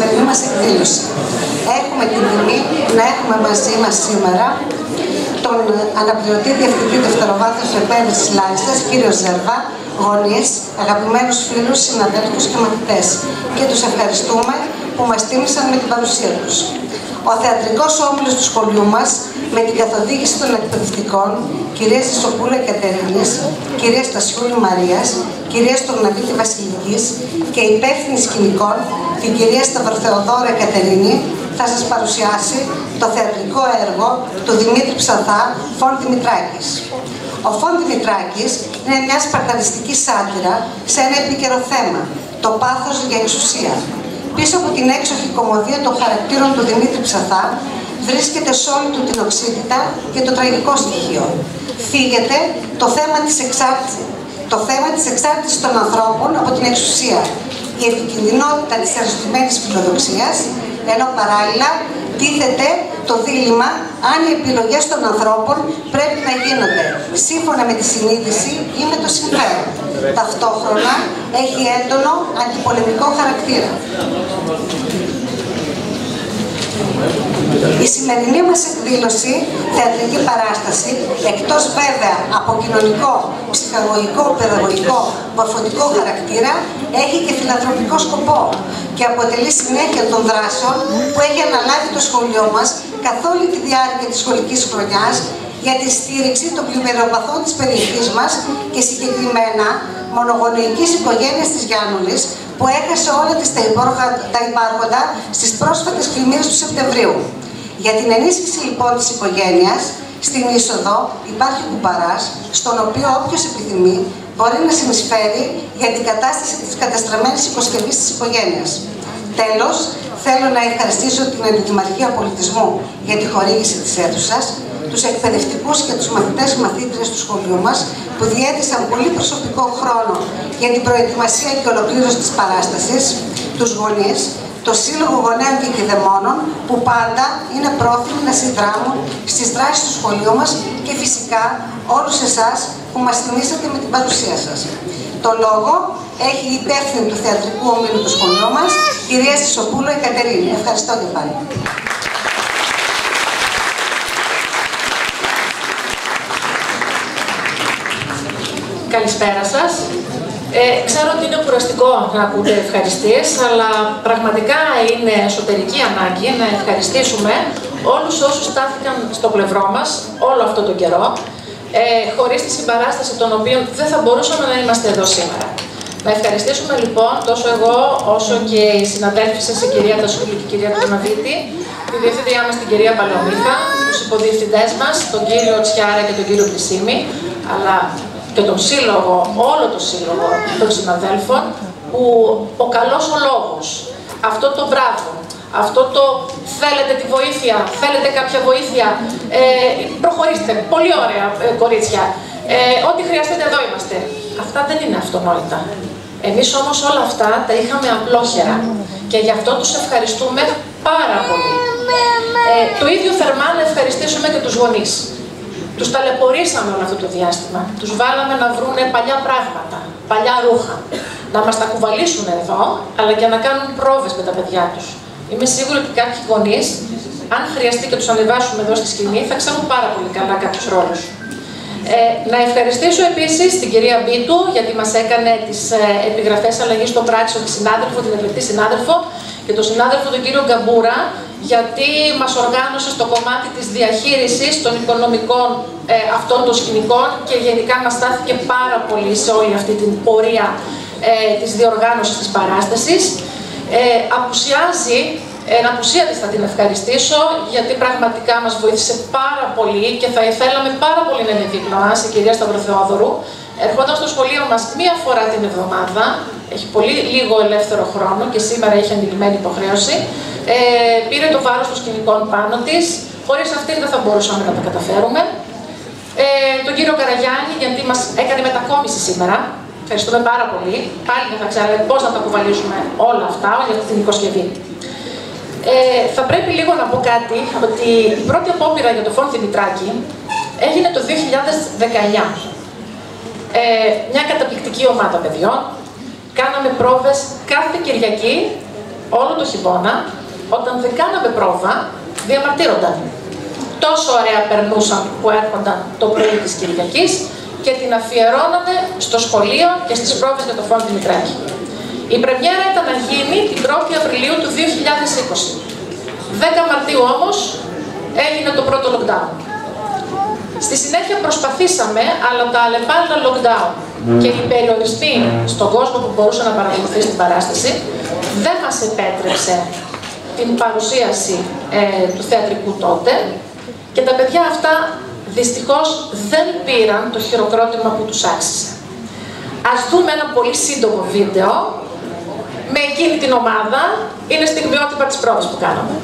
σημερινή μας εκδήλωση. Έχουμε την τιμή να έχουμε μαζί μας σήμερα τον αναπληρωτή διευθυντή δευτεροβάθμιας εκπαίδευσης Λάριστας, κύριο Ζέρβα, γονείς, αγαπημένους φίλους, συναδέλφους και μαθητές, και τους ευχαριστούμε που μας τίμησαν με την παρουσία τους. Ο θεατρικός όμιλος του σχολείου μας, με την καθοδήγηση των εκπαιδευτικών, κυρία Σισοπούλα Κατερίνης, κυρία Στασιούλη Μαρίας, κυρία Στογναβίτη Βασιλικής και υπεύθυνη σκηνικών, την κυρία Σταυροθεοδόρα Κατερίνη, θα σας παρουσιάσει το θεατρικό έργο του Δημήτρη Ψαθά, Φων Δημητράκης. Ο Φων Δημητράκης είναι μια σπαρταριστική σάτυρα σε ένα επίκαιρο θέμα, το πάθος για εξουσία. Πίσω από την έξοχη κωμωδία των χαρακτήρων του Δημήτρη Ψαθά βρίσκεται σε όλη του την οξύτητα και το τραγικό στοιχείο. Φύγεται το θέμα της εξάρτησης των ανθρώπων από την εξουσία, η επικινδυνότητα της αρρωστημένης φιλοδοξίας, ενώ παράλληλα τίθεται το δίλημμα αν οι επιλογές των ανθρώπων πρέπει να γίνονται σύμφωνα με τη συνείδηση ή με το συμφέρον. Ταυτόχρονα έχει έντονο αντιπολεμικό χαρακτήρα. Η σημερινή μας εκδήλωση, θεατρική παράσταση, εκτός βέβαια από κοινωνικό, ψυχαγωγικό, παιδαγωγικό, μορφωτικό χαρακτήρα, έχει και φιλανθρωπικό σκοπό και αποτελεί συνέχεια των δράσεων που έχει αναλάβει το σχολείο μας καθ' όλη τη διάρκεια της σχολικής χρονιάς για τη στήριξη των πλημμυροπαθών της περιοχής μας και συγκεκριμένα μονογονεϊκής οικογένειας της Γιάννουλης, που έχασε όλα τα υπάρχοντα στις πρόσφατες πλημμύρες του Σεπτεμβρίου. Για την ενίσχυση λοιπόν της οικογένειας, στην είσοδο υπάρχει κουμπαράς, στον οποίο όποιος επιθυμεί μπορεί να συνεισφέρει για την κατάσταση της καταστραμμένης υποσκευής της οικογένειας. Τέλος, θέλω να ευχαριστήσω την Αντιδημαρχία Πολιτισμού για τη χορήγηση της αίθουσας, τους εκπαιδευτικούς και τους μαθητές και μαθήτριες του σχολείου μας, που διέθεσαν πολύ προσωπικό χρόνο για την προετοιμασία και ολοκλήρωση της παράστασης, τους γονείς, το Σύλλογο Γονέων και Κηδεμόνων, που πάντα είναι πρόθυμοι να συνδράμουν στις δράσεις του σχολείου μας, και φυσικά όλους εσάς που μας τιμήσατε με την παρουσία σας. Το λόγο έχει η υπεύθυνη του θεατρικού ομίλου του σχολείου μας, κυρία Σισοπούλα Κατερίνη. Ευχαριστώ και πάλι. Καλησπέρα σας. Ξέρω ότι είναι κουραστικό να ακούτε ευχαριστίες, αλλά πραγματικά είναι εσωτερική ανάγκη να ευχαριστήσουμε όλους όσους στάθηκαν στο πλευρό μας όλο αυτό τον καιρό, χωρίς τη συμπαράσταση των οποίων δεν θα μπορούσαμε να είμαστε εδώ σήμερα. Να ευχαριστήσουμε λοιπόν τόσο εγώ όσο και οι συναδέλφοι σας, η κυρία Τασούλη και η κυρία Τοναβίτη, τη διευθύντριά μας την κυρία Παλαιομίχα, τους υποδιευθυντές μας, τον κύριο Τσιάρα και τον κύριο Πλησίμη, αλλά και τον σύλλογο, όλο το σύλλογο των συναδέλφων, που ο καλός ο λόγος, αυτό το μπράβο, αυτό το θέλετε τη βοήθεια, θέλετε κάποια βοήθεια, προχωρήστε, πολύ ωραία κορίτσια, ό,τι χρειαστείτε εδώ είμαστε. Αυτά δεν είναι αυτονόητα. Εμείς όμως όλα αυτά τα είχαμε απλόχερα και γι' αυτό τους ευχαριστούμε πάρα πολύ. Το ίδιο θερμά να ευχαριστήσουμε και τους γονείς. Τους ταλαιπωρήσαμε όλο αυτό το διάστημα. Τους βάλαμε να βρούνε παλιά πράγματα, παλιά ρούχα. Να μας τα κουβαλήσουν εδώ, αλλά και να κάνουν πρόβες με τα παιδιά τους. Είμαι σίγουρη ότι κάποιοι γονείς, αν χρειαστεί και τους ανεβάσουμε εδώ στη σκηνή, θα ξέρουν πάρα πολύ καλά κάποιους ρόλους. Να ευχαριστήσω επίσης την κυρία Μπίτου, γιατί μας έκανε τις επιγραφές αλλαγής των πράξεων, τη συνάδελφο, την εκλεκτή συνάδελφο, και τον συνάδελφο τον κύριο Γκαμπούρα, γιατί μας οργάνωσε στο κομμάτι της διαχείρισης των οικονομικών αυτών των σκηνικών και γενικά μας στάθηκε πάρα πολύ σε όλη αυτή την πορεία της διοργάνωσης της παράστασης. Απουσία της θα την ευχαριστήσω, γιατί πραγματικά μας βοήθησε πάρα πολύ και θα ήθελαμε πάρα πολύ να είναι δίπλα μας η κυρία Σταυροθεόδωρου. Ερχόταν στο σχολείο μας μία φορά την εβδομάδα, έχει πολύ λίγο ελεύθερο χρόνο και σήμερα έχει αντιλημμένη υποχρέωση. Πήρε το βάρος των σκηνικών πάνω της, χωρίς αυτήν δεν θα μπορούσαμε να τα καταφέρουμε. Τον κύριο Καραγιάννη, γιατί μας έκανε μετακόμιση σήμερα. Ευχαριστούμε πάρα πολύ. Πάλι δεν θα ξέραμε πώς να τα κουβαλήσουμε όλα αυτά για αυτή την οικοσκευή. Θα πρέπει λίγο να πω κάτι, ότι η πρώτη απόπειρα για το Φων Δημητράκη έγινε το 2019. Μια καταπληκτική ομάδα παιδιών. Κάναμε πρόβες κάθε Κυριακή, όλο το χειμώνα, όταν δεν κάναμε πρόβα, διαμαρτύρονταν. Τόσο ωραία περνούσαν που έρχονταν το πρωί της Κυριακής και την αφιερώνανε στο σχολείο και στις πρόβες για το Φόντ Δημητράκη. Η πρεμιέρα ήταν να γίνει την 1η Απριλίου του 2020. 10 Μαρτίου όμως έγινε το πρώτο lockdown. Στη συνέχεια προσπαθήσαμε, αλλά τα αλλεπάλληλα lockdown και οι περιορισμοί στον κόσμο που μπορούσε να παρακολουθήσει την παράσταση δεν μας επέτρεψε την παρουσίαση του θεατρικού τότε και τα παιδιά αυτά δυστυχώς δεν πήραν το χειροκρότημα που τους άξιζε. Ας δούμε ένα πολύ σύντομο βίντεο με εκείνη την ομάδα. Είναι στιγμιότυπα της πρόβας που κάναμε.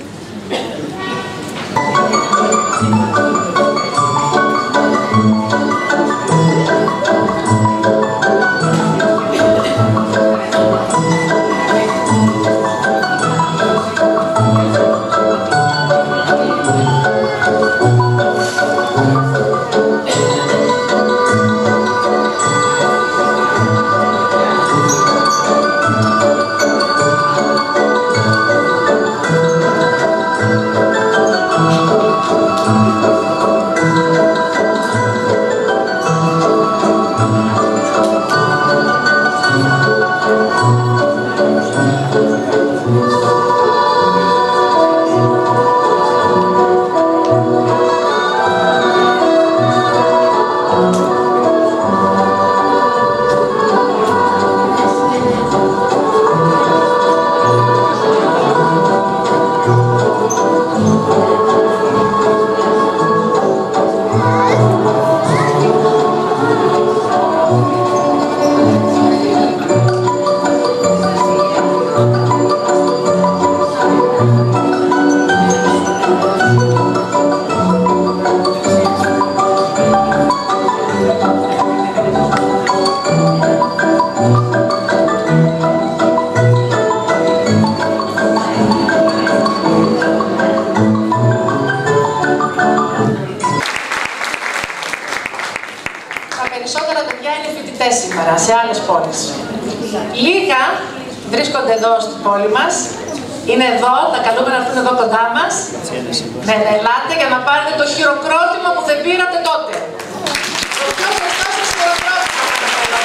Σε άλλες πόλεις. Λίγα βρίσκονται εδώ στην πόλη μας. Είναι εδώ, τα καλούμε να έρθουν εδώ κοντά μας. Ναι, ελάτε για να πάρετε το χειροκρότημα που δεν πήρατε τότε. Το πιο σωστό σας χειροκρότημα, παρακαλώ.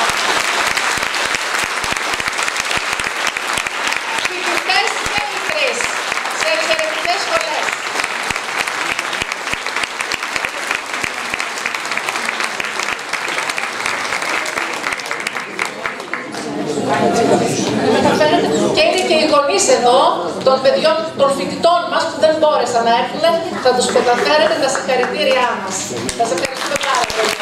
Φοιτητές και μικρές, σε εξαιρετικές σχολές. Και είναι και οι γονείς εδώ των παιδιών των φοιτητών μας που δεν μπόρεσαν να έρθουν. Θα τους μεταφέρετε τα συγχαρητήριά μας. Θα σας ευχαριστούμε πάρα πολύ.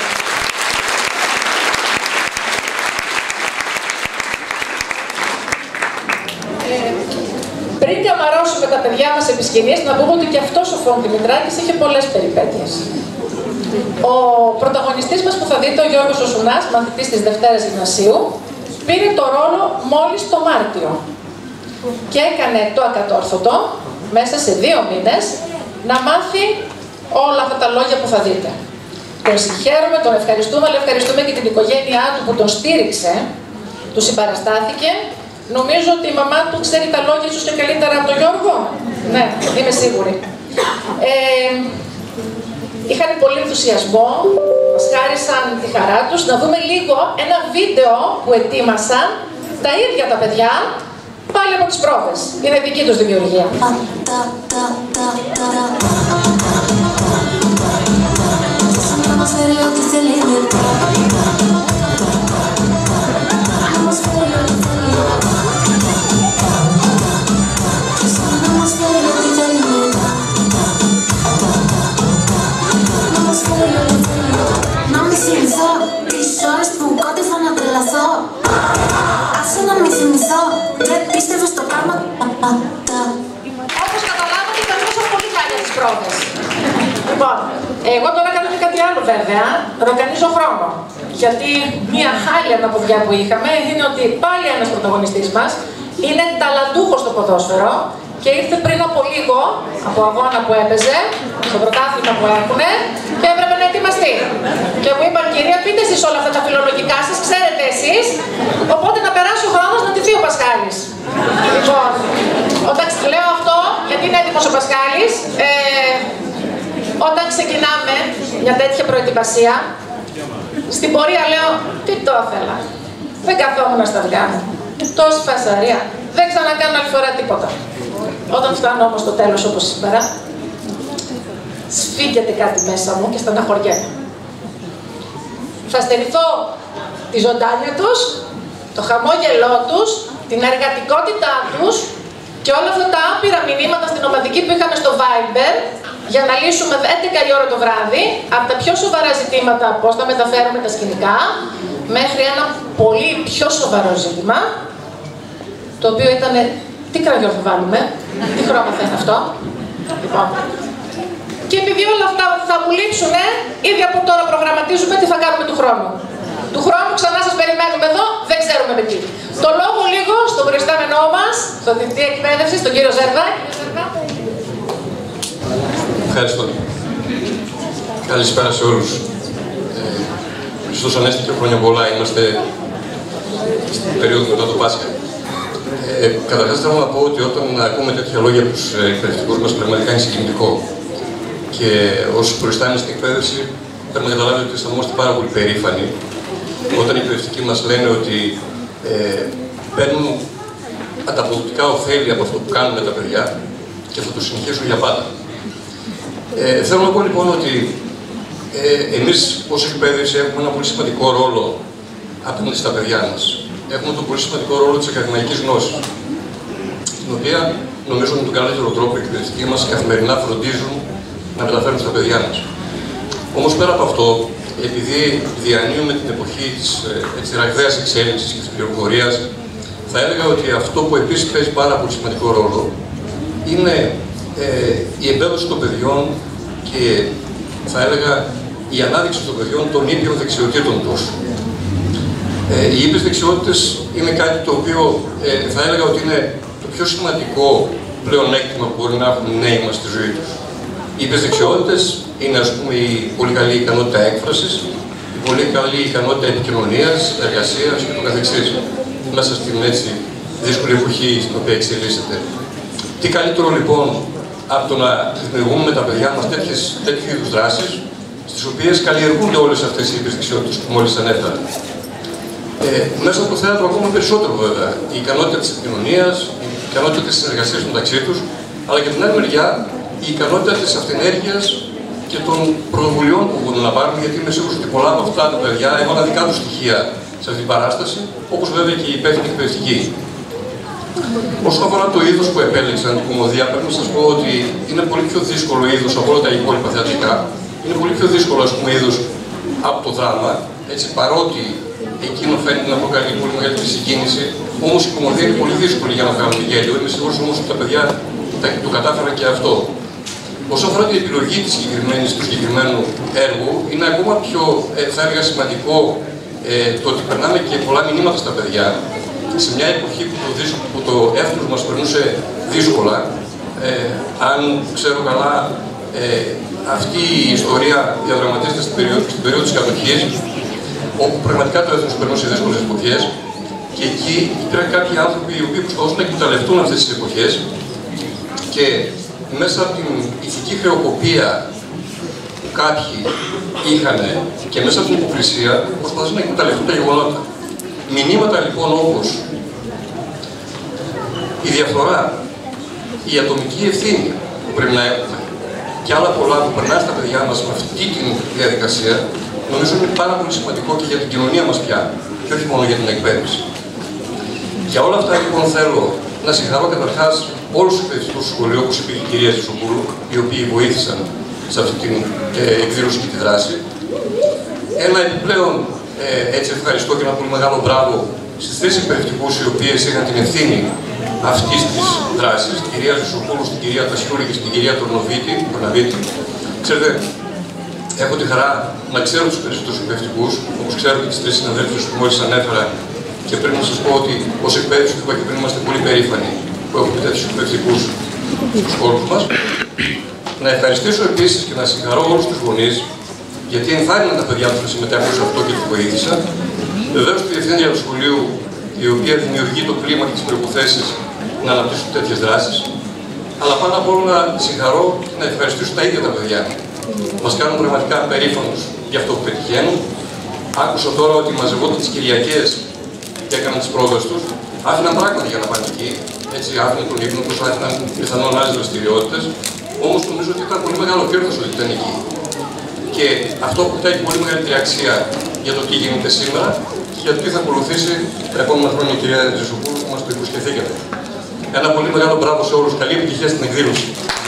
Πριν καμαρώσουμε τα παιδιά μας επί σκηνής, να πούμε ότι και αυτός ο Φόντ Δημητράκης είχε πολλές περιπέτειες. Ο πρωταγωνιστής μας που θα δείτε, ο Γιώργος Οσουνάς, μαθητής της Δευτέρας Γυμνασίου, πήρε το ρόλο μόλις το Μάρτιο και έκανε το ακατόρθωτο μέσα σε 2 μήνες να μάθει όλα αυτά τα λόγια που θα δείτε. Τον συγχαίρουμε, τον ευχαριστούμε, αλλά ευχαριστούμε και την οικογένειά του που τον στήριξε, του συμπαραστάθηκε. Νομίζω ότι η μαμά του ξέρει τα λόγια ίσως και καλύτερα από τον Γιώργο. Ναι, είμαι σίγουρη. Είχαν πολύ ενθουσιασμό, μας χάρισαν τη χαρά τους. Να δούμε λίγο ένα βίντεο που ετοίμασαν τα ίδια τα παιδιά, πάλι από τις πρόβες. Είναι δική τους δημιουργία. Να μη θυμηθώ τις ώρες που κόντευα να τρελαθώ. Άσε να μη θυμηθώ, δεν πίστευα στο κάμα. Όπως καταλάβατε, περνούσαν πολύ χάλια τις πρόβες. Λοιπόν, εγώ τώρα κάνω και κάτι άλλο βέβαια, ροκανίζω χρόνο. Γιατί μία χάλια αναποδιά που είχαμε είναι ότι πάλι ένας πρωταγωνιστής μας είναι ταλαντούχος στο ποδόσφαιρο και ήρθε πριν από λίγο από αγώνα που έπαιζε, στο πρωτάθλημα που έχουνε, και έπρεπε να ετοιμαστεί. Και μου είπαν, κυρία, πείτε εσείς όλα αυτά τα φιλολογικά σας, ξέρετε εσείς, οπότε να περάσει ο χρόνος να ντυθεί ο Πασχάλης. Λοιπόν, όταν λέω αυτό, γιατί είναι έτοιμος ο Πασχάλης, όταν ξεκινάμε μια τέτοια προετοιμασία, στην πορεία λέω, τι το ήθελα. Δεν καθόμουν στα αυγά μου. Τόση φασαρία. Δεν ξανακάνω άλλη φορά τίποτα. Όταν φτάνω όμως στο τέλος όπως σήμερα, σφίγγεται κάτι μέσα μου και στεναχωριέμαι. Θα στερηθώ τη ζωντάνια τους, το χαμόγελό τους, την εργατικότητά τους και όλα αυτά τα άπειρα μηνύματα στην ομαδική που είχαμε στο Viber για να λύσουμε 11 η ώρα το βράδυ, από τα πιο σοβαρά ζητήματα, πώς θα μεταφέρουμε τα σκηνικά, μέχρι ένα πολύ πιο σοβαρό ζήτημα, το οποίο ήταν τι κραγιό θα βάλουμε, τι χρώμα θα είναι αυτό. Λοιπόν. Και επειδή όλα αυτά θα μου λείψουν, ήδη από τώρα προγραμματίζουμε τι θα κάνουμε του χρόνου. Του χρόνου ξανά σας περιμένουμε εδώ, δεν ξέρουμε με τι. Το λόγο λίγο στον προϊστάμενό μας, στον Διευθυντή Εκπαίδευσης, τον κύριο Ζέρβα. Ευχαριστώ. Καλησπέρα σε όλους. Χριστός Ανέστη και χρόνια πολλά. Είμαστε στην περίοδο μετά το Πάσχα. Καταρχάς θέλω να πω ότι όταν ακούμε τέτοια λόγια από τους εκπαιδευτικούς μας, πραγματικά είναι συγκινητικό. Και ως προϊστάμενοι στην εκπαίδευση πρέπει να καταλάβετε ότι αισθανόμαστε πάρα πολύ περήφανοι όταν οι εκπαιδευτικοί μας λένε ότι παίρνουν ανταποδοτικά ωφέλη από αυτό που κάνουν τα παιδιά και θα το συνεχίσουν για πάντα. Θέλω να πω λοιπόν ότι εμείς ως εκπαίδευση έχουμε ένα πολύ σημαντικό ρόλο απέναντι στα παιδιά μας. Έχουμε τον πολύ σημαντικό ρόλο της ακαδημαϊκής γνώσης, την οποία νομίζω με τον καλύτερο τρόπο οι εκπαιδευτικοί μας καθημερινά φροντίζουν να μεταφέρουν στα παιδιά μας. Όμως πέρα από αυτό, επειδή διανύουμε την εποχή της ραγδαίας εξέλιξης και της πληροφορίας, θα έλεγα ότι αυτό που επίσης παίζει πάρα πολύ σημαντικό ρόλο είναι η εμπέδωση των παιδιών και θα έλεγα η ανάδειξη των παιδιών των ήπιων δεξιοτήτων τους. Οι ήπιες δεξιότητες είναι κάτι το οποίο θα έλεγα ότι είναι το πιο σημαντικό πλεονέκτημα που μπορεί να έχουν οι νέοι μας στη ζωή τους. Οι ήπιες δεξιότητες είναι, ας πούμε, η πολύ καλή ικανότητα έκφρασης, η πολύ καλή ικανότητα επικοινωνίας, εργασίας και το καθεξής. Μέσα στην έτσι δύσκολη εποχή στην οποία εξελίσσεται. Τι καλύτερο λοιπόν από το να δημιουργούμε με τα παιδιά μας τέτοιου είδους δράσεις, στις οποίες καλλιεργούνται όλες αυτές οι ήπιες δεξιότητες που μόλις ανέφερα. Μέσα από το θέατρο ακόμα περισσότερο βέβαια. Η ικανότητα της επικοινωνίας, η ικανότητα της συνεργασίας μεταξύ τους, αλλά και την άλλη μεριά η ικανότητα της αυτενέργειας και των πρωτοβουλειών που μπορούν να πάρουν, γιατί είμαι σίγουρος ότι πολλά από αυτά τα παιδιά έβαλαν δικά τους στοιχεία σε αυτή την παράσταση, όπως βέβαια και οι υπεύθυνοι εκπαιδευτικοί. Όσον αφορά το είδος που επέλεξαν την κομμωδία, πρέπει να σας πω ότι είναι πολύ πιο δύσκολο είδος από όλα τα υπόλοιπα θεατρικά. Είναι πολύ πιο δύσκολο, ας πούμε, είδος από το δράμα, έτσι, παρότι εκείνο φαίνεται να προκαλεί πολύ μεγαλύτερη συγκίνηση, όμως η κομμωδία είναι πολύ δύσκολη για να βγάλουν γέλιο. Είμαι σίγουρος όμως ότι τα παιδιά το κατάφεραν και αυτό. Όσον αφορά την επιλογή του συγκεκριμένου έργου, είναι ακόμα πιο θα έλεγα σημαντικό το ότι περνάμε και πολλά μηνύματα στα παιδιά σε μια εποχή που το έθνος μας περνούσε δύσκολα. Αν ξέρω καλά, αυτή η ιστορία διαδραματίζεται στην περίοδο της κατοχής, όπου πραγματικά το έθνος περνούσε δύσκολες εποχές και εκεί υπήρχαν κάποιοι άνθρωποι οι οποίοι προσπαθούσαν να εκμεταλλευτούν αυτές τις εποχές και μέσα από την ηθική χρεοκοπία που κάποιοι είχαν και μέσα από την υποκρισία προσπαθούσαν να εκμεταλλευτούν τα γεγονότα. Μηνύματα λοιπόν όπως η διαφθορά, η ατομική ευθύνη που πρέπει να έχουμε και άλλα πολλά που περνάνε στα παιδιά μας με αυτή τη διαδικασία, νομίζω είναι πάρα πολύ σημαντικό και για την κοινωνία μας πια και όχι μόνο για την εκπαίδευση. Για όλα αυτά λοιπόν θέλω να συγχαρώ καταρχάς όλους τους εκπαιδευτικούς του σχολείου, όπως είπε η κυρία Ζησοπούλου, οι οποίοι βοήθησαν σε αυτή την εκδήλωση και τη δράση. Ένα επιπλέον έτσι ευχαριστώ και ένα πολύ μεγάλο μπράβο στις τρεις εκπαιδευτικούς οι οποίες είχαν την ευθύνη αυτής της δράσης, την κυρία Ζησοπούλου, την κυρία Τασιούρη και την κυρία Τορναβίτη. Ξέρετε, έχω τη χαρά να ξέρω τους περισσότερους εκπαιδευτικούς, όπως ξέρω και τις τρεις συναδέλφους που μόλις ανέφερα, και πρέπει να σας πω ότι ως εκπαίδευση του ΠΑΚΕ είμαστε πολύ περήφανοι που έχουμε τέτοιους εκπαιδευτικούς στους χώρους μας. Να ευχαριστήσω επίσης και να συγχαρώ όλους τους γονείς, γιατί ενθάρρυναν τα παιδιά τους να συμμετέχουν σε αυτό και τους βοήθησαν. Βεβαίως τη διευθύντρια του σχολείου, η οποία δημιουργεί το κλίμα και τις προϋποθέσεις να αναπτύσσουν τέτοιες δράσεις. Αλλά πάνω απ' όλα να συγχαρώ και να ευχαριστήσω τα ίδια τα παιδιά. Μας κάνουν πραγματικά περήφανους για αυτό που πετυχαίνουν. Άκουσα τώρα ότι μαζευόταν τις Κυριακές και έκαναν τις πρόβες τους. Άφηναν πράγματα για να πάνε εκεί. Έτσι, άφηναν τον ύπνο τους, άφηναν πιθανόν άλλες δραστηριότητες. Όμως νομίζω ότι ήταν πολύ μεγάλο κέρδος ότι ήταν εκεί. Και αυτό που έχει πολύ μεγαλύτερη αξία για το τι γίνεται σήμερα και για το τι θα ακολουθήσει τα επόμενα χρόνια, κυρία Ζησοπούλου, που μας το υποσχεθήκατε. Ένα πολύ μεγάλο μπράβο σε όλους. Καλή επιτυχία στην εκδήλωση.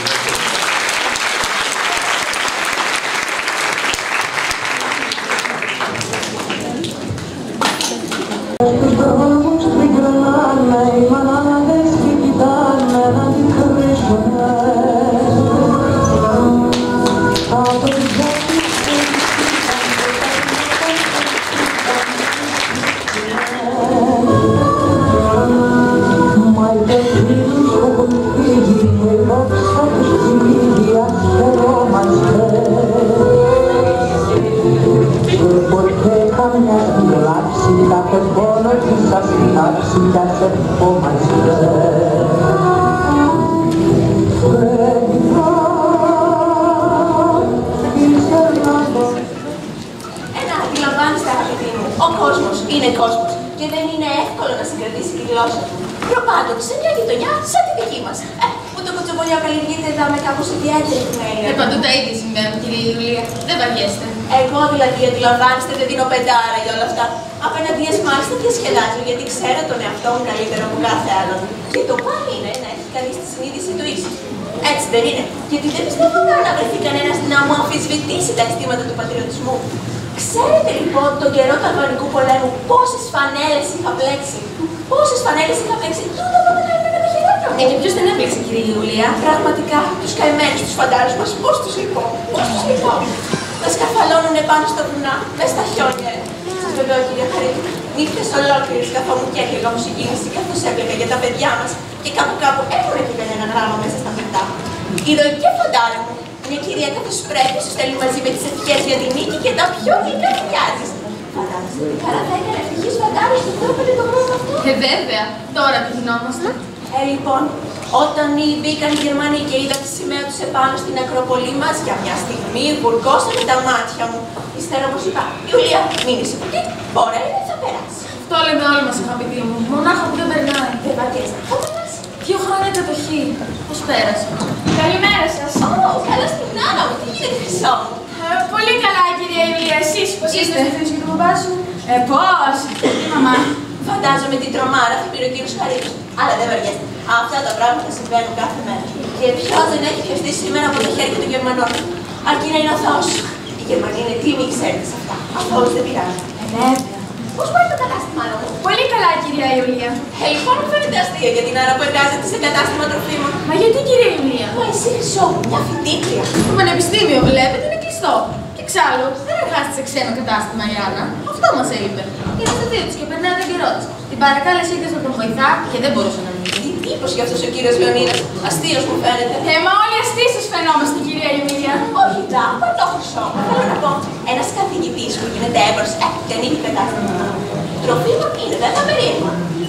Αντιλαμβάνεστε, αγαπητοί μου, ο κόσμος είναι κόσμος και δεν είναι εύκολο να συγκρατήσει τη γλώσσα του. Προπάντων, σε μια γειτονιά σαν τη δική μας. Που το κοτσοβολιό καλλιεργείται εδώ με κάπως ιδιαίτερη ευκαιρία. Παντού τα ίδια συμβαίνουν, κυρία Ιουλία. Δεν βαριέστε. Εγώ δηλαδή, αντιλαμβάνεστε, δεν δίνω πεντάρα για όλα αυτά. Απέναντίας μάλιστα διασκεδάζω, γιατί ξέρω τον εαυτό μου καλύτερο από κάθε άλλον. Και το πάλι είναι να έχει κανείς τη συνείδηση του ίσου. Έτσι δεν είναι? Γιατί δεν πιστεύω καν να βρεθεί κανένας να μου αμφισβητήσει τα αισθήματα του πατριωτισμού. Ξέρετε λοιπόν τον καιρό του Αλβανικού πολέμου πόσες φανέλες είχα πλέξει? Πόσες φανέλες είχα πλέξει? Τούτα από τα καημένα τα χεράκια μου. Και ποιος δεν έπληξε, κυρία Ιουλία? Πραγματικά, τους καημένους τους φαντάρους μας, πώς τους λυπώ, πώς τους λυπώ. Να σκαρφαλώνουν πάνω στα βουνά, μες στα χιόνια. Σας βεβαιώ, κυρία Χαρίτη, νύχτες ολόκληρες καθόμουν και έκλαιγα μουσικίνηση καθώς έβλεπα για τα παιδιά μας και κάπου έχουν και κανένα γράμμα μέσα στα πεντά. Η ηρωική φαντάρα μου, μια κυρία καθώς πρέπει, σου στέλνει μαζί με τις ευχές για τη νίκη και τα πιο γλυκά φιλιά της. Φαντάζεσαι τι χαρά θα έκανε ευτυχής φαντάρος που πρόκειται τον χρόνο αυτό? Βέβαια, τώρα τι γινόμαστε? Λοιπόν, όταν μπήκαν οι Γερμανοί και είδα τη σημαία τους επάνω στην Ακρόπολη μας, για μια στιγμή βουρκώσανε τα μάτια μου. Ύστερα όμως είπα, Ιουλία, μην είσαι ποτέ, μπορεί να θα περάσει. Αυτό λέμε όλοι μας, αγαπητοί μου. Μονάχα που δεν περνάει. Δεν βαριέσαι, θα περάσει. 2 χρόνια κατοχή. Πώς πέρασε? Καλημέρα σας. Καλά στην Άννα μου, τι γίνεται χρυσό μου? Πολύ καλά, κυρία Ιουλία. Εσείς πώς είστε? Είστε και τον παπά σου? Πώς? Τι μαμά? Φαντάζομαι την τρομάρα θα πήρε ο κύριος Χαρίτης. Αλλά δεν βαριέστε. Αυτά τα πράγματα συμβαίνουν κάθε μέρα. Και ποιος δεν έχει πιαστεί σήμερα από τα χέρια των Γερμανών? Αρκεί να είναι αθώος. Οι Γερμανοί είναι τίμοι, ξέρετε σε αυτά. Αθώος δεν πειράζει. Βέβαια. Πώς πάει το κατάστημα, μου? Πολύ καλά, κυρία Ιουλία. Λοιπόν, μου φαίνεται αστεία για την ώρα που εργάζεται σε κατάστημα τροφίμων. Μα γιατί, κυρία Ιουλία? Μα εσύ χρυσό μου, μια φοιτήτρια. Το πανεπιστήμιο, βλέπετε, είναι κλειστό. Και εξάλλου, δεν εργάζεται σε ξένο κατάστημα η Άννα. Αυτό μας έλειπε. Είναι στο δύο της και περνάει τον καιρό της. Την παρακάλεσε ήρθε να τον βοηθά και δεν μπορούσε να μην γίνει. Τι τύπος για αυτός ο κύριος Λεωνίδας. Αστείος μου φαίνεται. Μα όλοι αστείς σας φαινόμαστε, κυρία Ιουλία. Όχι, τα, το χρυσό. Θέλω να πω, ένας καθηγητής που γίνεται έμπρος, και ανοίγει κατάστημα. Τροφίμων είναι, δεν θα περίεργο.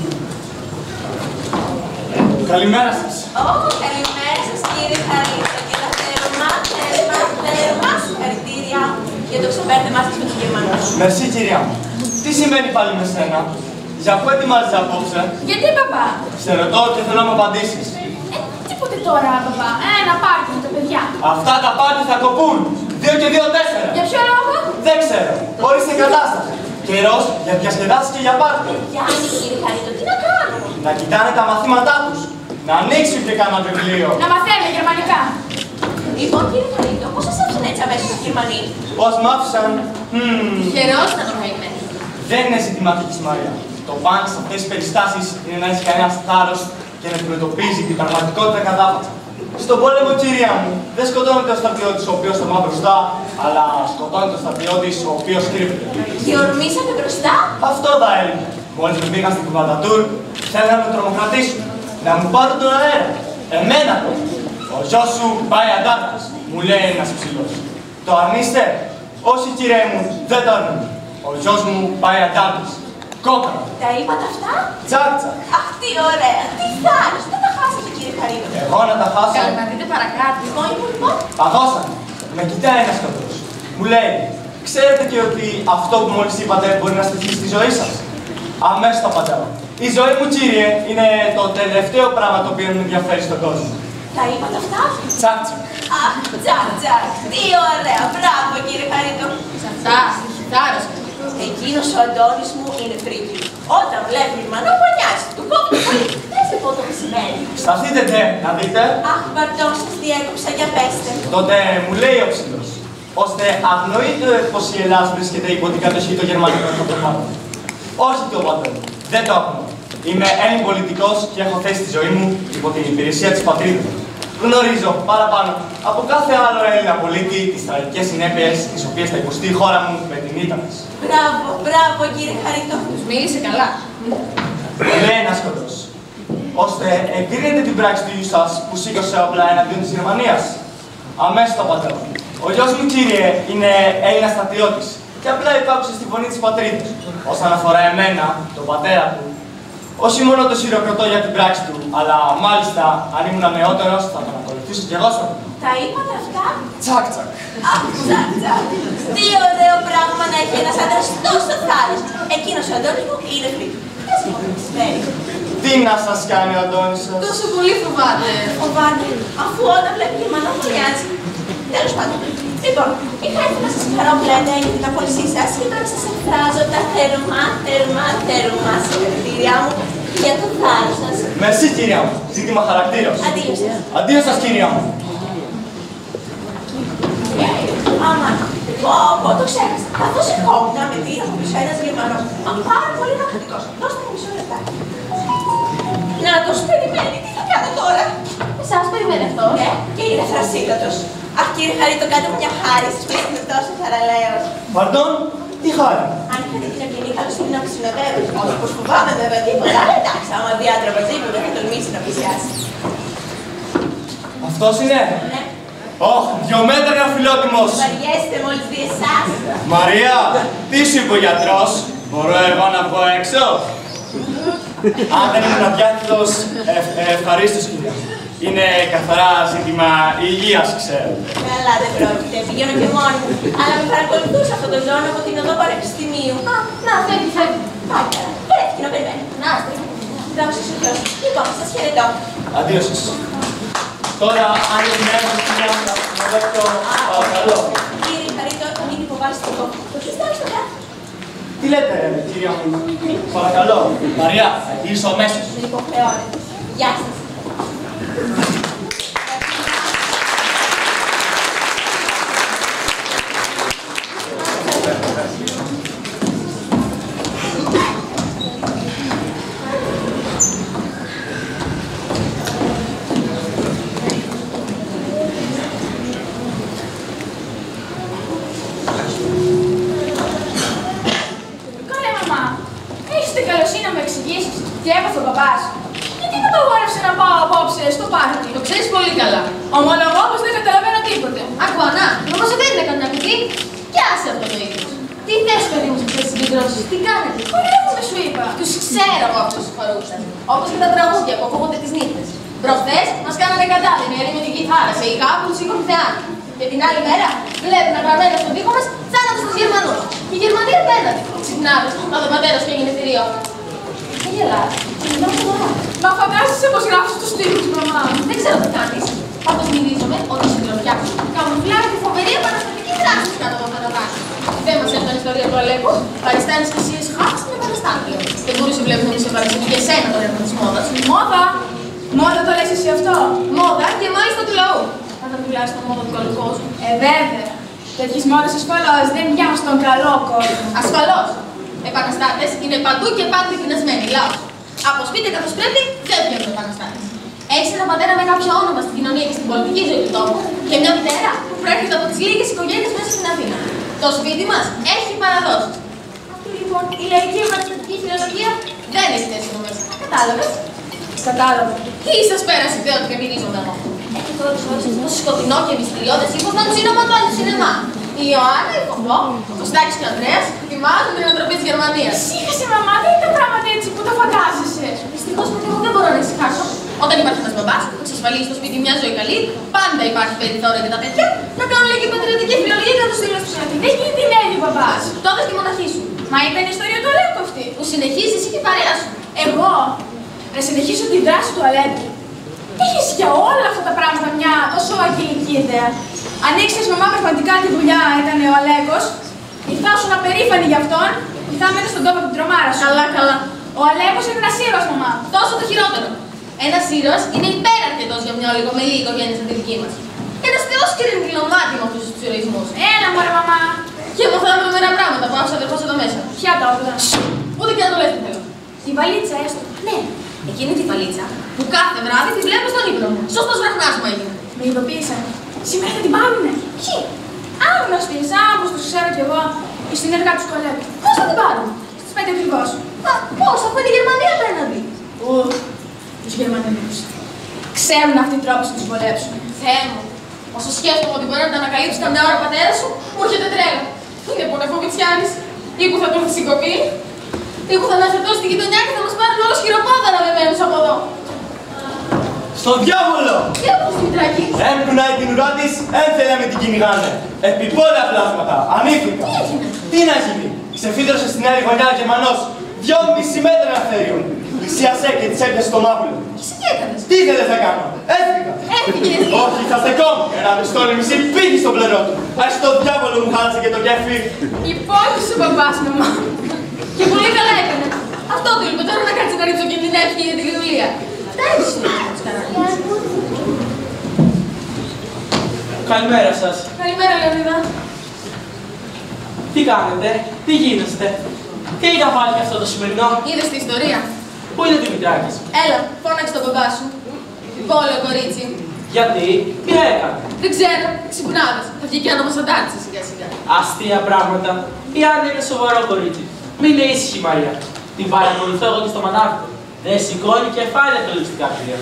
Καλημέρα σας. Καλημέρα σας, κύριε Χαρίτσα, και τα θερμά συγχαρητήρια για το ξεπέρδεμά σας με τους Γερμανούς. Μερσή, κυρία μου. Τι συμβαίνει πάλι με σένα? Για πού ετοιμάζεσαι απόψε? Γιατί, παπά? Σε ρωτώ και θέλω να μου απαντήσεις. Τίποτε τώρα, παπά. Ένα πάρτι με τα παιδιά. Αυτά τα πάρτι θα κοπούν. 2 και 2, 4. Για ποιο λόγο? Δεν ξέρω. Ορίστε κατάσταση. Καιρός για διασκεδάσεις και για πάρτι. Γιάννη, κύριε Χαρίτο, τι να κάνουμε? Να κοιτάνε τα μαθήματά τους. Να ανοίξουν και κάνα βιβλίο. Να μαθαίνουν γερμανικά. Λοιπόν, κύριε Χαρίτο, πώς σας άφησαν έτσι αμέσως οι Γερμανοί? Πώς μ' άφησαν? Τυχερός ήταν ο καημένος. Δεν είναι ζητηματική Μαρία. Το παν σε αυτές τις περιστάσεις είναι να έχει κανένας θάρρος και να αντιμετωπίζει την πραγματικότητα κατάπατα. Στον πόλεμο, κυρία μου, δεν σκοτώνεται ο στρατιώτης ο οποίος τολμά μπροστά, αλλά σκοτώνεται ο στρατιώτης ο οποίος κρύβεται. Και ορμήσατε μπροστά? Αυτό θα έλεγε. Μόλις με πήγαν στην Κουβαντατούρ, θέλουν να με τρομοκρατήσουν, να μου πάρουν τον αέρα. Εμένα το. Ο γιος σου πάει αντάρτης, μου λέει ένας ψηλός. Το αρνείστε? Όσοι, κύριε μου, δεν το αρνούν. Ο γιος μου πάει αντάρτης. Κόκκαλο. Τα είπατε αυτά? Τσάκ-τσακ. Αχ, τι ωραία, τι θάρρος. Δεν τα χάσατε, κύριε Χαρίτο. Εγώ να τα χάσω. Καλά, να δείτε παρακάτω. Λοιπόν. Παγώσανε. Με κοιτάει ένας κοντός. Μου λέει, ξέρετε και ότι αυτό που μόλις είπατε μπορεί να στοιχεί στη ζωή σας. Αμέσως το απαντάω. Η ζωή μου, κύριε, είναι το τελευταίο πράγμα το οποίο με ενδιαφέρει στον κόσμο. Τα είπατε αυτά? Τσάκ-τσακ. Αχ, τσακ-τσακ. Τι ωραία. Μπράβο, κύριε Χαρίτο. Σε αυτά, θάρρος. Εκείνος ο Αντώνης μου είναι φρίκι. Όταν βλέπει μανό πονιάζει, του κόβει το πολύ. Δεν σε πω το μεσημέρι. Σταθείτε ντε, να δείτε. Αχ, παρτών σας διέκοψα, για πέστε. Τότε μου λέει ο ψηλός, ώστε αγνοείται πως η Ελλάδα βρίσκεται υπό την κατοχή των Γερμανικών χαρτοπάτων. Όχι το πατέρα, δεν το αγνοώ. Είμαι Έλλην πολιτικός και έχω θέσει τη ζωή μου υπό την υπηρεσία της πατρίδας. Γνωρίζω παραπάνω από κάθε άλλο Έλληνα πολίτη τις τραγικές συνέπειες τις οποίες θα υποστεί η χώρα μου με την ήττα της. Μπράβο, μπράβο, κύριε Χαρίτο. Τους μίλησε καλά. Λέει ένας κοντός, ώστε εγκρίνετε την πράξη του γιου σας που σήκωσε όπλα εναντίον της Γερμανίας. Αμέσως το πατέρα. Ο γιος μου, κύριε, είναι Έλληνας στρατιώτης και απλά υπάκουσε στη φωνή της πατρίδας. Όσον αφορά εμένα, τον πατέρα του, όχι μόνο το χειροκροτώ για την πράξη του, αλλά μάλιστα αν ήμουν νεότερος θα τον ακολουθήσω κι εγώ στον. Τα είπατε αυτά? Τσακ-τσακ. Αχ, τσακ-τσακ. Τι ωραίο πράγμα να έχει ένας άντρας τόσο θάρρος. Εκείνος ο Αντώνης μου είναι φρίκι. Δεν σε πω το μεσημέρι. Τι να σας κάνει ο Αντώνης σας? Τόσο πολύ φοβάται. Φοβάται, αφού όταν βλέπει Γερμανό φωνιάζει. Τέλος πάντων. Λοιπόν, είχα έρθει να σας συγχαρώ που λέτε για την απόλυσή σας και τώρα σας εκφράζω τα θερμά συγχαρητήριά μου για το θάρρος σας. Μερσή, κυρία μου. Ζήτημα χαρακτήρος. Αντίο σας. Αντίο σας, κυρία μου. Άμα, το ξέχασα. Καθώς ερχόμουν με πήρε από πίσω ένας Γερμανός, μα πάρα πολύ ναρκωτικός. Δώστε μου μισό λεπτάκι. Να τους περιμένει, τι θα κάνω τώρα? Εσάς περιμένει αυτό. Ναι, και είναι φρασίδωτος. Αχ, κύριε Χαρίτο, κάντε μου μια χάρη σας που είστε τόσο θαραλέος. Πардόν, τι χάρη? Αν είχατε την ευγενή καλοσύνη να με συνοδεύετε, όχι πως φοβάμαι βέβαια τίποτα, αλλά εντάξει, άμα δει άντρα μαζί μου δεν θα τολμήσει να πλησιάσει. Αυτός είναι. Ναι. Ωχ, 2 μέτρα είναι ο φιλότιμος. Βαριέστε μόλις δει εσάς. Μαρία, τι σου είπε ο γιατρός? Μπορώ εγώ να βγω έξω? Αν δεν ήμουν αδιάκριτος, ευχαρίστως, κυρία. Είναι καθαρά ζήτημα υγείας, ξέρω. Καλά, δεν πρόκειται. Πηγαίνω και μόνη μου. Αλλά με παρακολουθούσα αυτόν τον ζώο από την οδό Πανεπιστημίου. Α, Να, φεύγει. πάει καλά. Βρέθηκε να περιμένει. Να, στρίχω. Δώσε σου ποιος. Λοιπόν, σας χαιρετώ. Αντίο σας. Τώρα, αν δεν την έρθει, κυρία μου, να δέχτω, παρακαλώ. Κύριε Χαρίτο, μην υποβάλλεις το κόμμα. Το χρηστάρεις στο κάτω. Τι λέτε, κυρία μου? Παρακαλώ. Μαριά, θα γυρίσω αμέσως. Δεν υποχρεώνεται. Γεια σας. Καλέ μαμά, έχεις την καλοσύνη να με εξηγήσεις τι έπαθε ο παπάς? Γιατί με το αγόρευσε να πάω απόψε στο πάρτι? Το ξέρεις πολύ καλά. Ομολογώ πως δεν καταλαβαίνω τίποτε. Ακουανά, όμως δεν είναι κανένα παιδί. Κι άσε αυτό το είδος. Τι θες, παιδί μου, σε αυτές τις συγκεντρώσεις, τι κάνετε? Χορεύουμε, σου είπα. Τους ξέρω από αυτούς που χορούσαν. Όπως και τα τραγούδια που ακούγονται τις νύχτες. Προχθές μας κάνανε κατάδυνη με την κιθάρα σε ηγάπου του σήκωνε θεάνη. Και την άλλη μέρα βλέπουμε γραμμένα στον τοίχο μας θάνατος στους Γερμανούς. Και η Γερμανία απέναντι. Ξυπνάμε, μα τον πατέρα σου έγινε θηρίο. Τι γελάς, μα φαντάζεσαι πως γράφεις τους τοίχους, μαμά. Δεν ξέρω τι κάνεις. Όπως μυρίζομαι ότι η συντροφιά σου καμουφλάρει τη φοβερή επαναστατική δράση του κάτω από αυτά τα δάση. Δεν μας έρθει η ιστορία του Αλέπου. Παριστάνεις και εσύ εσχάς στην επαναστάτρια. Δεν μπορούσε βλέπεις να μην σε παραστατεί και εσένα το ρεύμα της μόδας. Μόδα! Μόδα το λες εσύ αυτό. Μόδα και μάλιστα του λαού. Πάντα μιλάς στο μόδα του καλού κόσμου. Βέβαια. Τέτοιες μόδες ασφαλώς δεν βγαίνουν στον καλό κόσμο. Ασφαλώς. Επαναστάτες είναι παντού και πάντοτε πεινασμένοι. Λαός. Από σπίτι καθώς πρέπει δεν βγαίνουν επαναστάτες. Έχεις έναν πατέρα με κάποιο όνομα στην κοινωνία και στην πολιτική ζωή του τόπου και μια μητέρα που προέρχεται από τις λίγες οικογένειες μέσα στην Αθήνα. Το σπίτι μας έχει παραδόσεις. Αυτή λοιπόν η λαϊκή επαναστατική φιλολογία δεν έχει θέση εδώ μέσα. Κατάλαβες? Κατάλαβα. Τι σας πέρασε ιδέα ότι μυρίζομαι εγώ? Έχει τώρα τις ώρες τόσο σκοτεινό και μυστηριώδες ύπος να του είναι από το άλλο σινεμά. Η Ιωάννα, η Κομπό, ο Κωστάκης και ο Ανδρέας ετοιμάζουν την ανατροπή της Γερμανίας. Σύγχασε, μαμά, δεν είναι τα πράγματα έτσι που τα φαντάζεσαι. Δυστυχώς με εγώ δεν μπορώ να ησυχάσω. Όταν υπάρχει ένας μπαμπάς που εξασφαλίζει στο σπίτι μια ζωή καλή, πάντα υπάρχει περιθώριο για τα τέτοια να κάνουν λίγη πατριωτική φιλολογία και να του στείλουν στους Γιατί δεν γίνει την Έλλη, μπαμπάς. τότε στη μοναχή σου. Μα ήταν η ιστορία του Αλέκου αυτή. Που συνεχίζει εσύ και η παρέα σου. Εγώ να συνεχίσω τη δράση του Αλέκου. Είχες για όλα αυτά τα πράγματα μια τόσο αγγελική ιδέα. Αν ήξερες, μαμά, πραγματικά τη δουλειά ήταν ο Αλέκος, θα ήσουν απερήφανη γι' αυτόν και θα έμενε στον τόπο του τρομάρα σου. Καλά, καλά. Ο Αλέκος είναι ένας ήρωας, μαμά. Τόσο το χειρότερο. Ένας ήρωας είναι υπεραρκετός για μια ολιγομελή οικογένεια σαν τη δική μας. Ένας θεός κυρινκλωμάτι με αυτούς τους ηρωισμούς. Έλα, μωρέ, μαμά. Και μαθαίνουμε μερικά πράγματα που άκουσα αδερφός εδώ μέσα. Ποια τα όπλα. Ούτε και να το λες τι θέλω. Τη βαλίτσα έστω. Ναι, εκείνη τη βαλίτσα που κάθε βράδυ τη βλέπω στον ύπνο μου. Σωστός βραχνάς μου έγινε. Με ειδοποίησαν. Σήμερα θα την πάρουνε. Ποιοι? Άγνωστοι, σαν όπως τους ξέρω κι εγώ, οι συνεργάτες του Αλέκου. Πώς θα την πάρουν? Στις 5 ακριβώς. Μα πώς, αφού είναι η Γερμανία απέναντι. Τους Γερμανούς. Ξέρουν αυτοί οι τρόποι να τους βολέψουν. Θεέ μου, όσο σκέφτομαι ότι μπορεί να τα ανακαλύψει καμιά ώρα ο πατέρας σου, μου έρχεται τρέλα. Είναι που είναι φοβητσιάνης, ή που θα τον συγκοπεί, ή που θα αναφερθώ στη γειτονιά και θα μας πάρουν όλους χειροπόδαρα δεμένους από εδώ. Στο διάβολο! Τι όπως Δημητράκη. Έμπνουνάει την ουρά της, ένθελα με την κυνηγάνε. Επιπόλαια πλάσματα, ανήθικα. Τι έγινε? Τι να γίνει, ξεφύτρωσε στην άλλη γωνιά ο Γερμανός, 2,5 μέτρα αθέριον. Πλησίασε και της έπιασε το μάγουλο. Και εσύ τι έκανες? Τι ήθελες να κάνω, έφυγα. Έφυγες. Όχι, θα στεκόμουν. Ένα πιστόλι μισή πήγε στο πλευρό του. Ας το διάβολο μου χάλασε και το κέφι. Υπότισε ο μπαμπάς, μαμά. Και πολύ καλά έκανε. Αυτό του είπε τώρα να κάτσει να ρίξω κινδυνεύει και για τη βιβλία. Αυτά είναι τις Καλημέρα σας. Καλημέρα, Λεωνίδα. Τι κάνετε, τι γίνεστε, τι ήταν πάλι και αυτό το σημερινό, Είδες τη ιστορία? πού είναι ο Δημητράκης, Έλα, φώναξε τον μπαμπά σου. Πόλεο κορίτσι. γιατί, τι έκανε, Δεν ξέρω, ξυπνάδες. Θα βγει και να μας αντάξει σιγά σιγά. αστεία πράγματα, η Άννα είναι σοβαρό κορίτσι, μην είναι ήσυχη Μαρία, την παρακολουθώ εγώ και στο μανάρκο, δεν σηκώνει κεφάλαια θελιστικά κυρία.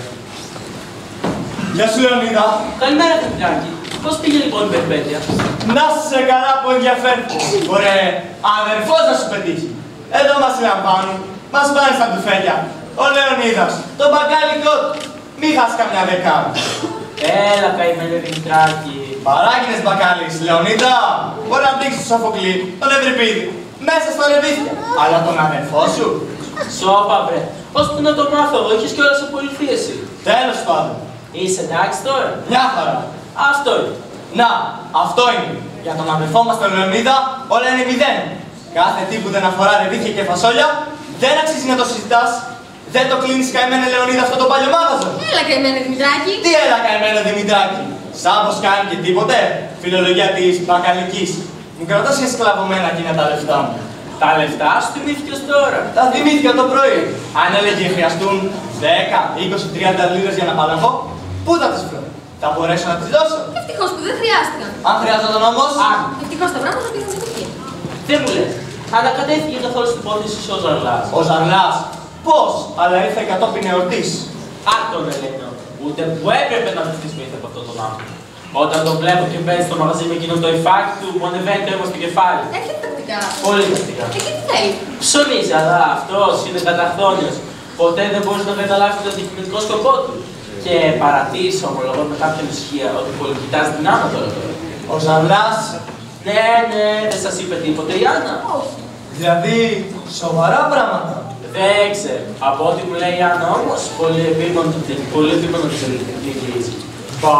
Γεια σου Λεωνίδα. Καλημέρα Δημητράκη, πώς πήγε λοιπόν η περιπέτεια, Να σε καλά που ενδιαφέρθηκες. Ωραία, αδερφός να σου πετύχει. Εδώ μας λαμβάνουν, μας πάνε στα τουφέκια. Ο Λεωνίδας, το μπαγκάλικο του. Μη χάσει καμιά δεκάδα. έλα καημένε Δημητράκη, Παράγινες μπακάλις, Λεωνίδα. Μπορεί να μπήξει στο Σοφοκλή, τον Ευρυπίδη. Μέσα στο Ρεβίθια. Αλλά τον αδερφό σου. σώπα βρε, ώσπου να το μάθω εγώ, είχες κιόλας απολυθεί εσύ, Τέλος πάντων. είσαι εντάξει τώρα, Μια χαρά. αυτό είναι. Να, αυτό είναι. Για τον αδερφό μας τον Λεωνίδα όλα είναι μηδέν. Κάθε τι που δεν αφορά ρεβίθια και φασόλια δεν αξίζει να το συζητάς. Δεν το κλείνεις καημένη Λεωνίδα αυτό το παλιό μάγαζο. Έλα καημένη Δημητράκη. Τι έλα καημένο Δημητράκη. Σαν πως κάνει και τίποτε. Φιλολογία της μπακαλικής. Μου κρατάς και σκλαβωμένα εκείνα τα λεφτά μου. Τα λεφτά σου θυμήθηκες τώρα. Τα θυμήθηκα το πρωί. Αν έλεγε χρειαστούν 10, 20, 30 λίρες για να παλαβώ, πού θα τις βρω. Θα μπορέσω να τις δώσω. Ευτυχώς που δεν χρειάστηκαν. Αν χρειάζονταν όμως. Ευτυχώς τα πράγματα πήγαν σε τυχαία. Δεν μου λες, ανακατεύτηκε καθόλου στην υπόθεση σου ο Ζαρλάς. Ο Ζαρλάς. Πώς, αλλά ήρθε κατόπιν εορτής. Άκτον Ελένο, ούτε που έπρεπε να δεχτείς βοήθεια από αυτόν τον άνθρωπο. Όταν τον βλέπω και μπαίνει στο μαγαζί με εκείνο το υφάκι του, μου ανεβαίνει το αίμα στο κεφάλι. Έρχεται τακτικά. Πολύ τακτικά. Εκεί τι θέλει. Ψωνίζει, αλλά αυτός είναι καταχθόνιος. Ποτέ δεν μπορείς να καταλάβει τον αντικειμενικό σκοπό του. Και παρατήρησε, ομολογώ με κάποια ανησυχία, ότι πολυκοιτάς δυνάμα τώρα. Ο Ζαρλάς. Ναι, ναι, δεν σας είπε τίποτε η Άννα. Όχι. Δηλαδή, σοβαρά πράγματα. Δεν ξέρω. Από ό,τι μου λέει η Άννα όμως, πολύ επίμονο της ελληνικής. Μπα.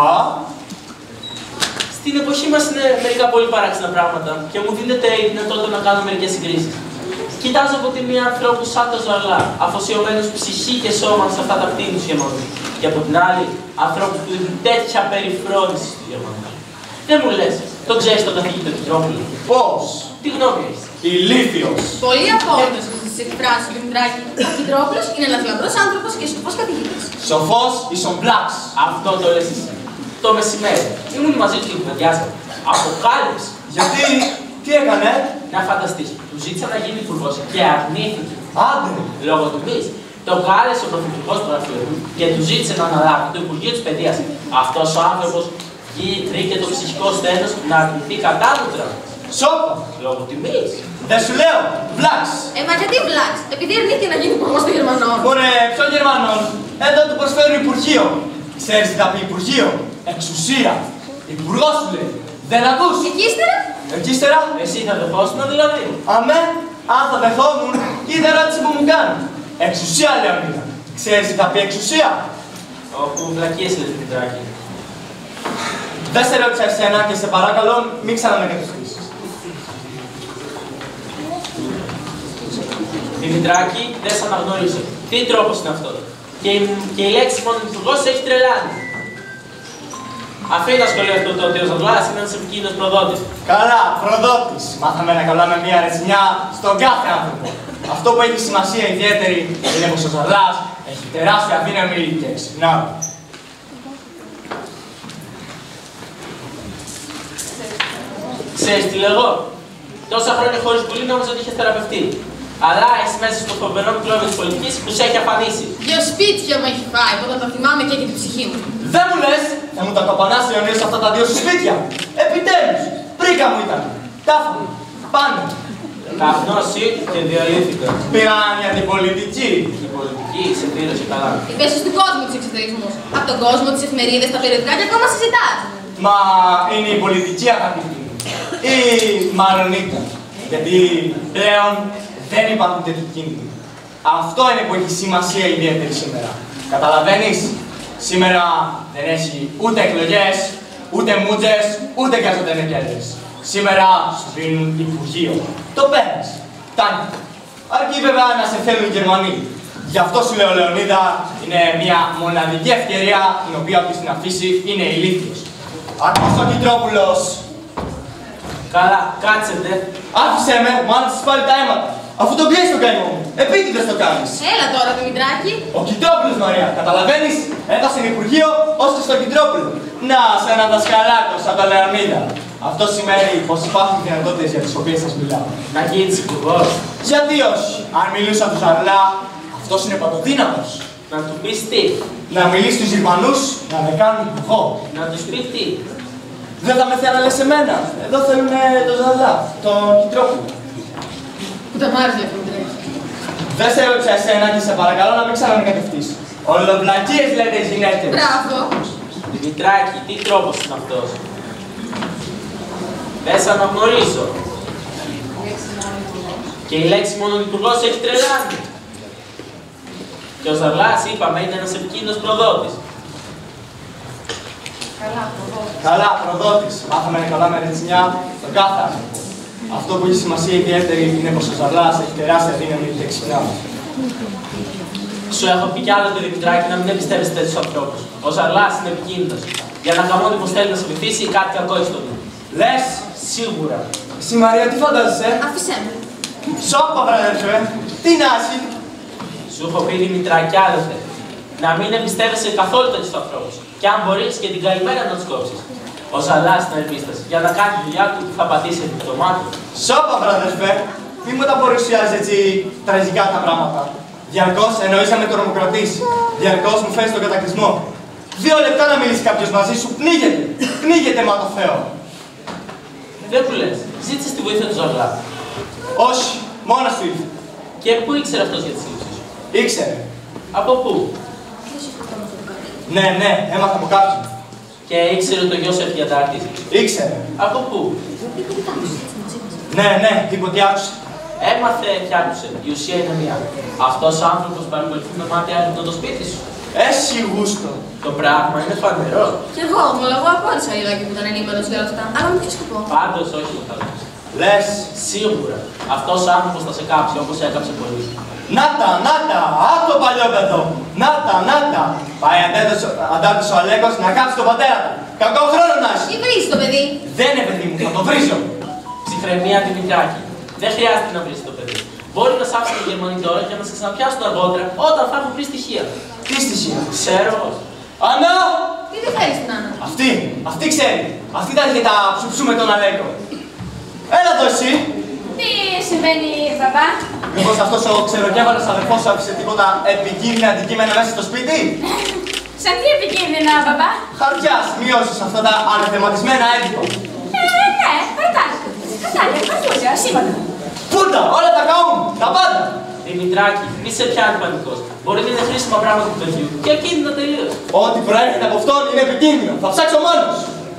Στην εποχή μας είναι μερικά πολύ παράξενα πράγματα και μου δίνεται η δυνατότητα να κάνω μερικές συγκρίσεις. Κοιτάζω από τη μία ανθρώπου σαν το Ζαρλά, αφοσιωμένους ψυχή και σώμα σε αυτά τα πτήνους του Γερμανού. Και από την άλλη, ανθρώπους που δίνουν τέτοια περιφρόνηση του Γερμανού. Δεν μου λες, τον ξέρεις τον καθηγητή του Τρόπουλου. Πώς. Τι γνώμη έχεις. Ηλίθιος. Πολύ απόλυτος στις εκφράσεις του Δημητράκη. Ο Κιτρόπουλος είναι ένας λαμπρός άνθρωπος και σοφός καθηγητής. Σοφός ίσον μπλάξ. Αυτό το λες εσύ. Το μεσημέρι ήμουν μαζί του και κουβεντιάσαμε. Αποκάλυψη. Γιατί, τι έκανε. Να φανταστείς, του ζήτησα να γίνει υπουργός και αρνήθηκε. Άντε. Λόγω του μης. Το κάλεσε ο πρωθυπουργός του γραφείου του και του ζήτησε να αναλάβει το Υπουργείο της Παιδείας. Αυτός ο άνθρωπος Κοίτρι και το ψυχικό στένος να αρνηθεί κατάμετρα. Σόπα! Λόγω τιμής. Δεν σου λέω, βλάξ! Μα γιατί βλάξ, επειδή αρνήθηκε να γίνει υπουργός των Γερμανών. Ωραία, ποιον Γερμανών, εδώ του προσφέρουν Υπουργείο. Ξέρεις τι θα πει Υπουργείο, εξουσία. Υπουργός σου λέει, δεν ακούς. Εκεί ύστερα. Εκεί ύστερα. Εσύ θα δεχόσουν δηλαδή. Αμέ, αν θα δεχόμουν, είδα ερώτηση που μου κάνουν. Εξουσία, Λεωνίδα. Ξέρεις τι θα πει εξουσία. Όπου βλακίες λες, Δημητράκη. Δεν σε ρώτησα εσένα και σε παρακαλώ μην ξαναμεκατευθύνσεις. Δημητράκη, δεν σε αναγνωρίζω. Τι τρόπος είναι αυτό. Και η λέξη μόνο υπουργός έχει τρελάνει. Αφήνει να σχολιαστώ το ότι ο Ζαγλάς είναι ένας επικίνδυνος προδότης. Καλά, προδότης. Μάθαμε να κολλάμε μια ρετσινιά στον κάθε άνθρωπο. Αυτό που έχει σημασία ιδιαίτερη είναι πως ο Ζαγλάς έχει τεράστια δύναμη και ξυπνάει. Ξέρεις τι λέγω. Τόσα χρόνια χωρίς πουλή νόμιζα ότι είχες θεραπευτεί. Αλλά είσαι μέσα στο φοβερό μικρόβιο της πολιτικής που σε έχει αφανίσει. Δυο σπίτια μου έχει φάει, όταν τα θυμάμαι και την ψυχή μου. Δεν μου λες, θα μου τα κοπανάσει Λεωνίδα σε αυτά τα δύο σου σπίτια. Επιτέλους, πρίκα μου ήταν. Τάφα μου, πάνε. Καπνώσει και διαλύθηκα. Πήραν για την πολιτική. Η πολιτική σε πλήρωσε καλά. Υπέσαι στον κόσμο τους εξωτερισμούς. Από τον κόσμο, τις εφημερίδες, τα περιοδικά και ακόμα συζητάς. Μα είναι η πολιτική αγαπητή μου. Ή μάλλον ήταν. Γιατί πλέον δεν υπάρχουν τέτοιοι κίνδυνοι. Αυτό είναι που έχει σημασία ιδιαίτερη σήμερα. Καταλαβαίνεις, σήμερα δεν έχει ούτε εκλογές, ούτε μούτζες, ούτε καζοτενεκέδες. Σήμερα σου δίνουν Υπουργείο. Το παίρνεις. Τάνει. Αρκεί βέβαια να σε θέλουν οι Γερμανοί. Γι' αυτό σου λέω, Λεωνίδα, είναι μια μοναδική ευκαιρία την οποία όποιος την αφήσει είναι ηλίθιος. Ακούς ο Κιτρόπουλος. Καλά, κάτσετε. Άφησέ με, μου άνοιξες πάλι τα αίματα. Αφού τον πιέσεις το καημό μου. Επίτηδες το κάνεις. Έλα τώρα, Δημητράκη. Ο Κιτρόπουλος, Μαρία, καταλαβαίνεις, έδωσε Υπουργείο ως και στο Κιτρόπουλο. Να, σε έναν δασκαλάκο σαν τον Λεωνίδα. Αυτό σημαίνει πως υπάρχουν δυνατότητες για τις οποίες σας μιλάω. Να γίνεις υπουργός. Γιατί όχι, αν μιλούσα του Ζαρλά, αυτός είναι παντοδύναμος. Να του πεις τι. Να μιλήσει στους Γερμανούς, να με κάνουν υπουργό. Να τους πει τι. Δεν θα με θέλει να λες εμένα. Εδώ θέλουν τον Ζαρλά, τον Κιτρόπουλο. Που τα μάρια, Δημητράκη. Δεν σε ρώτησα εσένα και σε παρακαλώ να μην ξαναμεκατευτείς. Ολοβλακίες λέτε οι γυναίκες. Μπράβο. Δημητράκη, τι τρόπος είναι αυτός. Δεν σε αναγνωρίζω. Και η λέξη μόνο υπουργός έχει τρελάνει. Και ο Ζαρλάς, είπαμε, είναι ένας επικίνδυνος προδότης. Καλά, προδότης. Μάθαμε να κολλάμε ρετσινιά στον κάθε άνθρωπο. Αυτό που έχει σημασία ιδιαίτερη είναι πως ο Ζαρλάς έχει τεράστια δύναμη και ξυπνά. Σου έχω πει κι άλλο το Δημητράκη να μην εμπιστεύεσαι τέτοιους ανθρώπους. Ο Ζαρλάς είναι επικίνδυνος. Για να καμώνει πως θέλει να σε βοηθήσει, κάτι κακό έχει στο νου. Λες, Σίγουρα. εσύ Μαρία, τι φαντάζεσαι? Άφησέ με. Σόπα, βραδερφέ. Τι να έχει. Σου έχω πει Δημητράκη άλλοτε. Να μην εμπιστεύεσαι καθόλου τέτοιους ανθρώπους. Και αν μπορείς και την καλημέρα να τους κόψεις. Ο Ζαρλάς είναι επίσταση. Για να κάνει τη δουλειά του θα πατήσει το μάτι. Σόπα, βραδερφέ. Μη μου τα παρουσιάζει έτσι τραγικά τα πράγματα. Διαρκώς εννοήσαμε τον τρομοκρατής. Διαρκώς μου φέρει τον κατακλυσμό. 2 λεπτά να μιλήσει κάποιος μαζί σου, πνίγεται. Πνίγεται, μα το Θεό. Δεν που λες. Ζήτησες τη βοήθεια του Ζαρλά. Όχι, μόνος του ήρθε. Και πού ήξερε αυτός για τις σύλληψεις σου. Ήξερε. Από πού. Ναι, έμαθα από κάποιον. Και ήξερε ότι το γιος σου έφυγε αντάρτης. Ήξερε. Από πού. Ναι, τίποτε άκουσε. Έμαθε και άκουσε. Η ουσία είναι μία. Αυτός ο άνθρωπος παρακολουθεί με μάτια άλυτο το σπίτι σου. Έχει γούστο. Το πράγμα είναι φανερό. Κι εγώ ομολογώ απόρρισα λιγάκι που ήταν ενήμερος για όλα αυτά. Αλλά με ποιο σκοπό. Πάντως όχι το καλό. Λες. Σίγουρα. Αυτός ο άνθρωπος θα σε κάψει όπως έκαψε πολύ. Νάτα, άκου παλιό παιδό. Νάτα. Πάει αντάρτης ο Αλέκος να κάψει τον πατέρα του. Κακό χρόνο να έχει. Τι βρίζει το παιδί. Δεν είναι παιδί μου, θα το βρίζω. Ψυχραιμία Δημητράκη. Δεν χρειάζεται να βρεις το παιδί. Μπορεί να σάψει οι Γερμανοί τώρα και να σε ξαναπιάσουν αργότερα όταν θα έχουν βρει στοιχεία. Τι στοιχεία. Ξέρω. Ανά! Τι δεν θέλεις την Άννα. Αυτή ξέρει. Αυτή ήταν και τα ψουψού με τον Αλέκο. Έλα εδώ εσύ. Τι συμβαίνει, παπά. Μήπως αυτός ο ξεροκέφαλος αδερφός σου άφησε τίποτα επικίνδυνα αντικείμενα μέσα στο σπίτι. Σαν τι επικίνδυνα, μπαμπά. Χαρτιά, σημειώσεις αυτά τα αναθεματισμένα έντυπα. Ναι, κρατάνε. Κατάλια, παντούζια, σύμπαντα. Φούρτα, όλα τα καούν, τα πάντα. Δημητράκη, μη σε πιάνει πανικός. Μπορεί να είναι χρήσιμα πράγματα του παιδιού και ακίνδυνα τελείως. Ό,τι προέρχεται από αυτόν είναι επικίνδυνο. Θα ψάξω μόνος.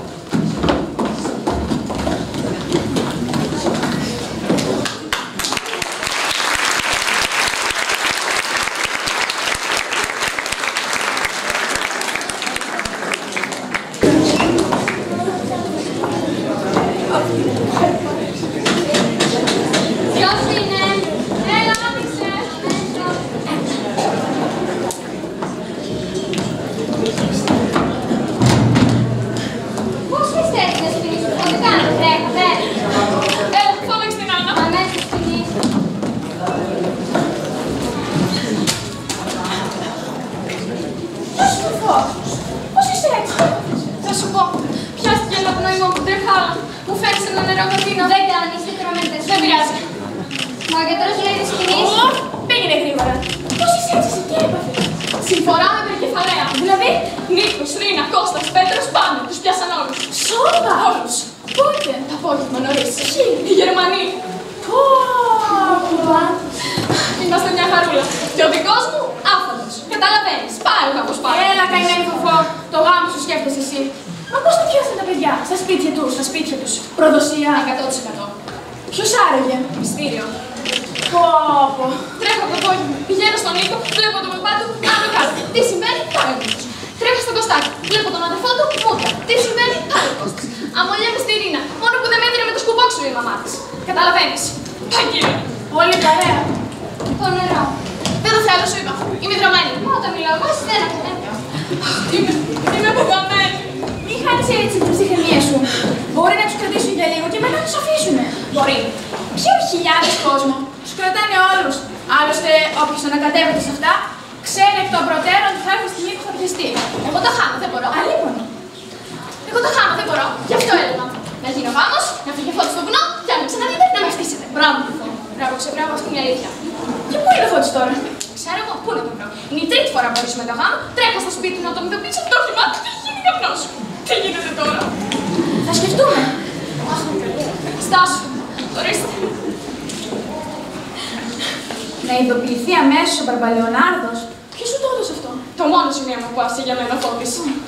Να ειδοποιηθεί αμέσως ο Μπαρμπαλεωνάρδος. Ποιος σου το έδωσε αυτό? Το μόνο σημείο που άφησε για μένα φώτης.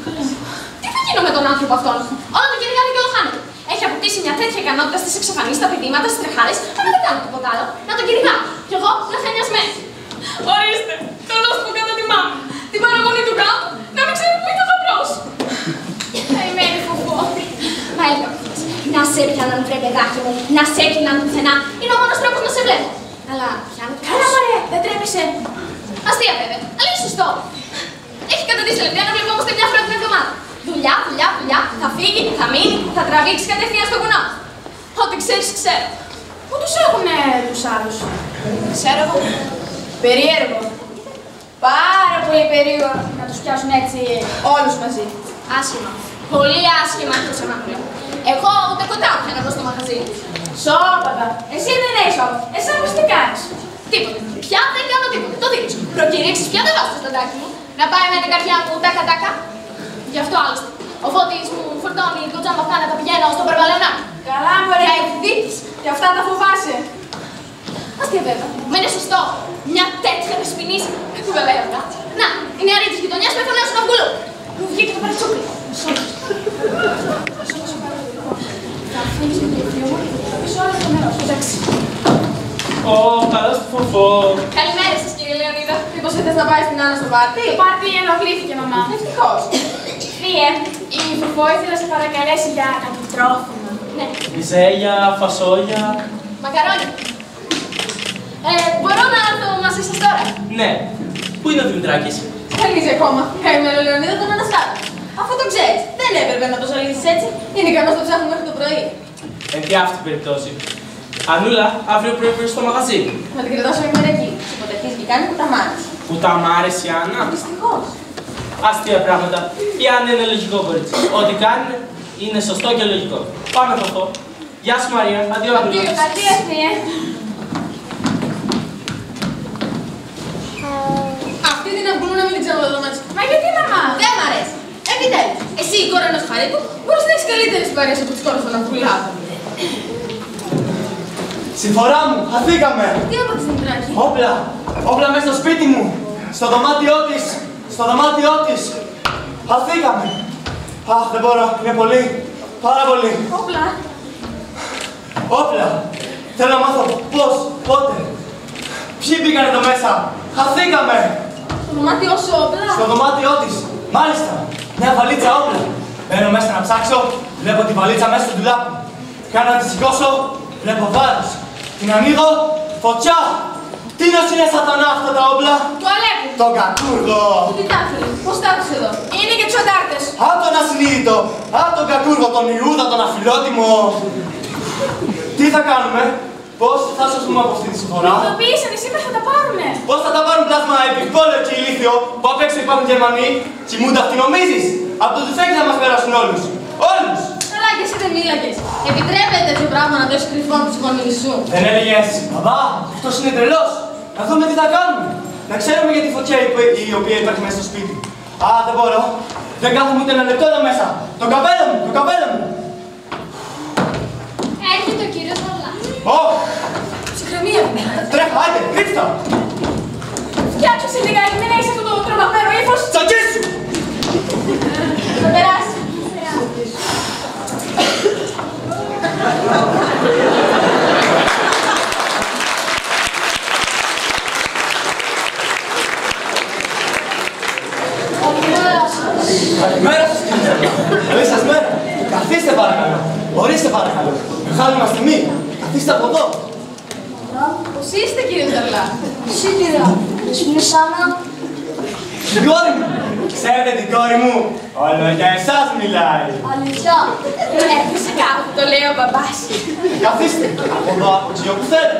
Τι θα γίνω με τον άνθρωπο αυτόν? Όλα το κυνηγάνε και όλο χάνεται. Έχει αποκτήσει μια τέτοια ικανότητα στις εξαφανίσεις, στα πηδήματα, στις τρεχάρες, αλλά δεν κάνω τίποτα άλλο. Να τον κυνηγάω. Κι εγώ λαχανιασμένη. Ορίστε, το λόγο που κατατιμά. Την παραμονή του γάμου, να μην ξέρει που είναι ο γαμπρός. Καημένη φουφό. Μα έλεγα να σε έπιαναν, βρε παιδάκι μου, να σε έκλειναν πουθενά. Είναι ο μόνος τρόπος να σε βλέπω. Αλλά πιάνω. Καλά, μωρέ, δεν τρέπεσαι. Αστεία, βέβαια, αλλά είναι σωστό. Έχει καταντήσει τελευταία να βλεπόμαστε μια φορά την εβδομάδα. Δουλειά, δουλειά, δουλειά, θα φύγει, θα μείνει, θα τραβήξει κατευθείαν στο βουνό. Ό,τι ξέρεις, ξέρω. Πού τους έχουνε τους άλλους? Ξέρω εγώ. Περίεργο. Πάρα πολύ περίεργο να τους πιάσουν έτσι όλους μαζί. Άσχημα. Πολύ άσχημα αυτό σε μάθημα. Εγώ ούτε κοντά πια να δω στο μαγαζί. Σώπατα. Εσύ δεν έχεις όμως. Εσύ όμως τι κάνεις? Τίποτα. Πια δεν κάνω τίποτα. Το δείξω. Προκηρύξεις πια δεν βάζω το σταντάκι μου. Να πάει με την καρδιά μου τάκα-τάκα. Γι' αυτό άλλωστε. Ο Φώτης μου φορτώνει το τζάμπα αυτά να τα πηγαίνω στον Μπαρμπαλεωνάρδο. Καλά, μωρέ. Για εκδίτης. Και αυτά τα φοβάσαι. Αστεία βέβαια. Μα είναι σωστό. Μια τέτοια δεσποινής. Πού βέβαια αυτά. Να, η νεαρή της γειτονιάς με φωνάζουν αυγουλού. Μου βγήκε το παρατσούκλι. Θα φύγεις με το βιβλίο μου και θα πεις όλα το νερό σου, εντάξει. Ω, καλώς του φοφό. Καλημέρα σας, κύριε Λεωνίδα. Μήπως θες να πάει στην Άννα στο πάρτι? Το πάρτι ενοχλήθηκε, μαμά. Ευτυχώς. Φύε, η φοφό ήθελε να σε παρακαλέσει για κάτι τρόφιμα. Ναι. Μιζέλια, φασόλια. Μακαρόνια. Μπορώ να το μαζί σας τώρα? Ναι. Πού είναι ο Δημητράκης? Καλίζει ακόμα. Καημένο Λεωνίδα τον αναστάτη. Αφού το ξέρεις, δεν έπρεπε να το ζαλίσεις έτσι. Είναι ικανός να το ψάχνουμε μέχρι το πρωί. Εν τι αυτή την περίπτωση. Ανούλα, αύριο πρέπει στο μαγαζί. Να την κρατάσω ημέρα εκεί. Υποτεχείς και κάνει κουταμάρες. Κουταμάρες η Άννα. Δυστυχώς. Αστεία πράγματα. Η Άννα είναι λογικό κορίτσι. Ό,τι κάνει είναι σωστό και λογικό. Πάμε φοφό. Γεια σου Μαρία. Αντίο Ανούλα. Αντίο, Αυτή την βγουν να μην την ξαναδούμε έτσι. Μα γιατί, μαμά? Δεν μ' αρέσει. Επιτέλους, εσύ η κόρη ενός χαρίτου μπορείς να έχεις καλύτερη συμπαρέσεις από τις κόρες των Αυγουλάδων. Συμφορά μου, χαθήκαμε! Τι έπαθες, Δημητράκη? Όπλα! Όπλα μέσα στο σπίτι μου! Στο δωμάτιό της! Στο δωμάτιό της! Χαθήκαμε! Αχ, δεν μπορώ, είναι πολύ! Πάρα πολύ! Όπλα! Όπλα! Θέλω να μάθω πώς, πότε! Ποιοι μπήκαν εδώ μέσα! Χαθήκαμε! Στο δωμάτιό σου όπλα! Στο δωμάτιό της! Μάλιστα! Μια βαλίτσα όπλα! Μπαίνω μέσα να ψάξω, βλέπω τη βαλίτσα μέσα στο ντουλάπι. Κάνω να τη σηκώσω, βλέπω βάρος. Την ανοίγω, φωτιά! Τίνος είναι σατανά αυτά τα όπλα! Του Αλέκου! Τον κακούργο! Τι τα έφερε, πώς τα έφερε εδώ? Είναι και τους αντάρτες! Α, τον ασυνείδητο! Α, τον κακούργο, τον Ιούδα, τον αφιλότιμο! Τι θα κάνουμε? Πώς θα σωθούμε από αυτή τη συμφορά? Ειδοποίησανε, σήμερα θα τα πάρουνε! Πώς θα τα πάρουν πλάσμα επιπόλαιο και ηλίθιο που απ' έξω υπάρχουν Γερμανοί? Κοιμούνται αυτοί νομίζεις? Από το τουφέκι θα μας περάσουν όλους! Όλους! Καλά και εσύ δεν μίλαγες. Επιτρέπεται τέτοιο πράγμα να δώσεις κρυφό από τους γονείς σου? Δεν έλεγες, μπαμπά, αυτός είναι τρελός. Να δούμε τι θα κάνουμε. Να ξέρουμε για τη φωτιά η οποία υπάρχει μέσα στο σπίτι. Α, δεν μπορώ. Δεν κάθομαι ούτε ένα λεπτό εδώ μέσα. Το καπέλο μου, το καπέλο μου. Έρχεται ο κύριος Βαλά. Ω! Ψυχραιμία. Τρέχα, άντε, ρίξτε. Φτιάξου σε λίγα, μην έχεις αυτό το τρομαγμένο ύφος. Τσακίσου! Θα περάσει. Καλημέρα σας, κύριε. Καλή σας μέρα. Καθίστε παρακαλώ. Ορίστε παρακαλώ. Μεγάλη μας τιμή. Καθίστε από εδώ. Πώς είστε, κύριε Ζαρλά? Σίγουρα. Εσύ είναι Σάνα. Την κόρη μου. Ξέρετε την κόρη μου. Όλο για εσάς μιλάει. Αλήθεια. Φυσικά, το λέει ο μπαμπάς. Καθίστε. Από εδώ, από εκεί όπου θέλετε.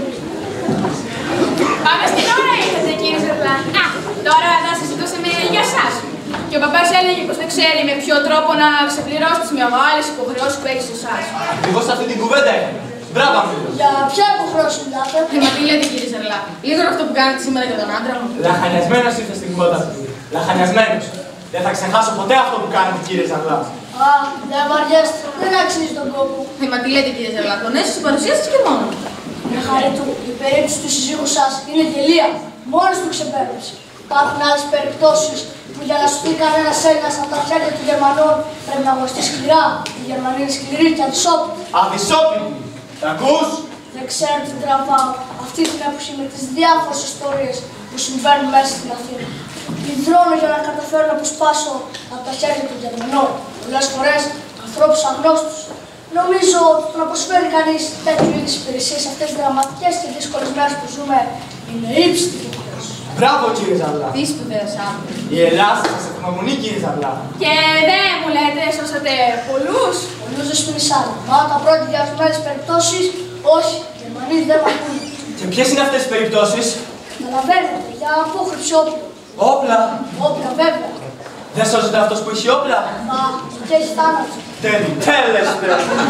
Πάμε στην ώρα ήρθατε, κύριε Ζαρλά. Α, τώρα θα σας ζητούσαμε για εσάς. Και ο μπαμπάς έλεγε πως δεν ξέρει με ποιο τρόπο να ξεπληρώσει τις μεγάλες υποχρεώσεις που έχει σε εσάς. Ακριβώς αυτή την κουβέντα έκανε. Μπράβο, Αμφίλος. Για ποια υποχρέωση μιλάτε? Μα τι λέτε, κύριε Ζαρλά? Λίγο αυτό που κάνετε σήμερα για τον άντρα μου. Λαχανιασμένος ήρθε στην κουβέντα του. Λαχανιασμένος. Δεν θα ξεχάσω ποτέ αυτό που κάνετε, κύριε Ζαρλά. Α, δεν βαριέστε. Δεν αξίζει τον κόπο. Μα τι λέτε, κύριε Ζαρλά? Τον έσωσε στην παρουσία σας και μόνο. Με χαρή του, η περίπτωση του συζύγου σας είναι γελία. Μόνος του ξεπέρασε. Υπάρχουν άλλες περιπτώσεις που για να σωθεί κανένας Έλληνας από τα χέρια των Γερμανών πρέπει να αγωνιστεί σκληρά. Οι Γερμανοί είναι σκληροί και αδυσόπιτοι. Αδυσόπιτοι. Τα ακούς? Δεν ξέρω τι τραβάω αυτή την άποψη με τις διάφορες ιστορίες που συμβαίνουν μέσα στην Αθήνα. Λιδρώνω για να καταφέρω να αποσπάσω από τα χέρια των Γερμανών. Πολλές φορές ανθρώπους αγνώστους. Νομίζω ότι το να προσφέρει κανείς τέτοιου είδους υπηρεσίες σε αυτές τις δραματικές και δύσκολες μέρες που ζούμε είναι ύψιστη. Μπράβο, κύριε Ζαρλά. Τι σπουδαίος άνθρωπος. Η Ελλάδα σας ευγνωμονεί, κύριε Ζαρλά. Και δεν μου λέτε, σώσατε πολλούς. Πολλούς δεν σπινισάνε. Μα όταν πρόκειται για ορισμένες περιπτώσεις, όχι, οι Γερμανοί δεν μ' ακούνε. Και ποιες είναι αυτές οι περιπτώσεις? Καταλαβαίνετε, για απόχρυψη όπλου. Όπλα. Όπλα, βέβαια. Δεν σώζεται αυτός που έχει όπλα? Μα και έχει θάνατο. Τέλεστε.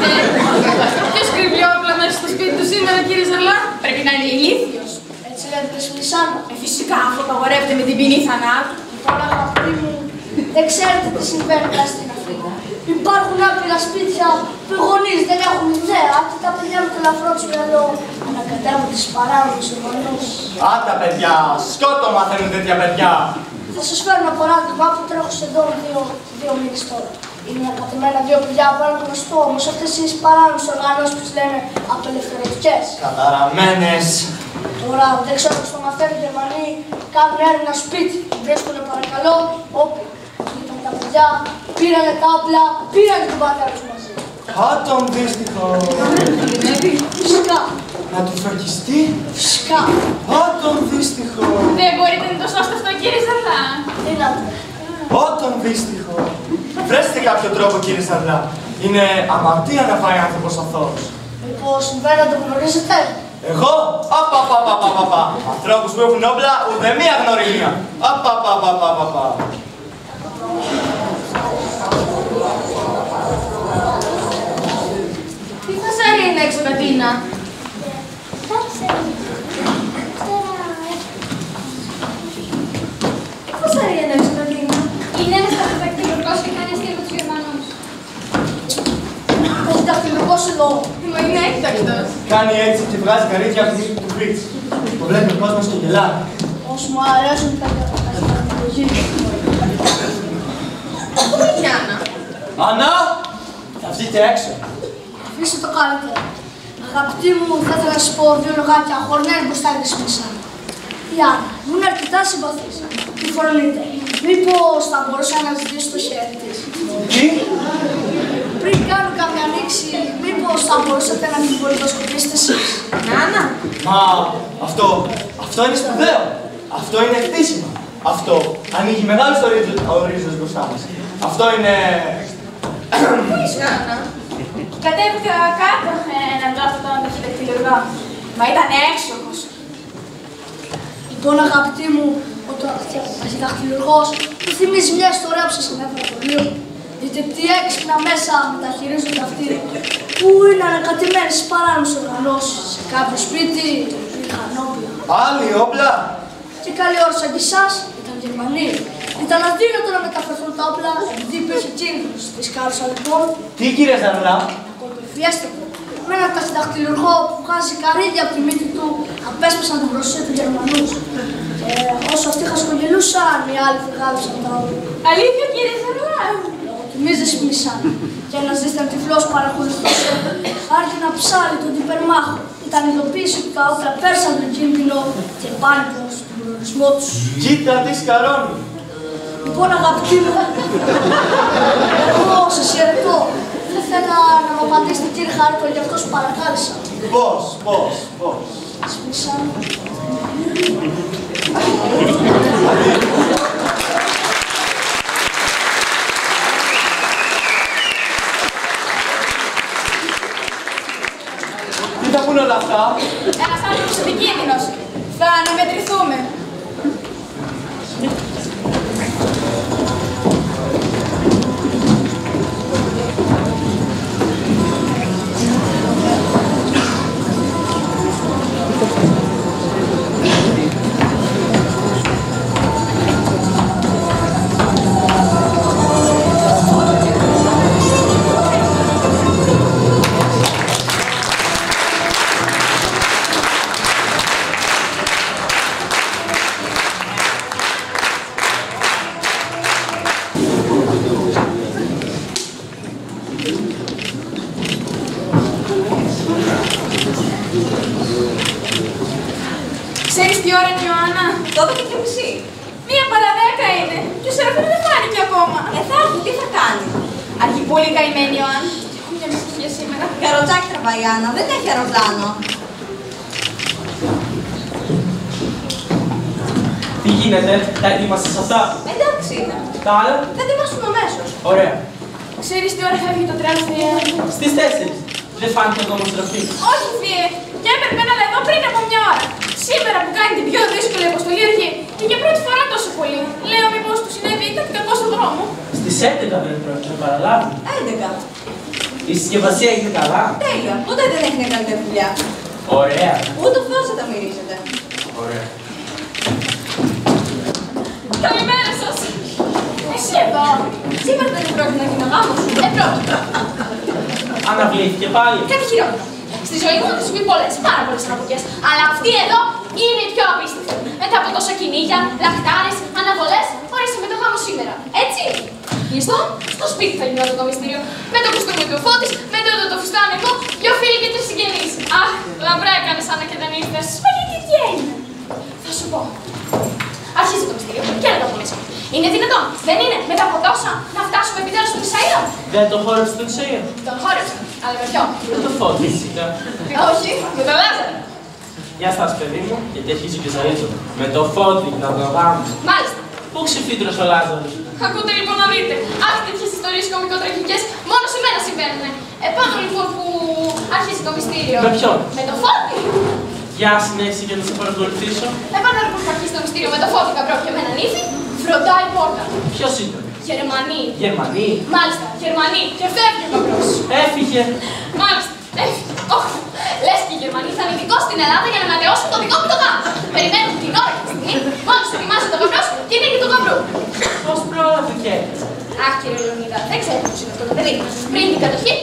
Ποιος κρύβει όπλα μέσα στο σπίτι του σήμερα, κύριε Ζαρλά? Πρέπει να είναι ηλίθιος. Έτσι λέτε, δεν σπινισάνε. Φυσικά, αυτό απαγορεύεται με την ποινή θανάτου. Τώρα, αγαπητοί μου, δεν ξέρετε τι συμβαίνει μέσα στην Αθήνα. Υπάρχουν άπειρα σπίτια που οι γονείς δεν έχουν ιδέα και τα παιδιά με το ελαφρό του μυαλό ανακατεύουν τις παράνομες γονείς. Α, τα παιδιά. Σκότω μαθαίνουν τέτοια παιδιά. Θα σας φέρω ένα παράδειγμα που τρέχω σε εδώ δύο μήνες τώρα. Είναι ανακατεμένα δύο παιδιά που είναι γνωστό, όμως αυτές οι παράνομες οργανώσεις που τις λένε απελευθερωτικές. Καταραμένες. Τώρα δεν ξέρω πώς το μαθαίνουν οι Γερμανοί, κάνουν ένα σπίτι, βρίσκουνε παρακαλώ όπλα. Ήταν τα παιδιά, πήρανε τα όπλα, πήρανε τον πατέρα τους μαζί. Α, τον δύστιχο. Φυσικά. Να του φραγιστεί. Φυσικά. Α, τον δύστιχο. Δεν μπορείτε να το σώσετε αυτό, κύριε Ζαρλά. Δύναται. Ω, τον δύστιχο. Βρέστε κάποιο τρόπο, κύριε Ζαρλά. Είναι αμαρτία να πάει άνθρωπος αθώος. Μήπως συμβαίνει να το γνωρίζετε? Εγώ, απαπαπαπαπαπα. Ανθρώπους που έχουν όπλα, ούτε μία γνωριμία. Απαπαπαπαπαπα. Τι θα σε είναι έξω, Κατίνα? αυτό. Είναι έκτακτος. Κάνει έτσι και βγάζει καρύδια από τη μύτη του Φρίτς. Το βλέπει ο κόσμος και γελάει. Όσο μου αρέσουν τα καταστατικογύρια. Πού είναι η Άννα? Άννα! Θα βγείτε έξω. Αφήστε το καλύτερο. Αγαπητοί μου, θα ήθελα να σας πω δύο λογάκια χορνέν μπροστά της Μισάν. Η Άννα μου είναι αρκετά συμπαθής. Τι φρονείτε? Μήπως θα μπορούσα να ζητήσω το χέρι της? Τι? Πριν κάνω κάποια ανοίξη, μήπως θα μπορούσατε να την πολιτοσκοπήσετε εσείς? Άννα. Μα αυτό είναι σπουδαίο. Αυτό είναι χτίσιμο. Αυτό ανοίγει μεγάλους ορίζοντες μπροστά μας. Αυτό είναι... Πού είσαι, Άννα? Κατέβηκα κάτω να δω αυτόν τον ταχυδακτηλουργό. Μα ήταν έξοχος. Λοιπόν, αγαπητοί μου, ο ταχυδακτηλουργός μου θυμίζει μια ιστορία που σας ανέφερα το λίγο. Δείτε τι έξυπνα μέσα μεταχειρίζονται αυτοί που είναι ανακατεμένοι στις παράνομες οργανώσεις. Σε κάποιο σπίτι είχαν όπλα. Άλλοι όπλα! Και καλή ώρα σαν και εσάς ήταν Γερμανοί. Ήταν αδύνατο να μεταφερθούν τα όπλα επειδή υπήρχε κίνδυνος. Τη σκάρωσα λοιπόν. Τι κύριε Ζαρλά? Ακολουθιέστε με έναν ταχυδακτηλουργό που βγάζει καρύδια από τη μύτη του, απέσπασαν την προσοχή του Γερμανούς. Όσο αυτοί χασκογελούσαν, οι άλλοι φυγάδισαν τα όπλα. Αλήθεια, κύριε Ζαρλά? Τιμής δεν σπίσαν. Και ένας δίστρα τυφλός παρακολουθούσε χάρη ένα ψάρι τον υπερμάχο. Ήταν ειδοποίηση ότι τα όπλα πέρσαν τον κίνδυνο και πάνε προς τον προορισμό τους. Κοίτα τι σκαρώνει! Λοιπόν, αγαπητοί μου, εγώ σας χαιρετώ. Θα ήθελα να μου απαντήσετε, κύριε Χάρτο, για αυτό που παρακάλεσα. Πώς? Σπίσαν. Τι θα πούνε όλα αυτά? Ένας άνθρωπος επικίνδυνος. Θα αναμετρηθούμε. Ξέρεις τι ώρα είναι, Ιωάννα? 12:30. Μία παρά 10 είναι. Και ο Σεραφείμ δεν φάνηκε ακόμα. Θα έρθει, τι θα κάνει? Αρχιπούλη καημένη, Ιωάννα. Έχω μια μυστικία σήμερα. Καροτζάκι τραβάει η Άννα, δεν έχει αεροπλάνο. Τι γίνεται, θα είμαστε σε αυτά? Εντάξει είναι. Τα άλλα? Θα ετοιμάσουμε αμέσως. Ωραία. Ξέρεις τι ώρα φεύγει το τρένο, Θεία? Στις 4. Δεν φάνηκε ακόμα στροφή. Όχι, Θεία. Και έπρεπε να είναι εδώ πριν από μια ώρα. Σήμερα που κάνει την πιο δύσκολη αποστολή αργή και για πρώτη φορά τόσο πολύ. Λέω μήπως του συνέβη κάτι κακό στον δρόμο. Στις 11 δεν πρόκειται να παραλάβει. 11. Η συσκευασία έγινε καλά. Τέλεια. Ποτέ δεν έχει να κάνει τέτοια δουλειά. Ωραία. Ούτε ο Θεός θα τα μυρίζεται. Ωραία. Καλημέρα σας. Εσύ εδώ. Σήμερα δεν πρόκειται να γίνει ο γάμος σου. Πρόκειται. Αναβλήθηκε πάλι. Κάτι χειρότερο. Στη ζωή μου θα σου πει πάρα πολλές αναποδιές. Αλλά αυτή εδώ είναι η πιο απίστευτη. Μετά από τόσα κυνήγια, λαχτάρες, αναβολές, ορίσαμε το γάμο σήμερα. Έτσι. Λοιπόν, στο σπίτι θα γινόταν το μυστήριο. Με το κουστούμι του Φώτης, με το φουστάνικο, δυο φίλοι και τρεις συγγενείς. Αχ, λαμπρά έκανες Άννα και δεν ήρθες. Μα γιατί τι έγινε? Θα σου πω. Αρχίζει το μυστήριο και να το πούμε. Είναι δυνατόν, δεν είναι, μετά από τόσα, να φτάσουμε επιτέλους στον Ισαΐα? Δεν το χόρεψε τον Ισαΐα. Τον χόρεψα, αλλά με ποιον? Δεν το Φώτη, φυσικά. Όχι, με τον Λάζαρο. Γεια σας, παιδί μου, γιατί αρχίζει και ζαρίζω. Με το Φώτη, να τον γάμω. Μάλιστα. Πού ξεφύτρωσε ο Λάζαρος? Ακούτε λοιπόν να δείτε. Αχ, τέτοιες ιστορίες κωμικοτραγικές μόνο σε μένα συμβαίνουν. Επάνω λοιπόν που αρχίζει το μυστήριο. Με ποιον? Με το Φώτη. Γεια συνέχιση για να σε παρακολουθήσω. Επάνω λοιπόν που αρχίζει το μυστήριο με το Φώτη Καμπρό και με έναν ύφη, φροντάει η πόρτα. Ποιος ήταν? Γερμανοί. Γερμανοί. Μάλιστα, Γερμανοί. Και φεύγει ο Καμπρός. Έφυγε. Μάλιστα, έφυγε. Όχι. Λες και οι Γερμανοί θα είναι ειδικώς στην Ελλάδα για να ματαιώσουν το δικό μου το γάμο. Περιμένουν την ώρα και τη στιγμή, μόλις ετοιμάζεται ο Καμπρός και είναι και του Καμπρού. Πώς πρόλαβε και? Αχ, κύριε Λεωνίδα, δεν ξέρω πώς είναι αυτό το παιδί. Πριν την κατοχή, η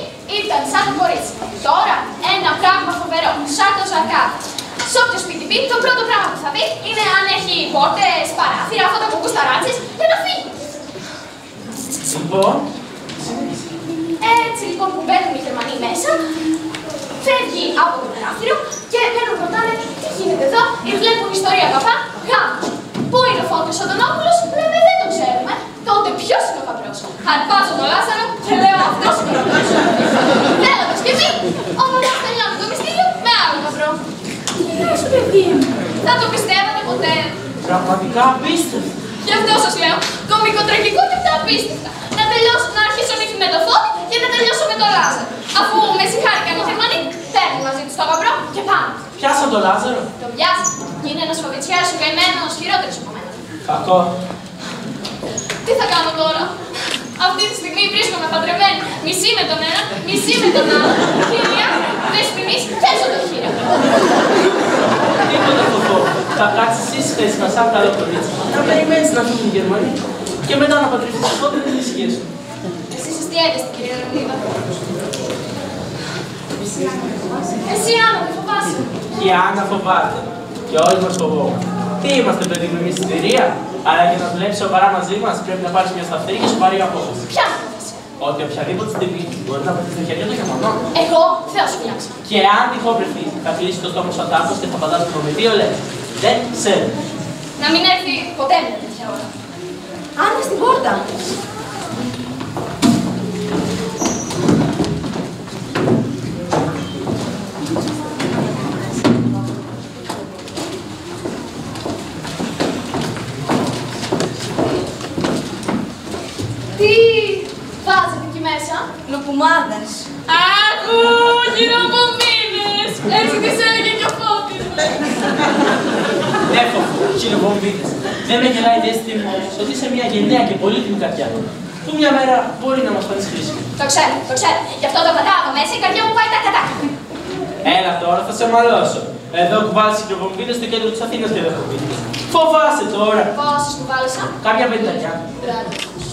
ήταν σαν το κορίτσι. Τώρα ένα πράγμα φοβερό, σαν το ζακάρι. Σε όποιο σπίτι μπει, το πρώτο πράγμα που θα δει είναι αν έχει πόρτες, παράθυρα, φώτα από κουσταράτσες και να φύγει. Λοιπόν. Έτσι λοιπόν που μπαίνουν οι Γερμανοί μέσα, φεύγει από το παράθυρο και μπαίνουν ρωτάνε τι γίνεται εδώ, ή βλέπουν ιστορία παπά, γάμο. Πού είναι ο Φώτης ο Δονόπουλος, λέμε δεν το ξέρουμε. Τότε ποιος είναι ο γαμπρός. Αρπάζω τον Λάζαρο και λέω αυτός είναι ο γαμπρός. Θέλω το σκεφτεί, ο παπάς τελειώνει το μυστήριο με άλλο γαμπρό. Λες παιδί μου, θα το πιστεύατε ποτέ. Πραγματικά απίστευτο. Γι' αυτό σας λέω, κομικό τραγικό και τα απίστευτα. Να αρχίσω νύχτη με το Φώτη και να τελειώσω με τον Λάζαρο. Αφού με συγχάρηκαν οι Γερμανοί, παίρνουν μαζί τους το γαμπρό και πάνε. Πιάσαν τον Λάζαρο. Τον πιάσαν. Και είναι ένας φοβητσιάρης ο καημένος, χειρότερος από μένα. Κακό. Τι θα κάνω τώρα. Αυτή τη στιγμή βρίσκομαι παντρεμένη. Μισή με τον ένα, μισή με τον άλλο. Κυρία, δεσποινής, παίζω το χείρα. Τίποτα φοβό. Θα κάτσεις ήσυχα ήσυχα σαν καλό κορίτσι. Να περιμένεις να φύγουν οι Γερμανοί. Και μετά να παντρευτείς τότε την ησυχία σου. Εσείς εστιαίτεστε, κυρία Λεωνίδα. Εσύ, Άννα, δεν φοβάσαι. Και η Άννα φοβάται. Και όλοι μας φοβόμαστε. Τι είμαστε, παιδί μου, εμείς στην εταιρεία. Αλλά για να δουλέψει σοβαρά μαζί μας πρέπει να πάρεις μια σταθερή και σοβαρή απόφαση. Ποια απόφαση. Ότι οποιαδήποτε στιγμή μπορεί να πετύχει στα χέρια των Γερμανών. Εγώ, Θεός σου μιλάξω. Και αν τυχόν βρεθεί, θα κλείσει το στόμα σαν τάφος και θα πατάς το με 2 λέξεις. Δεν ξέρω. Να μην έρθει ποτέ με τέτοια ώρα. Άννα στην πόρτα. Τι βάζετε εκεί μέσα. Λουκουμάδες. Άκου, χειροβομβίδες. Έτσι τις έλεγε και ο Φώτης. Ναι, χειροβομβίδες. Δεν με γελάει η αίσθηση μου ότι είσαι μια γενναία και πολύτιμη καρδιά. Που μια μέρα μπορεί να μας φανείς χρήσιμη. Το ξέρω, το ξέρω. Γι' αυτό το πατάω εδώ μέσα, η καρδιά μου πάει τάκα. Έλα τώρα, θα σε μαλώσω. Εδώ κουβάλεις χειροβομβίδες στο κέντρο της Αθήνας και δεν φοβήθηκες. Φοβάσαι τώρα. Πόσες κουβάλισα. Κάποια πεντακιά. Μπράβο.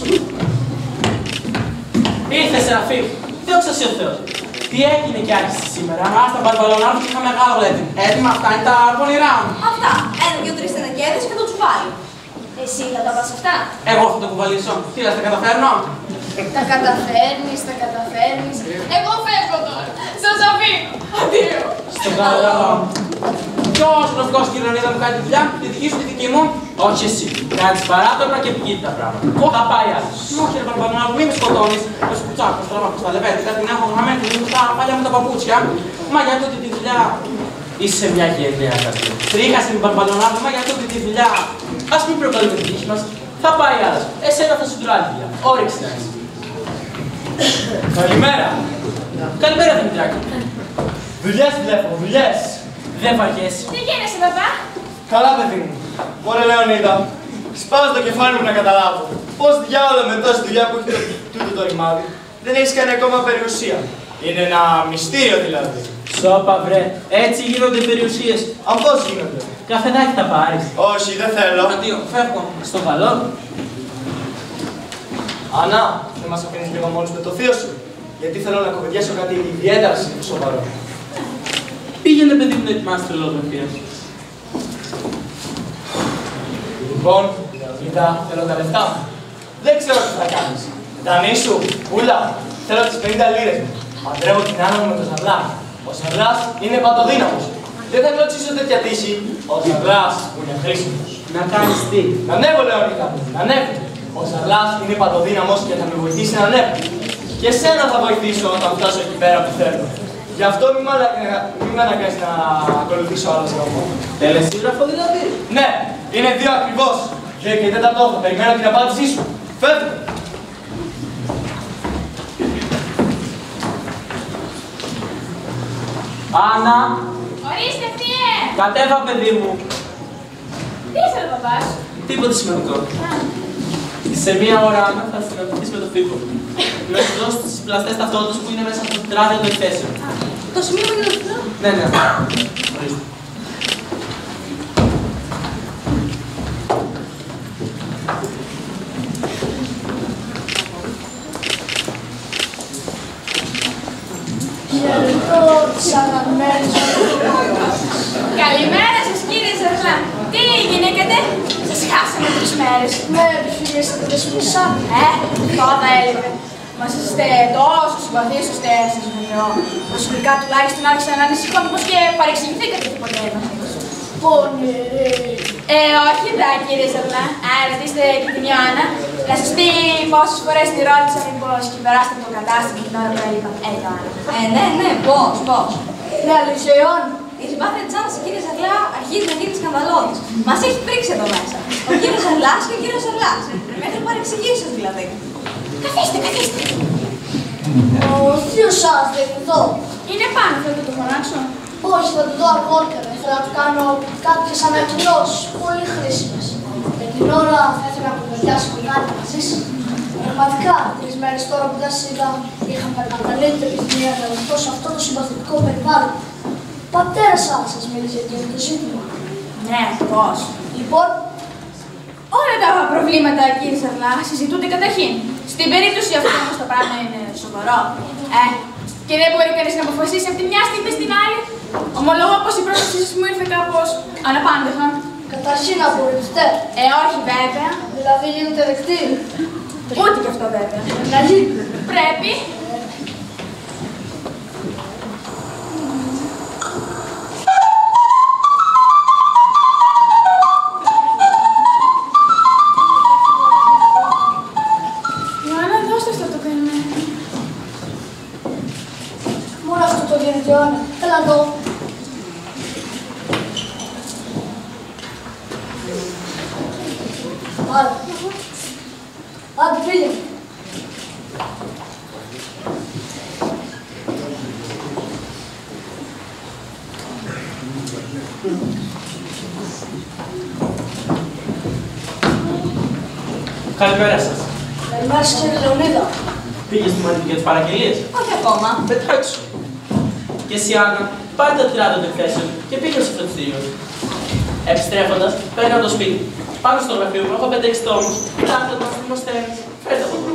Ήρθες να φύγει. Δόξα σε ο Θεός. Τι έγινε κι άρχισε σήμερα. Άστα μπαλμπαλονάρου και είχα μεγάλο έτοιμο. Έτοιμα, αυτά είναι τα πονηρά μου. Αυτά. 1, 2, 3 στενακέδες και το τσουβάλι. Εσύ θα τα πας αυτά. Εγώ θα το κουβαλήσω. Τι λες, τα καταφέρνω. Τα καταφέρνεις, τα καταφέρνεις. Εγώ φεύγω τώρα. Σας αφήνω. Αντίο. Στο καλό. Ποιος ναυτικός κύριε Λεωνίδα μου κάνει τη δουλειά, τη δική σου, τη δική μου. Όχι εσύ. Κάνεις παράπλευρα και επικίνδυνα πράγματα. Θα πάει άλλος. Όχι ρε Μπαλμπαλονάρου, μην με σκοτώνεις. Με σκουτσάκος, τραβάκος, τα λεβέντικα, την έχω γραμμένη, την μου τα παλιά μου τα παπούτσια. Μα για τούτη τη δουλειά. Είσαι μια γενναία καρδιά. Τρίχασε με Μπαλμπαλονάρου, μα για τούτη τη δουλειά. Ας μην προκαλούμε την τύχη μας. Θα πάει άλλος. Εσένα θα σου πει άλλη δουλειά. Όρεξη να είσαι. Καλημέρα. Καλημέρα Δημητράκη. Δουλειές βλέπω, δουλειές. Δεν βαριέσαι. Τι γίνεσαι, παπά. Καλά, παιδί μου. Μωρέ Λεωνίδα, σπάζω το κεφάλι μου να καταλάβω. Πώς διάολο με τόση δουλειά που έχει τούτο το ρημάδι, δεν έχεις κάνει ακόμα περιουσία. Είναι ένα μυστήριο δηλαδή. Σώπα βρε, έτσι γίνονται οι περιουσίες. Αν πώς γίνονται. Καφεδάκι θα πάρεις. Όχι, δεν θέλω. Αντίο, φεύγω. Στο βαλόν. Ανά, δεν μας αφήνεις λίγο μόνος με το θείο σου. Γιατί θέλω να κουβεντιάσω κάτι ιδιαίτερα σοβαρό. Πήγαινε παιδί μου να ετοιμάσεις το λόγο θεία σου. Λοιπόν, Λεωνίδα, θέλω τα λεφτά μου. Δεν ξέρω τι θα κάνεις. Δανεί σου, πουλά, θέλω τις 50 λίρες μου. Παντρεύω την Άννα μου με τον Ζαβλά. Ο Ζαβλάς είναι παντοδύναμος. Δεν θα κλωτσίσω τέτοια τύχη. Ο Ζαβλάς που είναι χρήσιμος. Να κάνεις τι. Να ανέβω, Λεωνίδα μου, να ανέβω. Ο Ζαβλάς είναι παντοδύναμος και θα με βοηθήσει να ανέβω. Και εσένα θα βοηθήσω όταν φτάσω εκεί πέρα που θέλω. Γι' αυτό μην με αναγκάσεις να ακολουθήσω άλλο δρόμο. Τελεσίγραφο δηλαδή. Ναι, είναι 2 ακριβώς. 2 και 4 θα περιμένω την απάντησή σου. Φεύγω. Άννα. Ορίστε, θείε. Κατέβα παιδί μου. Τι ήθελε ο παπάς. Τίποτα σημαντικό. Σε μία ώρα, Άννα, θα συναντηθείς με τον Φίβο. Να σου δώσω τις πλαστές ταυτότητες που είναι μέσα στο τετράδιο των εκθέσεων. Το σημείο μου είναι το φυλό. Ναι, ναι. Ορίστε. Χαιρετώ τις αγαπημένες μου. Καλημέρα σας κύριε Ζερλά. Τι γινήκατε, σας χάσαμε 3 μέρες. Με επιφυλήσατε δεν σπίσα. Τώρα έλειπε. Μας είστε τόσο συμπαθείς ώστε σας βεβαιώ. Προσωπικά τουλάχιστον άρχισα να ανησυχώ μήπως και παρεξηγηθήκατε και ποτέ μας. Πονηρή. Όχι δα κύριε Ζερλά. Ρωτήστε και την Ιωάννα. Να σας πει πόσες φορές τη ρώτησα μήπως κυβεράσετε το κατάστημα την ώρα που έλειπα. Ναι, πώς. Ναι, αλήθεια, Ιωάννα. Η συμπάθεια της Άννας, κύριε Ζερλά, αρχίζει να γίνει σκανδαλώδης. Μας έχει πρίξει εδώ μέσα. Ο κύριος Ζερλάς και ο κύριος Ζερλάς. Μέχρι παρεξηγήσεις δηλαδή. Καθίστε. Ο θείος σας δεν είναι εδώ. Είναι πάνω, θέλετε να το φωνάξω. Όχι, θα το δω αργότερα. Θέλω να του κάνω κάποιες ανακοινώσεις πολύ χρήσιμες. Για την ώρα θα ήθελα να κουβεντιάσω κάτι μαζί σας. Πραγματικά, 3 μέρες τώρα που δεν σας είδα, είχαμε καταλήξει επιθυμία να δεχτώ σε αυτό το συμπαθητικό περιβάλλον. Ο πατέρας σας μίλησε για το ζήτημα. Ναι, πώς. Λοιπόν, όλα τα προβλήματα, κύριε Ζερλά, συζητούνται καταρχήν. Στην περίπτωση αυτή όμως το πράγμα είναι σοβαρό. Και δεν μπορεί κανείς να αποφασίσει από τη μια στιγμή στην άλλη. Ομολογώ πως η πρόταση σας μου ήρθε κάπως αναπάντεχα. καταρχήν απορριφθείτε. Όχι βέβαια. Δηλαδή γίνεται δεκτή. Ούτε και αυτό βέβαια. Να γίνει. Πρέπει. Ιωάννα, δώστε αυτό το καημένο. Μόνο αυτό το γίνεται, Ιωάννα. Έλα εδώ. Άντε, φίλε. Καλημέρα σας. Καλημέρα σας, κύριε Λεωνίδα. Πήγες στη μανίκη για τις παραγγελίες. Όχι ακόμα. Πετάξου. Και εσύ, Άννα, πάρε τα 30 των εκθέσεων και πήγαινε στο φροντιστήριο. Επιστρέφοντας, παίρνω το σπίτι. Πάνω στο γραφείο μου έχω 5-6 τόμους. Κοιτάξτε το, δημοσταίνεις. Φέρτε από εδώ.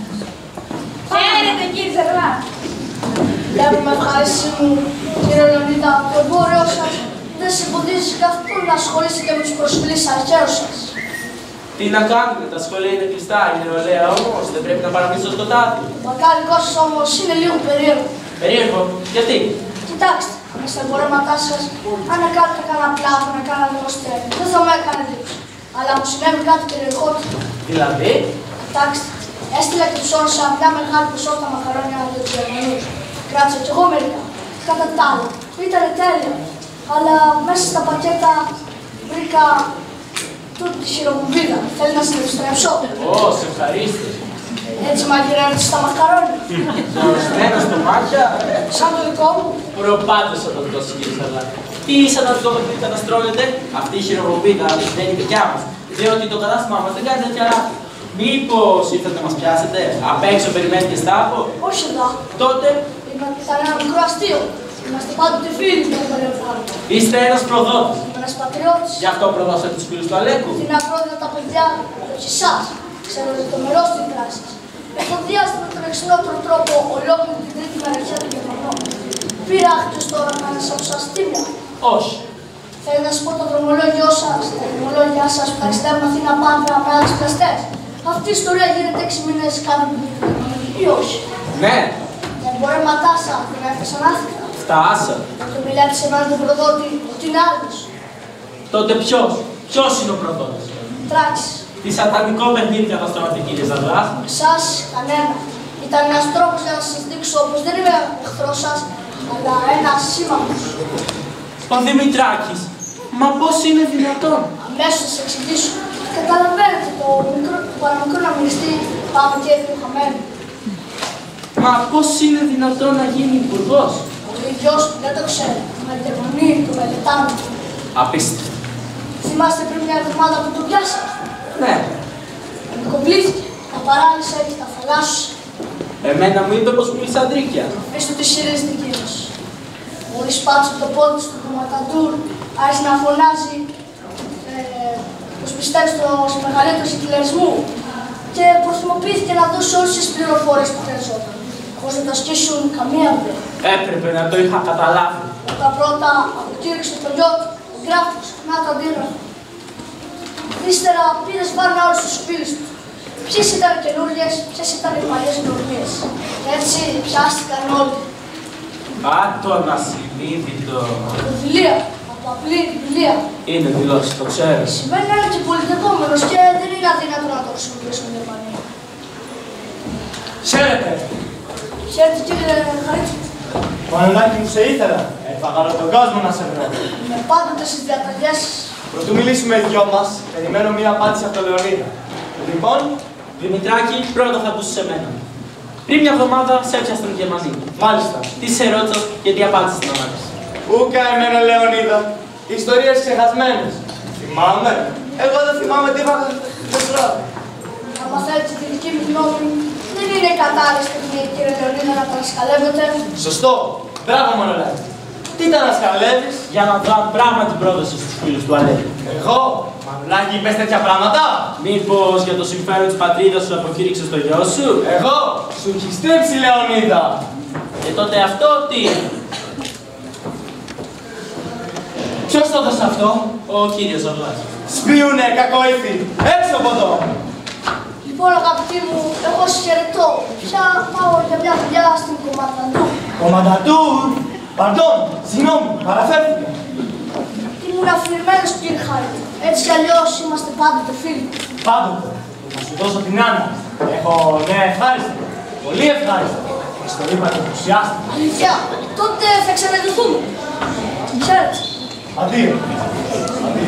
Χαίρετε, κύριε Ζερλά. Βλέπουμε ευχαρίστηση μου, κύριε Λεωνίδα, το εμπόριό σας δεν σε εμποδίζει καθόλου να ασχολήσετε με τους προσφυλείς αρχαίους σας. Τι να κάνουμε, τα σχολεία είναι κλειστά, είναι νεολαία όμως, δεν πρέπει να παραμείνει στο σκοτάδι. Το μακάρικό σας όμως είναι λίγο περίεργο. Περίεργο, γιατί? Κοιτάξτε, με στα εμπορεύματά σας, αν κάνετε κανένα πλάτο, να κάνετε δημοστέρι, δεν θα με έκανε εντύπωση. Αλλά μου συνέβη κάτι περιεργότερο. Δηλαδή? Κοιτάξτε, έστειλα και τους όρους σε μια μεγάλη ποσότητα μαχαρόνια από τους Γερμανούς. Κράτησα κι εγώ μερικά. Κατά τα άλλα, ήταν τέλεια. Αλλά μέσα στα πακέτα βρήκα τούτη τη χειροβουβίδα. Θέλει να την επιστρέψω. Σε ευχαρίστω. Έτσι μαγειρεύεται στα μαχαρόνια. Ζωρισμένα στο μάτια. Σαν το δικό μου. Προπάντως θα το δώσει, κύριε Σαλά. Τι σαν να το παιχνίδι καταστρώνεται, αυτή η χειροβοβίδα δεν είναι δικιά μας. Διότι το κατάστημά μας δεν κάνει τέτοια λάθη. Μήπως ήρθατε να μας πιάσετε, απ' έξω περιμένει και στάπο. Όχι εδώ. Τότε Ήταν ένα μικρό αστείο. Είμαστε πάντοτε φίλοι του περιβάλλον. είστε ένας προδότης. Ένας πατριώτης. Γι' αυτό προδώσατε τους φίλους του Αλέκου. Την απρόβλεπτα τα παιδιά, όχι εσάς. Ξέρω λεπτομερό στην δράση σας. Εφοδιάστε με τον εξηνότερο τρόπο ολόκληρη την τρίτη μεραρχία των Γερμανών. Πήρα άχτιος τώρα κανένας από σας τίμια. Όχι. Θέλω να σας πω το δρομολόγιο σας, τα δρομολόγια σας που ταξιδεύουν Αθήνα Πάντρα με άλλους πλαστές. Αυτή η ιστορία γίνεται 6 μήνες κάτω από την ή όχι. Ναι, Τα εμπορεύματά σας δεν έφτασαν άθικτα. φτάσα. Το μιλάτε σε εμάς τον προδότη ότι είναι άλλος. Τότε ποιος είναι ο προδότης? Τράξης. Τι σατανικό παιχνίδι καταστρώνατε, κύριε Ζαλά. Εσάς κανένα. Ήταν ένας τρόπος για να σας δείξω πως δεν είμαι εχθρός σας, αλλά ένας σύμμαχος. Ο Δημητράκης. Μα πώς είναι δυνατόν? Αμέσως θα σας εξηγήσω. Καταλαβαίνετε το παραμικρό να μυριστεί πάμε και έδινε χαμένο. Μα πώς είναι δυνατόν να γίνει υπουργός? Ο ίδιος δεν το ξέρει. Με τη μονή του μελετάμε. Απίστευτο. Θυμάστε πριν μια εβδομάδα που τον πιάσατε. Ναι. Κομπλήθηκε. Τα παράλυσα και τα θαλάσσουσα. Εμένα μου είπε πως μίλησα αντρίκια. Πες του τι σειρίζεται κύριος. Μόλις πάτσε το πόδι του κομματαντούρ, άρχισε να φωνάζει πως πιστεύει στο μεγαλύτερο συγκλονισμό και προθυμοποιήθηκε να δώσει όλες τις πληροφορίες που χρειαζόταν. πως δεν τα σκίσουν καμία μπλε. Έπρεπε να το είχα καταλάβει. Τα πρώτα αποκήρυξε το γιο του, ο γράφος, να το αντίγραφο. Ύστερα πήρες βάρνα όλους τους φίλους του. Ποιες ήταν οι καινούργιες, ποιες ήταν οι παλιές γνωριμίες. Έτσι πιάστηκαν όλοι. Άτο να συνείδητο. Βιβλία, από απλή βιβλία. Είναι δηλώσει, το ξέρεις. Σημαίνει ένα και πολιτευόμενος και δεν είναι αδύνατο να το χρησιμοποιήσουμε την Γερμανία. Χαίρετε! Χαίρετε κύριε Χαρίτσι. Μανολάκι μου, σε ήθελα. Έφαγα όλο τον κόσμο να σε βρω. Με πάντοτε στις διαταγές. Πρωτού μιλήσουμε οι δυο μας, περιμένω μία απάντηση από τον Λεωνίδα. Λοιπόν, Δημητράκη, πρώτα θα ακούσεις εμένα. Πριν μια εβδομάδα σε έπιασαν οι Γερμανοί. μάλιστα. Τι σε ρώτησα και τι απάντησες στην ανάπτυξη. Ούκα εμένα, Λεωνίδα. Ιστορίες ξεχασμένες. Θυμάμαι. Εγώ δεν θυμάμαι τι είπα χθες. Αν θέλετε τη δική μου γνώμη, δεν είναι η κατάλληλη στιγμή, κύριε Λεωνίδα, να τα σκαλεύετε. Σωστό. Μπράβο, Μανολάκη. Τι τα ανασκαλεύεις? Για να δω αν πράγματι πρόδωσες στους φίλους του Αλέκη. Εγώ, Μανολάκη, είπες τέτοια πράγματα? Μήπως για το συμφέρον της πατρίδας σου αποκήρυξες το γιο σου. Εγώ, σου έχει στρέψει, Λεωνίδα. Και τότε αυτό τι είναι. Ποιος το έδωσε αυτό? Ο κύριος Ζαρλάς. Σβήουνε, κακοήθη. Έξω από εδώ. Λοιπόν, αγαπητοί μου, εγώ σας χαιρετώ. Πια πάω για μια δουλειά στην Κομμανταντού. Κομμανταντούρ. Παρντών, συγγνώμη, παραφέρθηκα. Ήμουν αφηρημένος, κύριε Χάρη. Έτσι κι αλλιώς είμαστε πάντοτε φίλοι. Πάντοτε. Να σου δώσω την Άννα. Έχω νέα ευχάριστη. Πολύ ευχάριστη. Ιστορία πρωτοενθουσιάστη. Αλήθεια, τότε θα ξαναδεθούμε. Χαίρετε. Αντίο. Αντίο.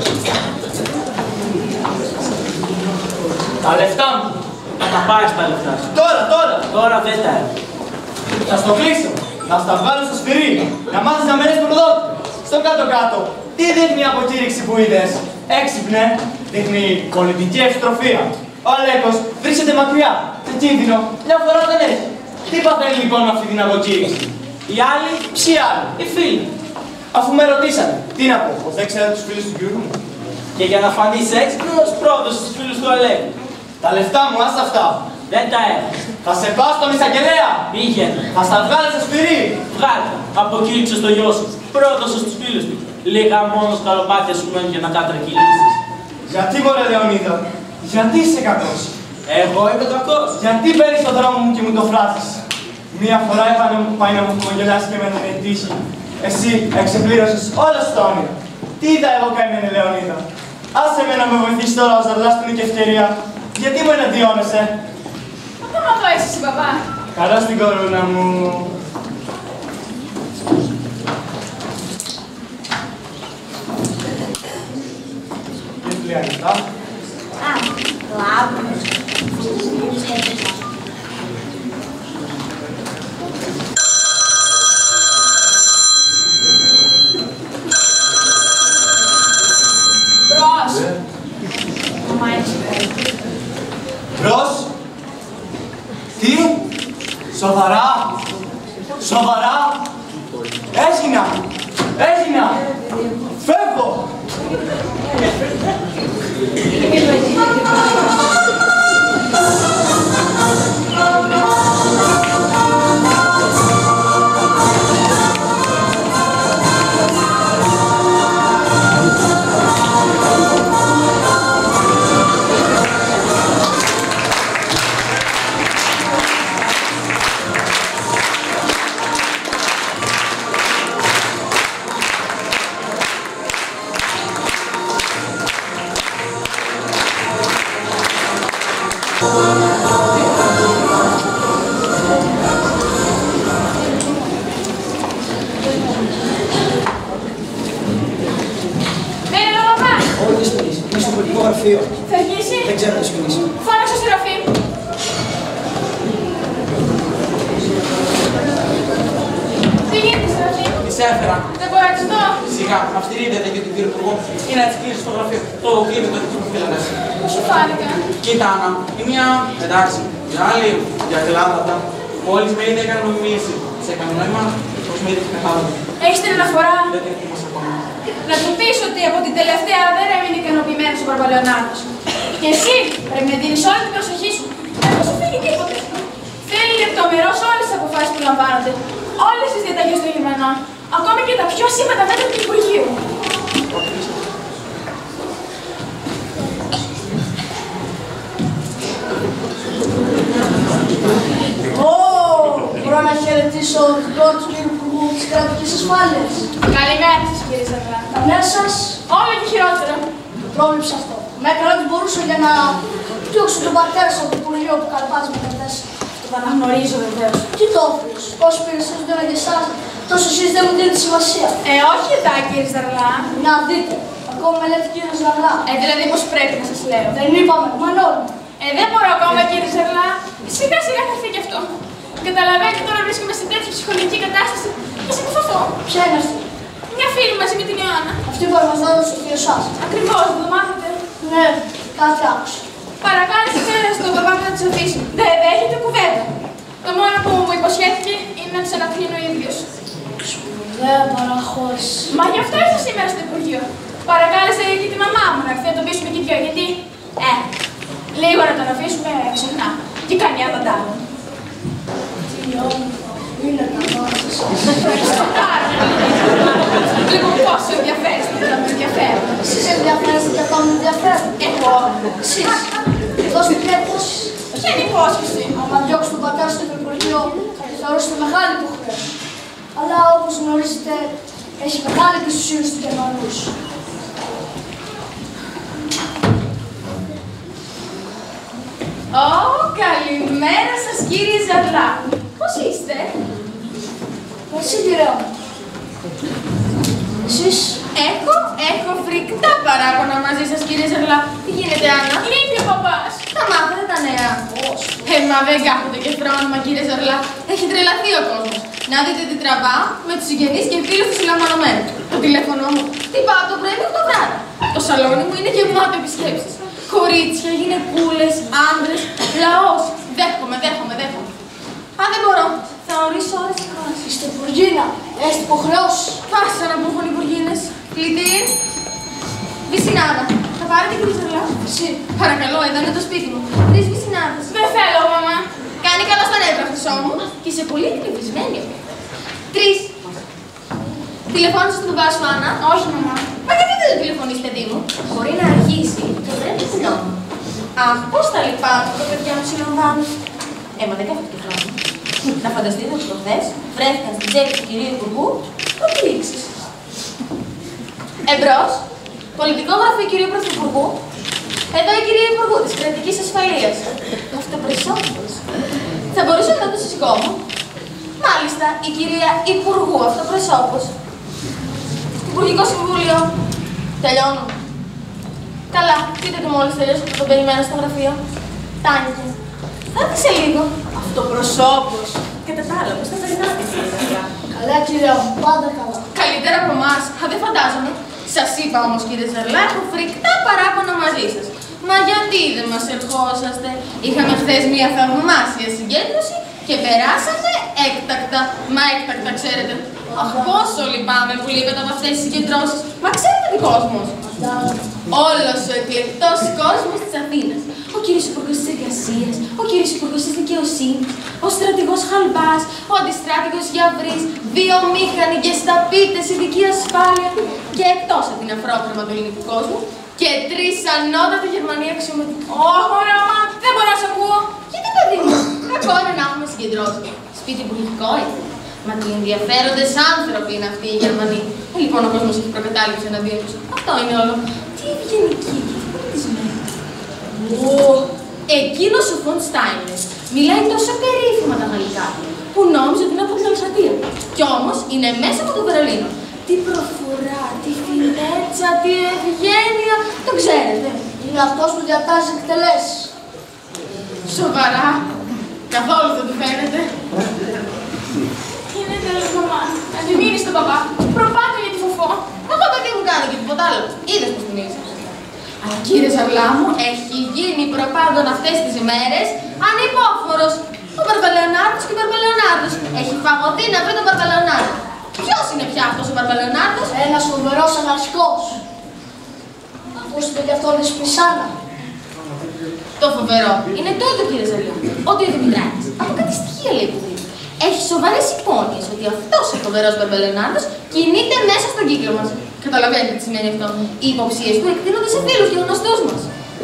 Τα λεφτά μου. Θα τα πάρεις τα λεφτά σου. Τώρα. Τώρα δεν τα έχω. Θα στο κλείσω. Να στα βγάλω στο σφυρί. Να μάθεις να μένεις προδότη. Στο κάτω-κάτω. Τι δείχνει η αποκήρυξη που είδες? Έξυπνε. Δείχνει πολιτική ευστροφία. Ο Αλέκος βρίσκεται μακριά. Σε κίνδυνο. Μια φορά δεν έχει. Τι παθαίνει λοιπόν με αυτή την αποκήρυξη? Οι άλλοι, Ποιοι άλλοι? οι φίλοι. Αφού με ρωτήσανε. Τι να πω? Πως δεν ξέρω τους φίλους του Γιώργου μου. Και για να φανείς έξυπνος, πρόδωσες στους φίλους του Αλέκου. Τα λεφτά μου, άστα αυτά. Δεν τα έχω. Θα σε πάω στον εισαγγελέα. Πήγαινε. Θα στα βγάλω στο σφυρί. Βγάλε. Αποκήρυξες το γιο σου. Πρόδωσες στους φίλους του. Λίγα μόνο σκαλοπάτια σου μένουν για να κατρακυλήσεις. Γιατί μωρέ Λεωνίδα? Γιατί είσαι κακός? Εγώ είμαι κακός. Γιατί παίρνεις τον δρόμο μου και μου το φράζεις? Μία φορά είχα πάει να μου χαμογελάσει και με την τύχη. Εσύ εξεπλήρωσες όλα σου τα όνειρα. Τι είδα εγώ καημένη Λεωνίδα? Άσε με να με βοηθήσει τώρα ο Ζαρλάς που είναι και ευκαιρία. Γιατί μου εναντιώνεσαι? Ακόμα το είσαι εσύ, μπαμπά. Καλά στην κορούνα μου. Τι πλοία ανοιχτά? Α, το άπλο. Μπρος. Μπρος. Τι? Σοβαρά. Σοβαρά. Έγινα. Φεύγω. Μένει ο μπαμπά. Όχι, δεν σπουδίσει. Είναι στο πολιτικό γραφείο. Θα αργήσει. Δεν ξέρω τι σπουδίσει. Φάνε στο Σεραφείμ. Τι γίνεται, Σεραφείμ? Της έφερα. Δεν μπορώ να της δω. Σιγά, αυστηρίδεται για τον κύριο Υπουργό. Είναι να της κλείσει στο γραφείο. Το κλείνει το δικό μου φίλο. Πώς σου φάνηκα? Κοίτα, Άννα, η μία εντάξει, η άλλη για κλάματα. Μόλις με είδε έκανε νομιμοποίηση. Σε έκανε νόημα, πως με είδε την Ελλάδα. Έχεις την αναφορά? Δεν την έχουμε ακόμα. Να του πεις ότι από την τελευταία δεν έμεινε ικανοποιημένος ο Παρπαλαιονάτος. Και εσύ πρέπει να δίνεις όλη την προσοχή σου. Δεν θα σου φύγει τίποτε. Θέλει λεπτομερώς όλες τις αποφάσεις που λαμβάνονται, όλες τις διαταγές των γερμανών, ακόμη και τα πιο σύμβατα μέτρα του Υπουργείου. Μπορώ να χαιρετήσω τον πρώτο κύριο Υπουργού της Κρατικής Ασφάλειας. Καλημέρα σας, κύριε Ζαγλά. Τα νέα σας, Όλο και χειρότερο. το πρόβλεψα αυτό. Με έκανα ό,τι μπορούσα για να διώξω τον πατέρα σας από το Υπουργείο που καλπάζει με τα τέσσερα. Το αναγνωρίζω βεβαίως. Τι το όφιλος, όσοι περισσότεροι δεν για εσάς, τόσο εσείς δεν μου δίνετε σημασία. Όχι εδώ, κύριε Ζαγλά. Να δείτε, ακόμα με λέτε κύριε Ζαγλά. Δηλαδή πως πρέπει να σας λέω. Δεν είπαμε, Μανώλη. Δεν μπορώ ακόμα, κύριε Ζαγλά. Σιγά σιγά θα έρθει και αυτό. Καταλαβαίνετε τώρα βρίσκομαι σε τέτοια ψυχολογική κατάσταση και σε κουφαθώ. Ποια είναι αυτή? Μια φίλη μαζί με την Ιωάννα. Αυτή που αναζώντας στο θείο σας. Ακριβώς, δεν το μάθετε. Ναι, κάτι άκουσα. Παρακάλεσε στον παπά να της αφήσει. Δεν δέχεται κουβέντα. Το μόνο που μου υποσχέθηκε είναι να της ανακρίνει ο ίδιος. Σπουδαία παραχώρηση. Μα γι' αυτό ήρθα σήμερα στο Υπουργείο. Παρακάλεσε και τη μαμά μου να έρθει να το πείσουμε και δυο. Γιατί, λίγο να τον αφήσουμε συχνά. Και κάνει άδαντά. Τι όμορφο είναι τα μάτια σας. Ευχαριστώ πάρα πολύ. Λοιπόν, πόσο ενδιαφέρεστε να με ενδιαφέρουν. Εσείς ενδιαφέρεστε και ακόμα με ενδιαφέρουν. Εγώ. Εσείς. Δώστε μια υπόσχεση. Ποια είναι η υπόσχεση? Άμα διώξω τον πατέρα στο Υπουργείο, θα τη θεωρήσετε μεγάλη υποχρέωση. Αλλά όπως γνωρίζετε, έχει μεγάλη εξουσία στους Γερμανούς. Καλημέρα σας, κύριε Ζαγλά. Πώς είστε? Εσύ, κυρία μου. Εσείς? Έχω φρικτά παράπονα μαζί σας, κύριε Ζαγλά. Τι γίνεται, Άννα? Λείπει ο παπάς. Θα μάθετε τα νέα. Μα δεν κάθονται και φρόνημα, κύριε Ζαγλά. Έχει τρελαθεί ο κόσμος. Να δείτε τι τραβά με τους συγγενείς και φίλους του συλλαμβανομένου. Το τηλέφωνο μου χτυπάω το πρωί μέχρι το βράδυ. Το σαλόνι μου είναι γεμάτο επισκέψεις. Κορίτσια, γυναικούλες, άντρες, λαός. Δέχομαι. Αν δεν μπορώ, θα ορίσω ώρες ακρόασης. Είστε υπουργίνα. Έχετε υποχρεώσεις. Πάσα να μου έχουν υπουργίνες. Κλειδί. Βυσσινάδα. Θα πάρετε, κύριε Ζαγλά? Εσύ. Παρακαλώ, εδώ είναι το σπίτι μου. 3 βυσσινάδες. Δεν θέλω, μαμά. Κάνει καλό στον έβραχτος όμως και είσαι πολύ εκνευρισμένη. 3. Τηλεφώνησες στον μπαμπά σου, Άννα? Όχι, μαμά. Μα γιατί δεν το τηλεφωνείς, παιδί μου? Μπορεί να αργήσει και πρέπει να συγγνώμη. Αχ, πώς τα λυπάμαι που τα παιδιά μου συλλαμβάνουν. Μα δεν κάθεται και χρόνο. Να φανταστείτε ότι προχθές βρέθηκαν στην τσέπη του κυρίου Υπουργού προκηρύξεις. Εμπρός, πολιτικό γραφείο κυρίου Πρωθυπουργού. Εδώ η κυρία Υπουργού της Κρατικής Ασφαλείας. Αυτοπροσώπως. Θα μπορούσα να το σηκώ μου. Μάλιστα, η κυρία Υπουργού αυτοπροσώπως. Υπουργικό Συμβούλιο. Τελειώνω. Καλά, πείτε του μόλις τελειώσω που τον περιμένω στο γραφείο. Τάνηκε. Άκουσε λίγο. Αυτοπροσώπως. Κατά τα άλλα, πώς θα περνάτε, κύριε Ζαγλά? Καλά, κυρία μου, πάντα καλά. Καλύτερα από εμάς. Δεν φαντάζομαι. Σας είπα όμως, κύριε Ζαγλά, έχω φρικτά παράπονα μαζί σας. Μα γιατί δεν μας ερχόσαστε? Είχαμε χθες μια θαυμάσια συγκέντρωση και περάσαμε έκτακτα. Μα έκτακτα, ξέρετε. Αχ, πόσο λυπάμαι που λείπετε από αυτές τις συγκεντρώσεις. Μα ξέρετε τι κόσμος? Όλος ο εκλεκτός κόσμος της Αθήνας. Ο κύριος Υπουργός της Εργασίας, ο κύριος Υπουργός της Δικαιοσύνης, ο στρατηγός Χαλμπάς, ο αντιστράτηγος Γιαβρής, βιομήχανοι και σταπίτες, ειδική ασφάλεια και εκτός από την αφρόκρεμα του ελληνικού κόσμου και 3 ανώτατοι Γερμανοί αξιωματικοί. Ωραία, μαμά, δεν μπορώ να σε ακούω. Γιατί, παιδί μου, κακό είναι να έχουμε συγκεντρώσει. Σπίτι υπουργικό είναι. Μα τι ενδιαφέροντες άνθρωποι είναι αυτοί οι Γερμανοί. Λοιπόν, ο κόσμος έχει προκατάληψη εναντίον τους. Αυτό είναι όλο. Τι ευγενική και τι πολιτισμένη. Εκείνος ο Φον Στάινερ μιλάει τόσο περίφημα τα γαλλικά που νόμιζε ότι είναι από την Αλσατία. Κι όμως είναι μέσα από το Βερολίνο. Τι προφορά, τι φινέτσα, τι ευγένεια. Το ξέρετε. Είναι αυτός που διατάζει εκτελέσεις. Σοβαρά. Καθόλου δεν του φαίνεται. Είναι τέλος, μαμά. Να τη μείνει στον παπά. Προπάτω για τη φοφό. Εγώ δεν μου κάνω και τίποτα άλλο. Είδες πως την είσαι. Αλλά κύριε Ζαγλά μου, έχει γίνει προπάντων αυτές τις ημέρες ανυπόφορος. Ο Μπαρμπαλεωνάρδος και ο Μπαρμπαλεωνάρδος. Έχει φαγωθεί να βρει τον Μπαρμπαλεωνάρδο. Ποιος είναι πια αυτός ο Μπαρμπαλεωνάρδος? Ένας φοβερός αναρχικός. Ακούσετε κι αυτόν τη Σπισάνα. Το φοβερό είναι τούτο, κύριε Ζαγλά. Ότι ο Δημητράκης από κάτι στοιχεία στοιχεία, λέει που δει. Έχει σοβαρές υπόνοιες ότι αυτός ο φοβερός μπεμπελονάρδος κινείται μέσα στον κύκλο μας. Καταλαβαίνετε τι σημαίνει αυτό. Οι υποψίες του εκτείνονται σε φίλους και γνωστούς μας.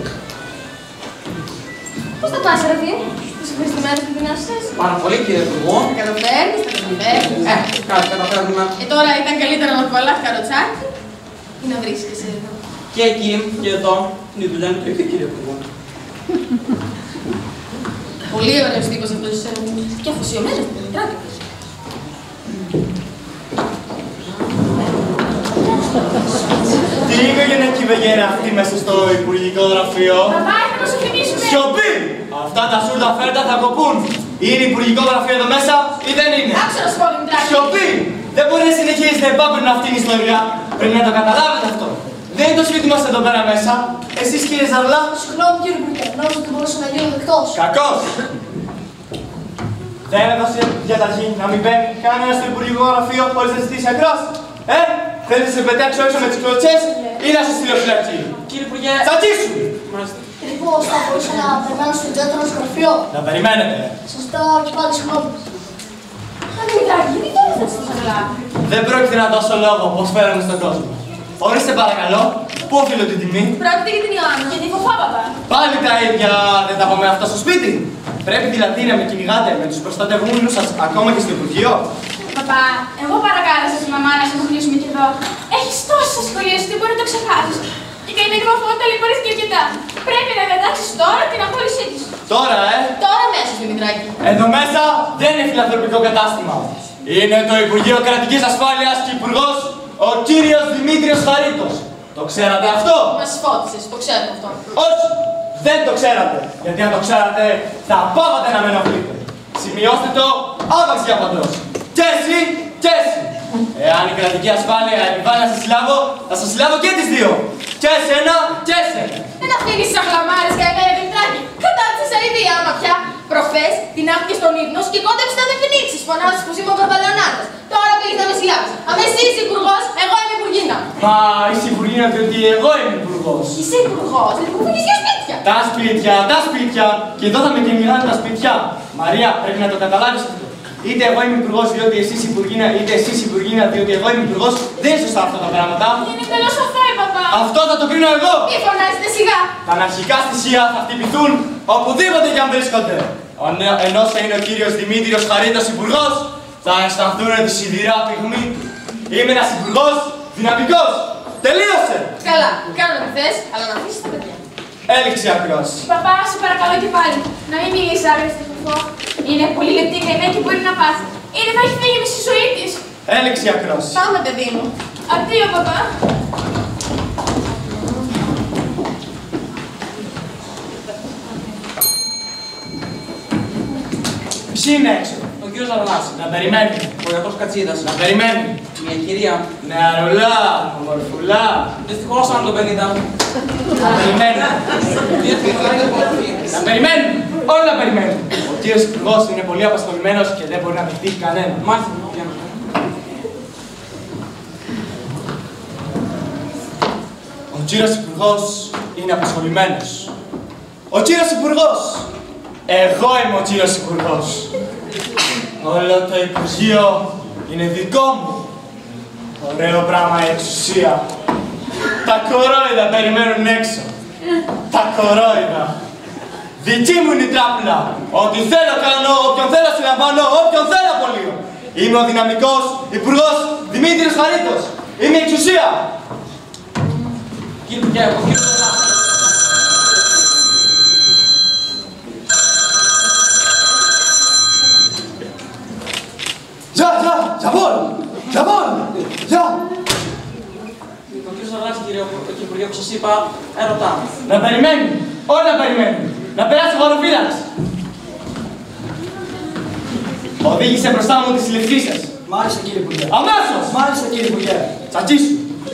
Πώς θα πας, Ραφή, τις ευχαριστημένες που δυνάσεις? Πάρα πολύ, κύριε Υπουργό. Τα καταφέρνεις, τα καταφέρνεις. Κάτι καταφέρνουμε. Τώρα ήταν καλύτερα να κουβαλάς καροτσάκι ή να βρίσκεσαι εδώ. Και εκεί και εδώ είναι η δουλειά μου και κύριε Υπουργό. Πολύ ωραίος τύπος αυτός και αφοσιωμένος στην Δημητράκη. Τι οικογενειακή βεγέρα αυτή μέσα στο Υπουργικό Γραφείο? Παπά, θα μας θυμίσουμε. Σιωπή! Αυτά τα σούρτα φέρτα θα κοπούν. Είναι Υπουργικό Γραφείο εδώ μέσα ή δεν είναι? Άκουσα να σου πω, Δημητράκη. Σιωπή! Δεν μπορεί να συνεχίζετε επάπειρο αυτή την ιστορία. Πρέπει να το καταλάβετε αυτό. Δεν είναι το σπίτι μας εδώ πέρα μέσα. Εσείς, κύριε Ζαρλά. Συγγνώμη, κύριε Υπουργέ, νόμιζα ότι μπορούσα να γίνω δεκτός. Κακός! Δεν έδωσε διαταγή να μην μπαίνει κανένα στο Υπουργικό Γραφείο χωρίς να ζητήσει ακρόαση. Θέλεις να σε πετάξω έξω με τις κλωτσές ή να σε στείλω φυλακή? Κύριε Υπουργέ. Τσατίσου! Λοιπόν, θα μπορούσα να περιμένω στο κέντρο στο γραφείο. Να περιμένετε. Σας ζητάω και πάλι συγγνώμη. Δημητράκη, γιατί τώρα θα στο Ζαρλά? Δεν πρόκειται να δώσω λόγο πως φέραμε στον κόσμο. Ορίστε παρακαλώ, πού οφείλω την τιμή? Πρόκειται για την Ιωάννα. Γιατί φοφά, παπά. Πάλι τα ίδια, δεν τα πάμε αυτά στο σπίτι. Πρέπει δηλαδή να με κυνηγάτε με τους προστατευόμενους σας ακόμα και στο Υπουργείο. Παπά, εγώ παρακάλεσα τη μαμά να σε αποκλείσουμε και εδώ. Έχεις τόσες ασχολίες ότι μπορεί να το ξεχάσεις. Και κατά την εκβαφό ταλαιπωρείς και αρκετά. Πρέπει να διατάξεις τώρα την απόλυσή της. Τώρα, Τώρα μέσα, Δημητράκη. Εδώ μέσα δεν είναι φιλανθρωπικό κατάστημα. Είναι το Υπουργείο Κρατικής Ασφάλειας και Υπουργός ο κύριος Δημήτριος Χαρίτος. Το ξέρατε αυτό? Μας φώτισες, το ξέρω αυτό. Όχι, δεν το ξέρατε. Γιατί αν το ξέρατε, θα πάβατε να με ενοχλείτε. Σημειώστε το άπαξ για παντός. Και εσύ, και εσύ. Εάν η κρατική ασφάλεια επιβάλλει να σας συλλάβω, θα σας συλλάβω και τις δύο. Και εσένα, και εσένα. Δεν αφήνεις τις αχλαμάρες, καημένα Δημητράκη. Κατάρτισες αηδία άμα πια. Προχθές την άφηκες στον ύπνο σου και κόντεψες να με πνίξεις. Φωνάζεις πως είμαι ο Μπαμπαλαιονάρδας. Τώρα πήγες να με συλλάβεις. Αν εσύ είσαι υπουργός, εγώ είμαι υπουργίνα. Μα είσαι υπουργίνα διότι εγώ είμαι υπουργός. Είσαι υπουργός, δεν μου φύγεις για σπίτια. Τα σπίτια. Και εδώ θα με κυνηγάνε τα σπίτια. Μαρία, πρέπει να το καταλάβεις αυτό. Είτε εγώ είμαι υπουργός διότι εσείς υπουργίνα, είτε εσείς υπουργίνα διότι εγώ είμαι υπουργός. Δεν είναι σωστά αυτά τα πράγματα. Είναι τελώς αθώοι, παπά. Αυτό θα το κρίνω εγώ. Μη φωνάζετε σιγά. Τα αναρχικά στοιχεία θα χτυπηθούν οπουδήποτε κι αν βρίσκονται. Ενώ θα είναι ο κύριος Δημήτριος Χαρίτος υπουργός, θα αισθανθούν τη σιδηρά πυγμή του. Είμαι ένας υπουργός δυναμικός. Τελείωσε! Καλά, κάνω τι θες, αλλά να αφήσεις τα παιδιά. Έληξε η ακρόαση. Παπά, σε παρακαλώ και πάλι, να μην μιλήσεις άγρια στη φουφό. Είναι πολύ λεπτή η καημένη και μπορεί να πάθει. Ήδη θα έχει φύγει μισή ζωή της. Έληξε η ακρόαση. Πάμε, παιδί μου. Αντίο, παπά. Ποιοι είναι έξω? Ο κύριος Ζαρλάς. Να περιμένει. Ο γιατρός Κατσίδας. Να περιμένει. Μια κυρία. Νεαρουλά, ομορφουλά. Δυστυχώς αν το 50. Να περιμένει. Να περιμένει. Όλοι να περιμένουν. Ο κύριος υπουργός είναι πολύ απασχολημένος και δεν μπορεί να δεχτεί κανένα. Μάλιστα. Ο κύριος υπουργός είναι απασχολημένος. Ο κύριος υπουργός. Εγώ είμαι ο κύριος υπουργός. Όλο το Υπουργείο είναι δικό μου. Ωραίο πράγμα η εξουσία. Τα κορόιδα περιμένουν έξω. Τα κορόιδα. Δική μου είναι η τράπουλα. Ό,τι θέλω κάνω, όποιον θέλω συλλαμβάνω, όποιον θέλω απολύω. Είμαι ο δυναμικός υπουργός Δημήτριος Χαρίτος. Είμαι η εξουσία. Κύριε Υπουργέ, ο κύριος Ζαρλάς. Ο κύριος Ζαρλάς, κύριε Υπουργέ, που σας είπα, έρωτα. Να περιμένει. Όλοι να περιμένουν. Να περάσει ο χωροφύλακας. Οδήγησε μπροστά μου τη συλληφθή σας. Μάλιστα, κύριε Υπουργέ. Αμέσως! Μάλιστα, κύριε Υπουργέ. Τσακίσου.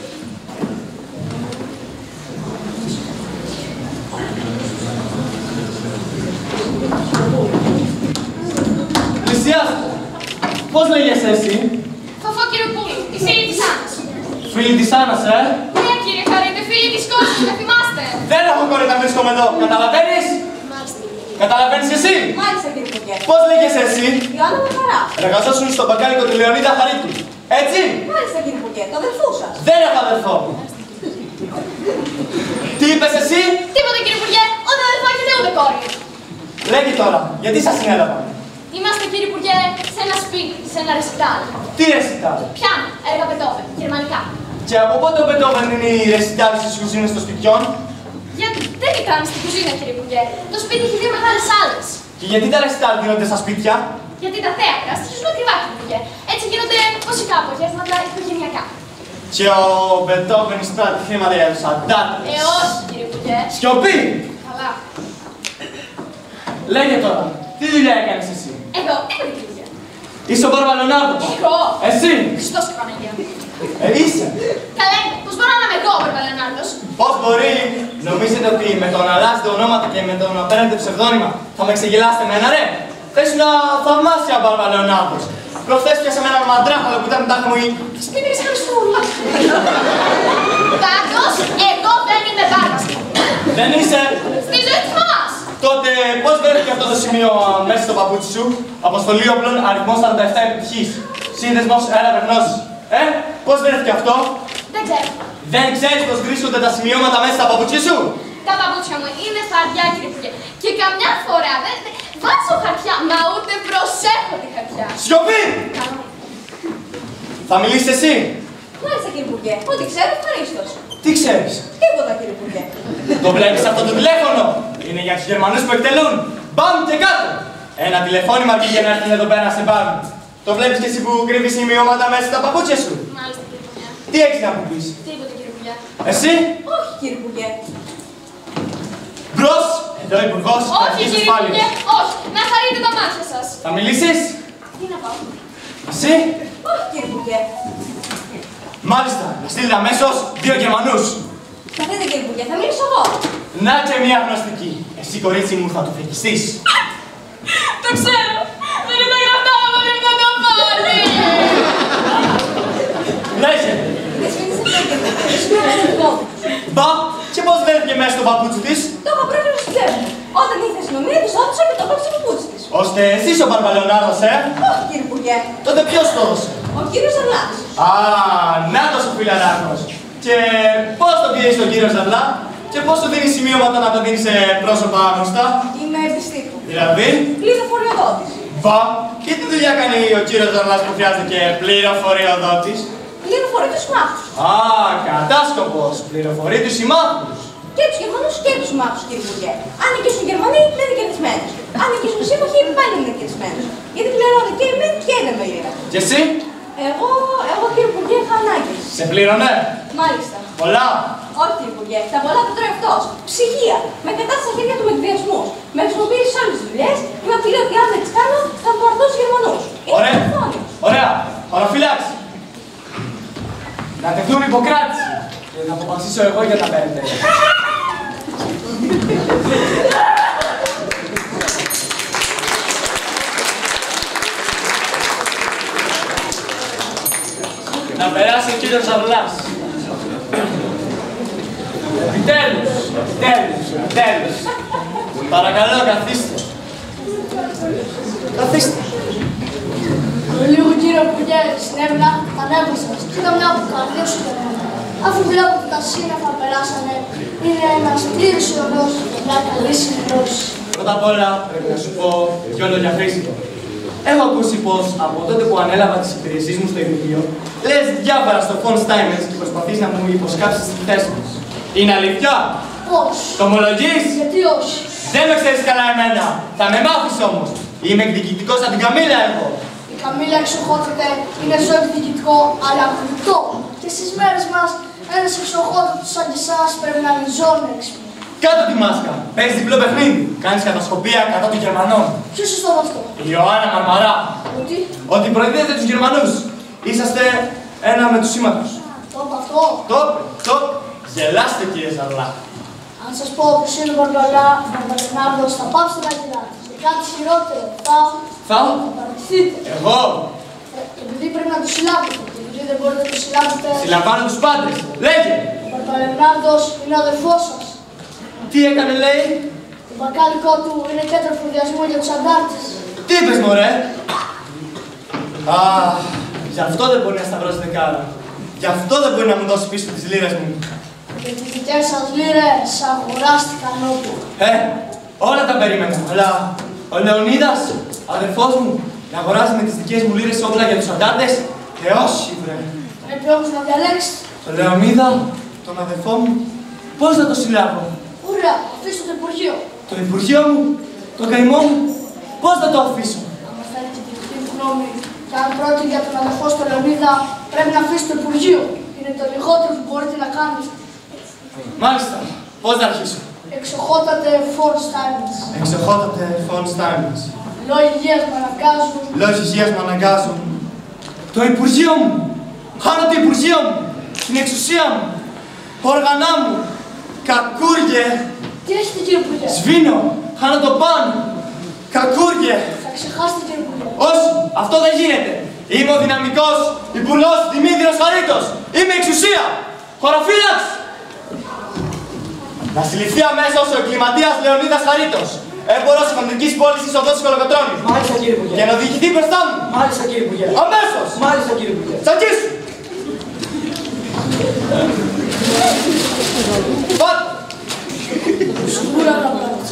Πλησιάστε. Πώς λέγεσαι εσύ? Φοφό, κύριε Πούλου, η φίλη της Άννας. Φίλη της Άννας, Ναι, κύριε Χαρίτη, φίλη της κόρης, να θυμάστε. Δεν έχω κόρη να βρίσκομαι εδώ, καταλαβαίνεις? Μάλιστα. Καταλαβαίνεις εσύ. Μάλιστα, κύριε Υπουργέ. Πώς λέγεσαι εσύ. Ιωάννα Μαχαρά. Εργαζόσουν στο μπακάλικο του Λεωνίδα Χαρίτου. Έτσι. Μάλιστα, κύριε Υπουργέ, το αδελφού σας. Δεν έχω αδελφό. Τι είπες εσύ. Τίποτα, κύριε Υπουργέ, όταν δεν θα έχετε ούτε κόρη. Λέγει τώρα, γιατί σας συνέλαβα. Είμαστε, κύριε Υπουργέ, σε ένα σπίτι, σε ένα ρεσιτάλ. Τι ρεσιτάλ. Πιάνο, έργα Μπετόβεν, γερμανικά. Και από πότε ο Μπετόβεν είναι η ρεσιτάλ στις κουζίνες των σπιτιών. Γιατί δεν ήταν στην κουζίνα, κύριε Υπουργέ. Το σπίτι έχει δύο μεγάλες άλλες. Και γιατί τα ρεσιτάλ γίνονται στα σπίτια. Γιατί τα θέατρα στοιχίζουν ακριβά, κύριε Υπουργέ. Έτσι γίνονται μουσικά απογεύματα οικογενειακά. Και ο Μπετόβεν εισπράττει χρήματα για τους αντάτες. Όχι, κύριε Υπουργέ. Σιωπή! Καλά. Λέγε τώρα, τι δουλειά έκανες εσύ. Εγώ, κύριε Υπουργέ. Είσαι ο Μπαρβαλονάρδος. Εγώ. Εσύ. Χριστός και Παναγία. Είσαι. Καλά είναι. Πώς μπορώ να είμαι εγώ ο Μπαρβαλονάρδος. Πώς μπορεί, νομίζετε ότι με το να αλλάζετε ονόματα και με το να παίρνετε ψευδόνυμα θα με ξεγελάσετε εμένα, ρε. Θα ήσουν ένα θαυμάσια Μπαρβαλονάρδος. Προχθές πιάσαμε έναν μαντράχαλο που ήταν τάχα μου η... Σπίτης Χριστούλα. Πάντως, εγώ δεν είμαι μπάρμπας. Δεν είσαι. Στη ζωή της μαμάς. Τότε πώς βρέθηκε αυτό το σημείο μέσα στο παπούτσι σου. Αποστολή όπλων αριθμός 47 επιτυχής. Σύνδεσμος έλαβε γνώση. Πώς βρέθηκε αυτό. Δεν ξέρω. Δεν ξέρεις πως βρίσκονται τα σημειώματα μέσα στα παπούτσια σου. Τα παπούτσια μου είναι φαρδιά, κύριε Υπουργέ. Και καμιά φορά δεν βάζω χαρτιά, μα ούτε προσέχω τη χαρτιά. Σιωπή! Καλά. Θα μιλήσεις εσύ. Μάλιστα, κύριε Υπουργέ. Ό,τι ξέρω, ευχαρίστως. Τι ξέρεις. Τίποτα, κύριε Υπουργέ. Το βλέπεις αυτό το τηλέφωνο. Είναι για τους Γερμανούς που εκτελούν. Μπαμ και κάτω. Ένα τηλεφώνημα αρκεί για να έρθει εδώ πέρα να σε πάρουν. Το βλέπεις και εσύ που κρύβεις σημειώματα μέσα στα παπούτσια σου. Μάλιστα, κύριε Υπουργέ. Τι έχεις να μου πεις. Τίποτα, κύριε Υπουργέ. Εσύ. Όχι, κύριε Υπουργέ. Μπρος. Εδώ υπουργός. Όχι, κύριε Υπουργέ. Όχι. Να χαρείτε τα μάτια σας. Θα μιλήσεις. Τι να πάω. Εσύ. Όχι, κύριε Υπουργέ. Μάλιστα. Να στείλετε αμέσως 2 Γερμανούς. Καθίστε, κύριε Υπουργέ, θα μιλήσω εγώ. Να και μια γνωστική. Εσύ, κορίτσι μου, θα το φεκιστείς. Το ξέρω. Δεν είναι γραφτά από το κοντοπάλι. Λέγε. Δεν σφίγγισε αυτό, κύριε Υπουργέ. Δεν σφίγγισε αυτό. Μπα, και πώς βρέθηκε μέσα στο παπούτσι της. Το είχα πρόβλημα στο ψεύδο. Όταν ήρθε η αστυνομία, τη όδησα και το έκανα στο παπούτσι τη. Ώστε εσύ ο Μπαρβαλονάρδος, Όχι, κύριε Υπουργέ. Τότε ποιος το έδωσε. Ο κύριος Ζαλάς. Α, νάτος ο φιλαράκος. Και πώς το πήρες τον κύριο Ζαλά και πώς του δίνεις σημείωματα να τα δίνεις σε πρόσωπα γνωστά. Είμαι επιστήμη. Δηλαδή. Πληροφοριοδότης. Μπα, και τι δουλειά κάνει ο κύριος Ζαλάς που χρειάζεται και πληροφοριοδότης. Πληροφορεί τους μάχους. Α, κατάσκοπος. Πληροφορεί τους συμμάχους. Και τους Γερμανούς και τους μάχους, κύριε Υπουργέ. Αν νικήσουν οι Γερμανοί, δεν είναι κερδισμένοι. Αν νικήσουν οι σύμμαχοι, πάλι είναι κερδισμένοι. Γιατί πληρώνει και εμείς και είναι με λίρα. Και εσύ. Εγώ κύριε Υπουργέ είχα ανάγκες. Σε πλήρωνε. Μάλιστα. Πολλά. Όχι κύριε Υπουργέ, τα πολλά τα τρώει αυτός. Ψυγεία. Με κατάσταση στα χέρια του με εκβιασμούς. Με χρησιμοποιεί σε άλλες δουλειές και με απειλεί ότι αν δεν τις κάνω θα του αρθώ τους Γερμανούς. Ωραία. Ωραία. Παραφυλάξη. Να τεθούν υποκράτηση. Και να αποφασίσω εγώ για τα περαιτέρω. Να περάσει ο κύριος Ζαβλάς. Επιτέλους. Παρακαλώ, καθίστε. Καθίστε. Λίγο κύριε Υπουργέ, συνέβηνα ανέβασα και ήταν μια αποκαλία σου περνάει. Αφού βλέπω ότι τα σύννεφα περάσανε, είναι ένας πλήρης ουρανός και μια καλή συγκρόση. Πρώτα απ' όλα πρέπει να σου πω δυο λόγια χρήσιμο. Έχω ακούσει πως από τότε που ανέλαβα τις υπηρεσίες μου στο Υπουργείο, λες διάφορα στο Φον Στάιμενς και προσπαθείς να μου υποσκάψεις τη θέση μου. Είναι αλήθεια? Όχι. Το ομολογείς? Γιατί όχι. Δεν με ξέρεις καλά εμένα. Θα με μάθεις όμως. Είμαι εκδικητικός σαν την Καμίλα εγώ. Η Καμίλα εξοχότατε είναι ζώο εκδικητικό, αλλά ακριτό. Και στις μέρες μας ένας εξοχότατος σαν και εσάς πρέπει να είναι ζώο έξυπνο. Κάτω τη μάσκα. Παίζεις διπλό παιχνίδι. Κάνεις κατασκοπία κατά των Γερμανών. Ποιος σωστό με αυτό. Η Ιωάννα Μαρμαρά. Ότι. Ότι προδίδετε τους Γερμανούς. Είσαστε ένα με τους σύμμαχους. Το είπα αυτό. Το. Γελάστε κύριε Ζαβλά. Αν σας πω ποιος είναι ο Μπαρβαλονάρδος, θα πάψετε να γελάτε. Και κάτι χειρότερο, θα παρατηθείτε. Εγώ. Επειδή πρέπει να τους συλλάβετε. Και επειδή δεν μπορείτε να τους συλλάβετε. Συλλαμβάνω τους πάντες. Λέγε. Ο Μπαρβαλονάρδος είναι ο αδερφός σας. Τι έκανε λέει. μπακάλικο του είναι κέντρο φρουδιασμού για τους αντάρτες. Τι είπες, μωρέ! Α, γι' αυτό δεν μπορεί να σταυρώσει δεκάρα. Γι' αυτό δεν μπορεί να μου δώσει πίσω τις λίρες μου. Και τις δικές σας λίρες αγοράστηκαν όπου. Όλα τα περίμενα, αλλά ο Λεωνίδας, αδερφός μου, να αγοράζει με τις δικές μου λίρες όπλα για τους αντάρτες, όχι, βρε. Πρέπει όμως να διαλέξεις. Το Λεωνίδα, τον αδερφό μου, πώς θα το συλλάβω. Ουρά, αφήσω το Υπουργείο. Το Υπουργείο μου, το καημό μου, πώς θα το αφήσω. Αν θέλετε τη δική μου γνώμη, και αν πρόκειται για τον αδερφό στο Λεωνίδα, πρέπει να αφήσει το Υπουργείο. Είναι το λιγότερο που μπορείτε να κάνετε. Μάλιστα, πώς θα αρχίσω. Εξοχότατε Φον Στάιμενς. Εξοχότατε Φον Στάιμενς. Λόγοι υγείας με αναγκάζουν. Λόγοι υγείας με αναγκάζουν. Το Υπουργείο μου. Χάνω το Υπουργείο μου. Την εξουσία μου. Όργανά μου. Κακούργε. Τι έχετε κύριε Υπουργέ. Σβήνω. Χάνω το παν. Κακούργε. Θα ξεχάσετε κύριε Υπουργέ. Όχι, αυτό δεν γίνεται. Είμαι ο δυναμικός Υπουργός Δημήτριος Χαρίτος. Είμαι εξουσία. Χωροφύλαξ. Να συλληφθεί αμέσως ο εγκληματίας Λεωνίδας Χαρίτος, έμπορος χοντρικής πώλησης οδός Κολοκοτρώνης. Μάλιστα κύριε Υπουργέ. Και να διοικηθεί μπροστά μου. Μάλιστα κύριε Υπουργέ. Αμέσως. Μάλιστα κύριε Υπουργέ. Τσακίσου. Πάτε. Σκούρα τα πράγματα.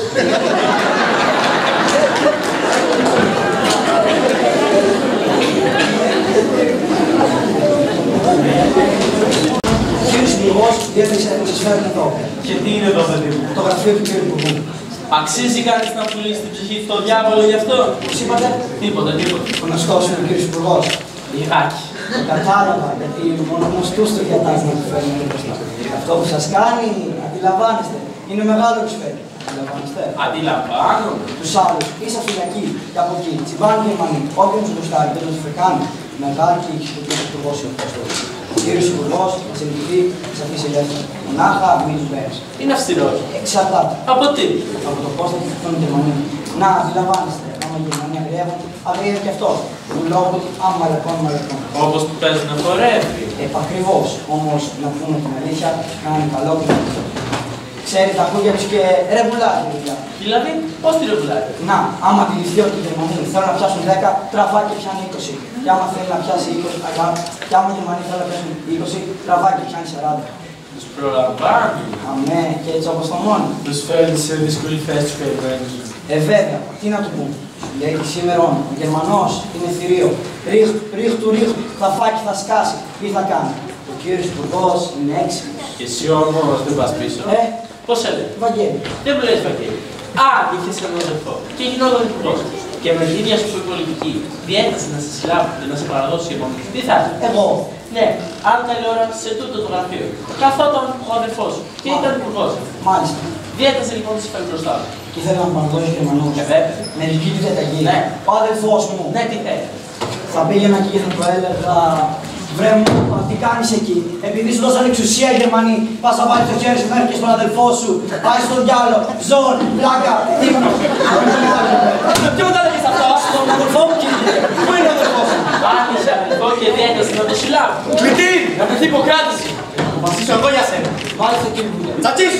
Ο κύριος Υπουργός διέθεσε να σας φέρουν εδώ. Και τι είναι εδώ, παιδί μου. Το γραφείο του κύριου Υπουργού. Αξίζει κανείς να πουλήσει την ψυχή του στο διάβολο γι' αυτό. Πώς είπατε? Τίποτα. Γνωστός είναι ο κύριος Υπουργός. Λιγάκι. Το κατάλαβα, γιατί μόνο γνωστούς του διατάζει να του φέρουν εδώ μπροστά. Αυτό που σας κάνει, αντιλαμβάνεστε, είναι μεγάλο εξφαίρι. Αντιλαμβάνεστε. Αντιλαμβάνω. Τους άλλους, ίσα φυλακή και από εκεί, τσιμπάνε Γερμανοί, όποιον τους γουστάρει, δεν τους φρεκάνει. Μεγάλη κήξη του κύριου Υπουργός είναι αυτό. Ο κύριος Υπουργός θα συλληφθεί και θα αφήσει ελεύθερο. Μονάχα μην τους πέρασε. Είναι αυστηρός. Εξαρτάται. Από τι? Από το πώς θα κυφθούν οι Γερμανοί. Να, αντιλαμβάνεστε, άμα οι Γερμανοί αγριεύουν, αγριεύει και αυτό. Του λόγου του άμα μαλακών. Όπως που παίζουν να χορεύει. Ακριβώς. Όμως, να πούμε την αλήθεια, κάνει καλό και ξέρει τα χούγια τους και ρεβουλάει, παιδιά. Δηλαδή, πώς τη ρεβουλάει. Να, άμα αντιληφθεί ότι οι Γερμανοί θέλουν να πιάσουν 10, τραβάει και πιάνει 20. Και άμα θέλει να πιάσει 20, αλλά και άμα οι Γερμανοί θέλουν να πιάσουν 20, τραβάει και πιάνει 40. Τους προλαμβάνει. Αμέ, και έτσι όπως το μόνο. Τους φέρνει σε δύσκολη θέση τους περιμένους. Βέβαια, τι να του πούμε. Λέει σήμερα ο Γερμανός είναι θηρίο. Ρίχτου, θα φάει και θα σκάσει. Τι θα κάνει. Ο κύριος Υπουργός είναι έξυπνος. Και εσύ όμως δεν πας πίσω. Πώς έλεγε. Βαγγέλη. Δεν μου λες Βαγγέλη. Είχες έναν αδερφό και γινόταν υπουργός. Και με την ίδια σου πολιτική διέτασε να σε συλλάβει και να σε παραδώσει η επόμενη. Τι θα έκανε. Εγώ. Ναι, αν καλή ώρα σε τούτο το γραφείο. Καθόταν ο αδερφός σου και ήταν υπουργός. Μάλιστα. Διέτασε λοιπόν να σε φέρει μπροστά του. Και θέλω να παραδώσει ο Γερμανός. Με δική του διαταγή. Ναι. Ο αδερφός μου. Ναι, τι θέλει. Θα πήγαινα εκεί και θα του έλεγα. Βρε μου, τι κάνεις εκεί. Επειδή σου δώσαν εξουσία οι Γερμανοί, πας να βάλεις το χέρι σου μέχρι και στον αδελφό σου. Πάει στον διάλο, ζών, πλάκα, τύπο. Ποιο τα λέγεις αυτά. Στον αδελφό μου, κύριε. Πού είναι ο αδελφός μου. Άρχισε αδελφό και διέτασε να το συλλάβει. Κλητή, να τεθεί υποκράτηση. Θα βασίσω εγώ για σένα. Μάλιστα κύριε Υπουργέ. Τσατσίσου.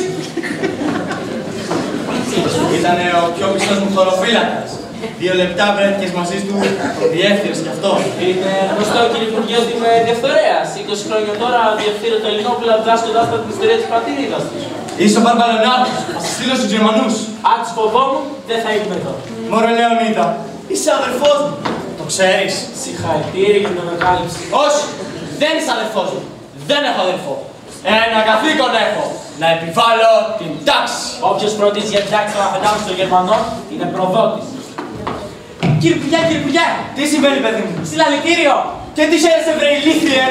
Ήτανε ο πιο πιστός μου χωροφύλακας. 2 λεπτά βρέθηκες μαζί του, το διεύθυνες κι αυτό. Είναι γνωστό κύριε Υπουργέ ότι είμαι διαφθορέας. 20 χρόνια τώρα διευθύνω το Ελληνόπουλα διδάσκοντας τα την ιστορία της πατρίδας τους. Είσαι ο Μπαρμπαρονάδος, θα σε στείλω στους Γερμανούς. Αν τους φοβόμουν, δεν θα ήμουν εδώ. Μωρέ Λεωνίδα, είσαι αδερφός μου. Το ξέρεις. Συγχαρητήρια για την ανακάλυψη. Όχι, δεν είσαι αδερφός μου. Δεν έχω αδερφό. Ένα καθήκον έχω. Να επιβάλλω την τάξη. Όποιος φροντίζει για την τάξη των αφεντάδων των Γερμανών είναι προδότης. Κύριε Υπουργέ, τι συμβαίνει παιδί μου. Συλλαλητήριο. Και τι χαίρεσαι βρε ηλίθιε.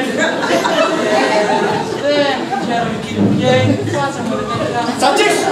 Δεν χαίρομαι κύριε Υπουργέ, φάτσα μου δεν έχει κάνει. Τσατσίσου.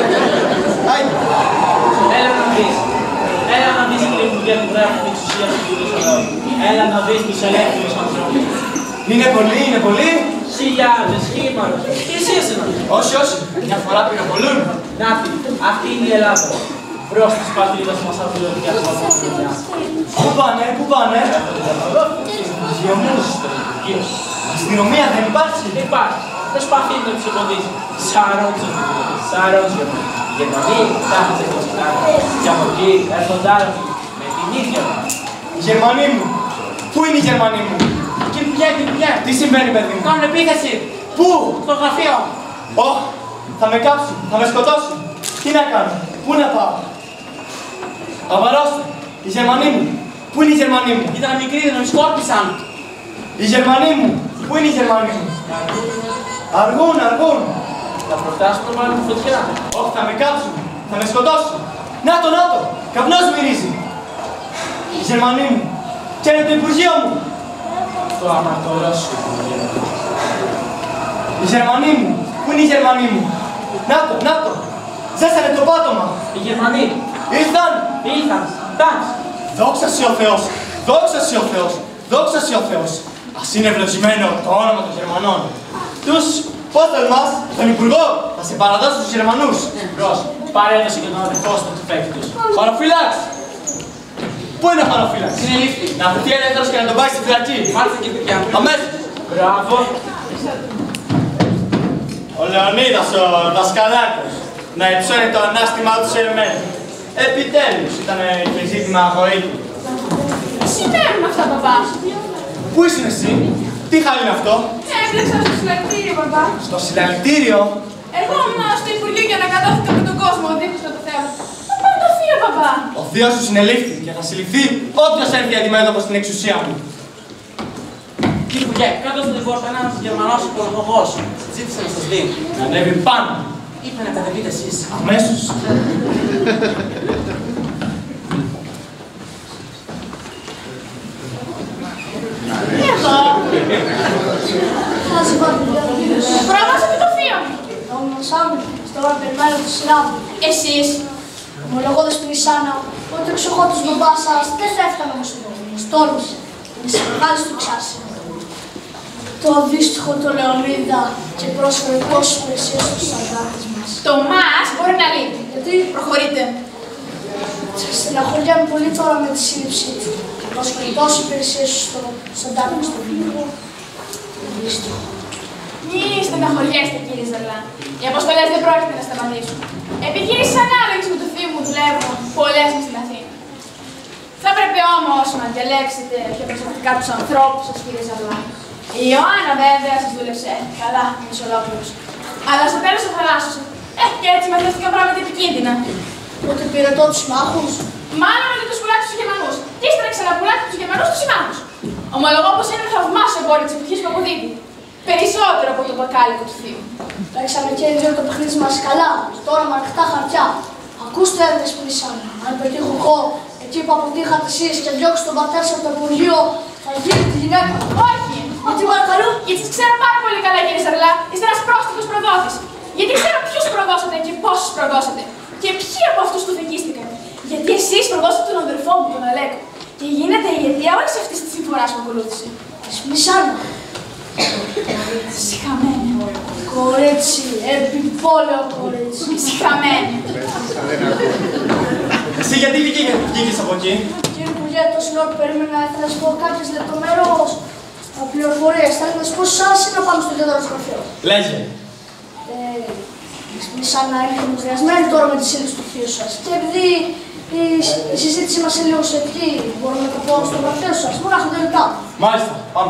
Έλα να δεις κύριε Υπουργέ που γράφει την εξουσία του κύριου Σαλάου. Έλα να δεις τους ελεύθερους ανθρώπους. Είναι πολύ. Χιλιάδες, χήμαρος. Και εσύ έσαι. Όχι, μια φορά πυροβολούν. Νάτι, αυτή είναι η Ελλάδα. Μπρος της πατρίδας μας απειλωτικά χρόνια. Πού πάνε. Γεωμούς. Αστυνομία δεν υπάρχει. Υπάρχει. Προσπαθεί να τους εμποδίσει. Σαρόντζο. Γερμανοί κάθονται στο σκάφο. Και από εκεί έρχονται άλλοι με την ίδια ώρα. Οι Γερμανοί μου! Πού είναι οι Γερμανοί μου? Κύριε, Τι συμβαίνει, παιδί μου? κάνουν επίθεση. Πού? Στο γραφείο. Ωχ! Θα με κάψουν, θα με σκοτώσουν. Τι να κάνω, πού να πάω? Αβαρώσου! Οι Γερμανοί μου! Πού είναι οι Γερμανοί μου? Ήταν μικροί, δεν με σκόρπισαν. Οι Γερμανοί μου! Πού είναι οι Γερμανοί μου? Αργούν! Θα προφτάσουμε μάλλον τη φωτιά. Όχι, θα με κάψουν, θα με σκοτώσουν. Να το, καπνός μυρίζει. Οι Γερμανοί μου! Και είναι το Υπουργείο μου! Το αμαρτωλό σου. Οι Γερμανοί μου! Πού είναι οι Γερμανοί μου? Να το! Ζέσανε το πάτωμα! Οι Γερμανοί. Ήρθαν! Εντάξει. Δόξα σε ο Θεός! Δόξα σε ο Θεός! Ας είναι ευλογημένο το όνομα των Γερμανών. Τους, πώς μας, τον Υπουργό, θα σε παραδώσω στους Γερμανούς. Μπρος, παρέδωσε και τον αδερφό σου του φέκτη τους. Παροφύλαξ! Πού είναι ο παροφύλαξ? Συνελήφθη. Να βρεθεί ελεύθερος και να τον πάει στη φυλακή. Μάλιστα και παιδιά. Αμέσως! Μπράβο. Ο Λεωνίδας, ο δασκαλάκος, να υψώνει το ανάστημά του σε εμένα. Επιτέλους, ήταν και ζήτημα αγωγή του. Τι σημαίνουν αυτά, παπά? Πού ήσουν εσύ? Τι χάλι είναι αυτό? Έμπλεξα στο συλλαλητήριο, παπά. Στο συλλαλητήριο? Εγώ ήμουν στο Υπουργείο για να κατώθηκα με τον κόσμο, δίχως να το θέλω. Θα πάω το θείο, παπά. Ο θείος σου συνελήφθη και θα συλληφθεί όποιος έρθει αντιμέτωπος στην εξουσία μου. Κύριε Υπουργέ, κάτω στην πόρτα ένας Γερμανός υπολογός. Ζήτησε να σας δει. Να ανέβει πάνω. Είπε να κατεβείτε εσείς. Αμέσως. Εδώ. Θα σου πω την Πρόγραψε με το θείο μου. Όμως άμυνα, τώρα περιμένω τη σειρά μου. Εσείς. Ομολογώντας την Ισάνα, ότι ο εξοχότης μπαμπάς σας δεν θα έφτανε όμως εδώ. Στόλμησε. Είναι σε μεγάλη του ξάση. Το αντίστοιχο το Λεωνίδα και πρόσφερε τόσες υπηρεσίες στους αγράτες μας. Το μας μπορεί να λείπει. Γιατί Προχωρείτε. στεναχωριέμαι πολύ τώρα με τη σύλληψή του. Και πρόσφερε τόσες υπηρεσίες στους αντάρτες στο Βίλιο. Αντίστοιχο. Μη στεναχωριέστε, κύριε Ζαλά. Οι αποστολές δεν πρόκειται να σταματήσουν. Επιχείρησεις ανάλογες με το θείο μου δουλεύουν πολλές στην Αθήνα. Θα πρέπει όμως να διαλέξετε πιο προσεκτικά τους ανθρώπους σας, κύριε Ζαλά. Η Ιωάννα βέβαια σας δούλεψε καλά, μισολόγιος. Αλλά στο τέλος θα χαλάσωσε. Και έτσι μαθαίθηκαν πράγματα επικίνδυνα. Ότι πυρετώ τους συμμάχους. Μάλλον ότι τους πουλάτε στους Γερμανούς. Και ύστερα ξαναπουλάτε τους Γερμανούς στους συμμάχους. Ομολογώ πως είναι θαυμάσιο εμπόριο της εποχής που αποδίδει. Περισσότερο από το μπακάλικο του θείου. Παίξαμε και οι δύο το παιχνίδι μας καλά. Τώρα με ανοιχτά χαρτιά. Ακούστε, Δεσποινισάνα. Αν πετύχω εγώ εκεί που αποτύχατε εσείς και διώξω τον πατέρα σας από το Υπουργείο, θα γίνει τη γυναίκα. Όχι. Γιατί παρακαλώ. Γιατί σας ξέρω πάρα πολύ καλά, κύριε Ζαρλά. Είστε ένας πρόστιχος προδότης. Γιατί ξέρω ποιους προδώσατε και πόσους προδώσατε. Και ποιοι από αυτούς του θεκίστηκαν. Γιατί εσείς προδώσατε τον αδερφό μου, τον Αλέκο. Και γίνεται η αιτία όλης αυτής της συμφοράς που ακολούθησε. Δεσποινισάνα. Συχαμένη. Κορίτσι, επιπόλαιο κορίτσι. Συχαμένη. Εσύ γιατί βγήκες από εκεί? Κύριε Υπουργέ, το συνό που περίμενα ήθελα να σας πω κάποιες λεπτομέρως πληροφορίες. Θα ήθελα να σας πω σας ή να πάμε στο κέντρο του γραφείου. Λέγε. Σαν να είναι χρειασμένη τώρα με τη σύλληψη του θείου σας. Και επειδή η συζήτηση μας είναι λίγο σχετική, μπορούμε να το πω στο γραφείο σας. Μόνο να το λεπτά. Μάλιστα, πάμε.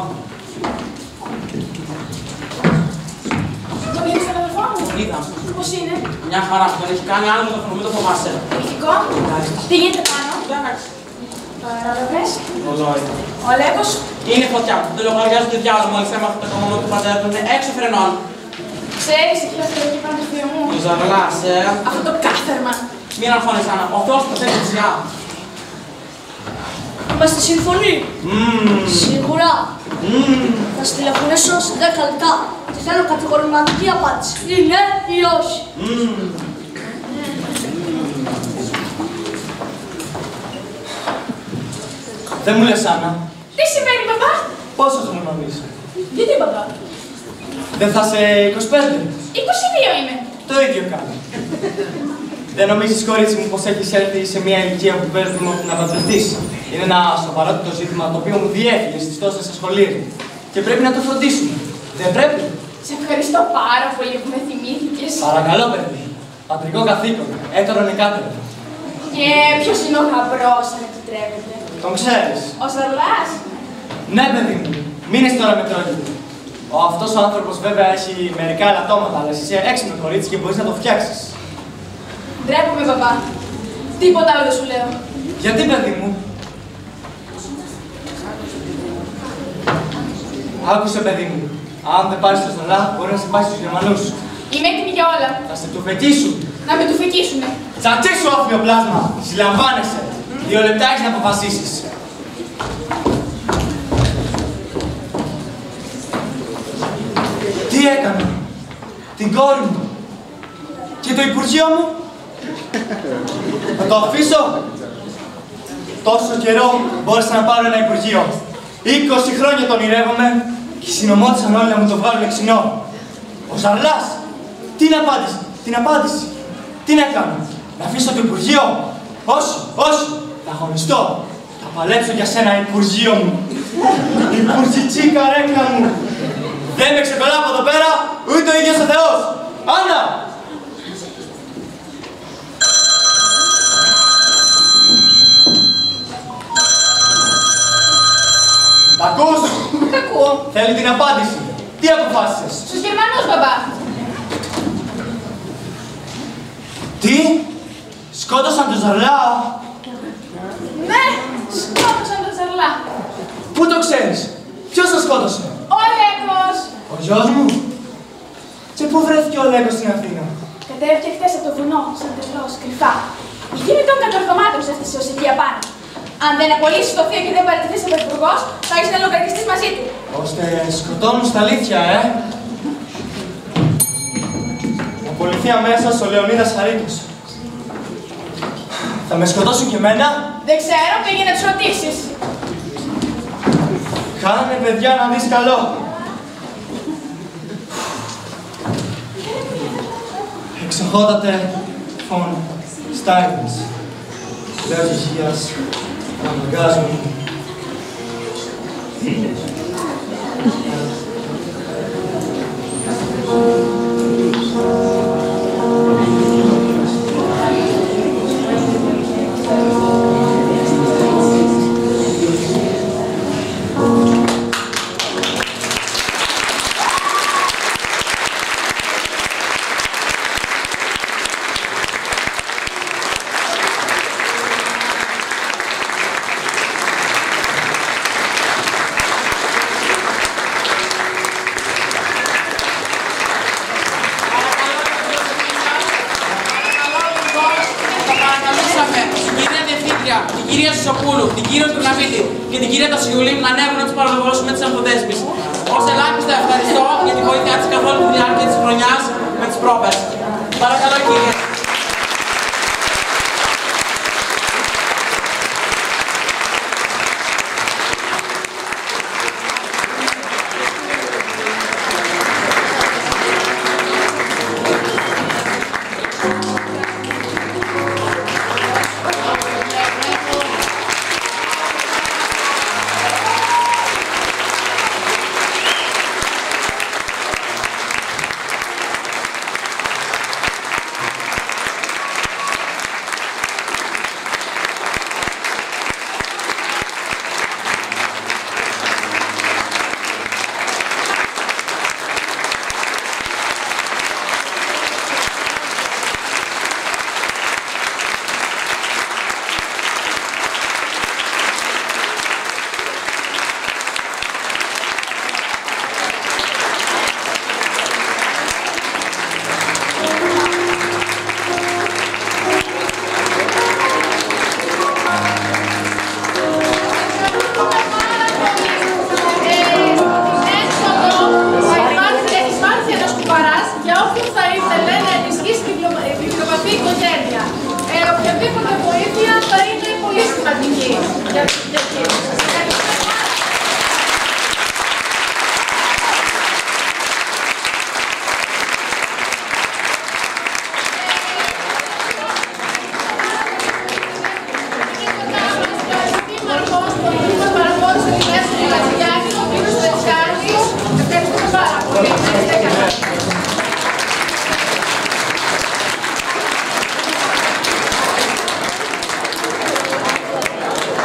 Τον είδες τον αδερφό μου. Είδα. Πώς είναι. Μια χαρά που τον έχει κάνει άλλο με το φωνομί το φοβάσαι. Ηθικό. Τι γίνεται πάνω. Εντάξει. Παραλαβές. Ρολόι. Ο Αλέκος. Είναι φωτιά. Δεν λογαριάζουν τη διάλογο μόλις έμαθα το κομμάτι του πατέρα του είναι έξω φρενών. Ξέρεις εκεί πέρα και πάνω του θείου μου. Του Ζαρλάς, Αυτό το κάθερμα. Μην αγχώνεσαι, Άννα. Ο Θεός το θέλει δεξιά. Είμαστε σύμφωνοι. Σίγουρα. Θα σας τηλεφωνήσω σε 10 λεπτά και θέλω κατηγορηματική απάντηση. Είναι ή όχι. Δεν μου λες, Άννα. Τι σημαίνει, παπά. Πόσο θα μου νομίζεις? Γιατί, παπά. Δεν θα σε 25. 22 είμαι. Το ίδιο κάνω. Δεν νομίζεις, κορίτσι μου, πως έχεις έρθει σε μια ηλικία που πρέπει να παντρευτείς. Είναι ένα σοβαρότατο ζήτημα το οποίο μου διέφυγε στις τόσες ασχολίες μου. Και πρέπει να το φροντίσουμε. Δεν πρέπει. Σε ευχαριστώ πάρα πολύ που με θυμήθηκες. Παρακαλώ, παιδί. Πατρικό καθήκον, έτερον εκάτερον. Και ποιος είναι ο γαμπρός, αν επιτρέπετε? Τον ξέρεις? Ο Ζαρλάς. Ναι, παιδί μου, μείνες τώρα με τρόγγυλο. Αυτός ο άνθρωπος βέβαια έχει μερικά ελαττώματα, αλλά εσύ είσαι έξυπνο κορίτσι και μπορείς να το φτιάξεις. Ντρέπομαι, παπά. Τίποτα άλλο δεν σου λέω. Γιατί, παιδί μου? Άκουσε, παιδί μου. Αν δεν πάρεις το Ζαρλά, μπορεί να σε πάει στους Γερμανούς. Είμαι έτοιμη για όλα. Θα σε του φεκίσουν. Να με του φεκίσουνε. Τσατσίσου, όφιο πλάσμα. Συλλαμβάνεσαι. 2 λεπτά έχεις να αποφασίσεις. Τι έκανα? Την κόρη μου. Και το Υπουργείο μου. Θα το αφήσω. Τόσο καιρό μπόρεσα να πάρω ένα Υπουργείο. 20 χρόνια τον ονειρεύομαι και συνομώτησαν όλοι να μου το βγάλουν ξινό. Ο Ζαρλάς. Την απάντηση. Τι να κάνω? Να αφήσω το Υπουργείο? Όχι, όχι. Θα αγωνιστώ. Θα παλέψω για σένα, Υπουργείο μου. Υπουργιτσί καρέκλα μου. Δεν με ξεκολλά από εδώ πέρα, ούτε ο ίδιος ο Θεός. Άννα! Τ' ακούς? Τ' ακούω. Θέλει την απάντηση. Τι αποφάσισες? Στους Γερμανούς, μπαμπά. Τι? Σκότωσαν τον Ζαρλά? Ναι, σκότωσαν τον Ζαρλά. Πού το ξέρεις? Ποιος τον σκότωσε? Ο Λέκος. Ο γιος μου. Και πού βρέθηκε ο Λέκος στην Αθήνα? Κατέβηκε χθες από το βουνό, σαν τρελός, κρυφά. Η γη των κατορθωμάτων σε έφτασε ως εκεί απάνω. Αν δεν απολύσεις το θείο και δεν παραιτηθείς ο πρωθυπουργός, θα έχεις να λογαριαστείς μαζί του. Ώστε σκοτώνουν στα αλήθεια, Απολυθεί αμέσως ο Λεωνίδας Χαρίτος. Θα με σκοτώσουν και εμένα? Δεν ξέρω, πήγαινε να τους ρωτήσεις. Κάνε, παιδιά, να δεις καλό. Εξοχότατε φων Στάιβενς. Λέω υγείας, αναγκάζομαι. Την κύριο Τουρναβίτη και την κυρία Τασιούλη να ανέβουν να τους παραδογώσουμε τις αμφοδέσμεις. Ως ελάχιστα ευχαριστώ για τη βοήθειά της καθ' όλη τη διάρκεια της χρονιάς με τις πρόβες.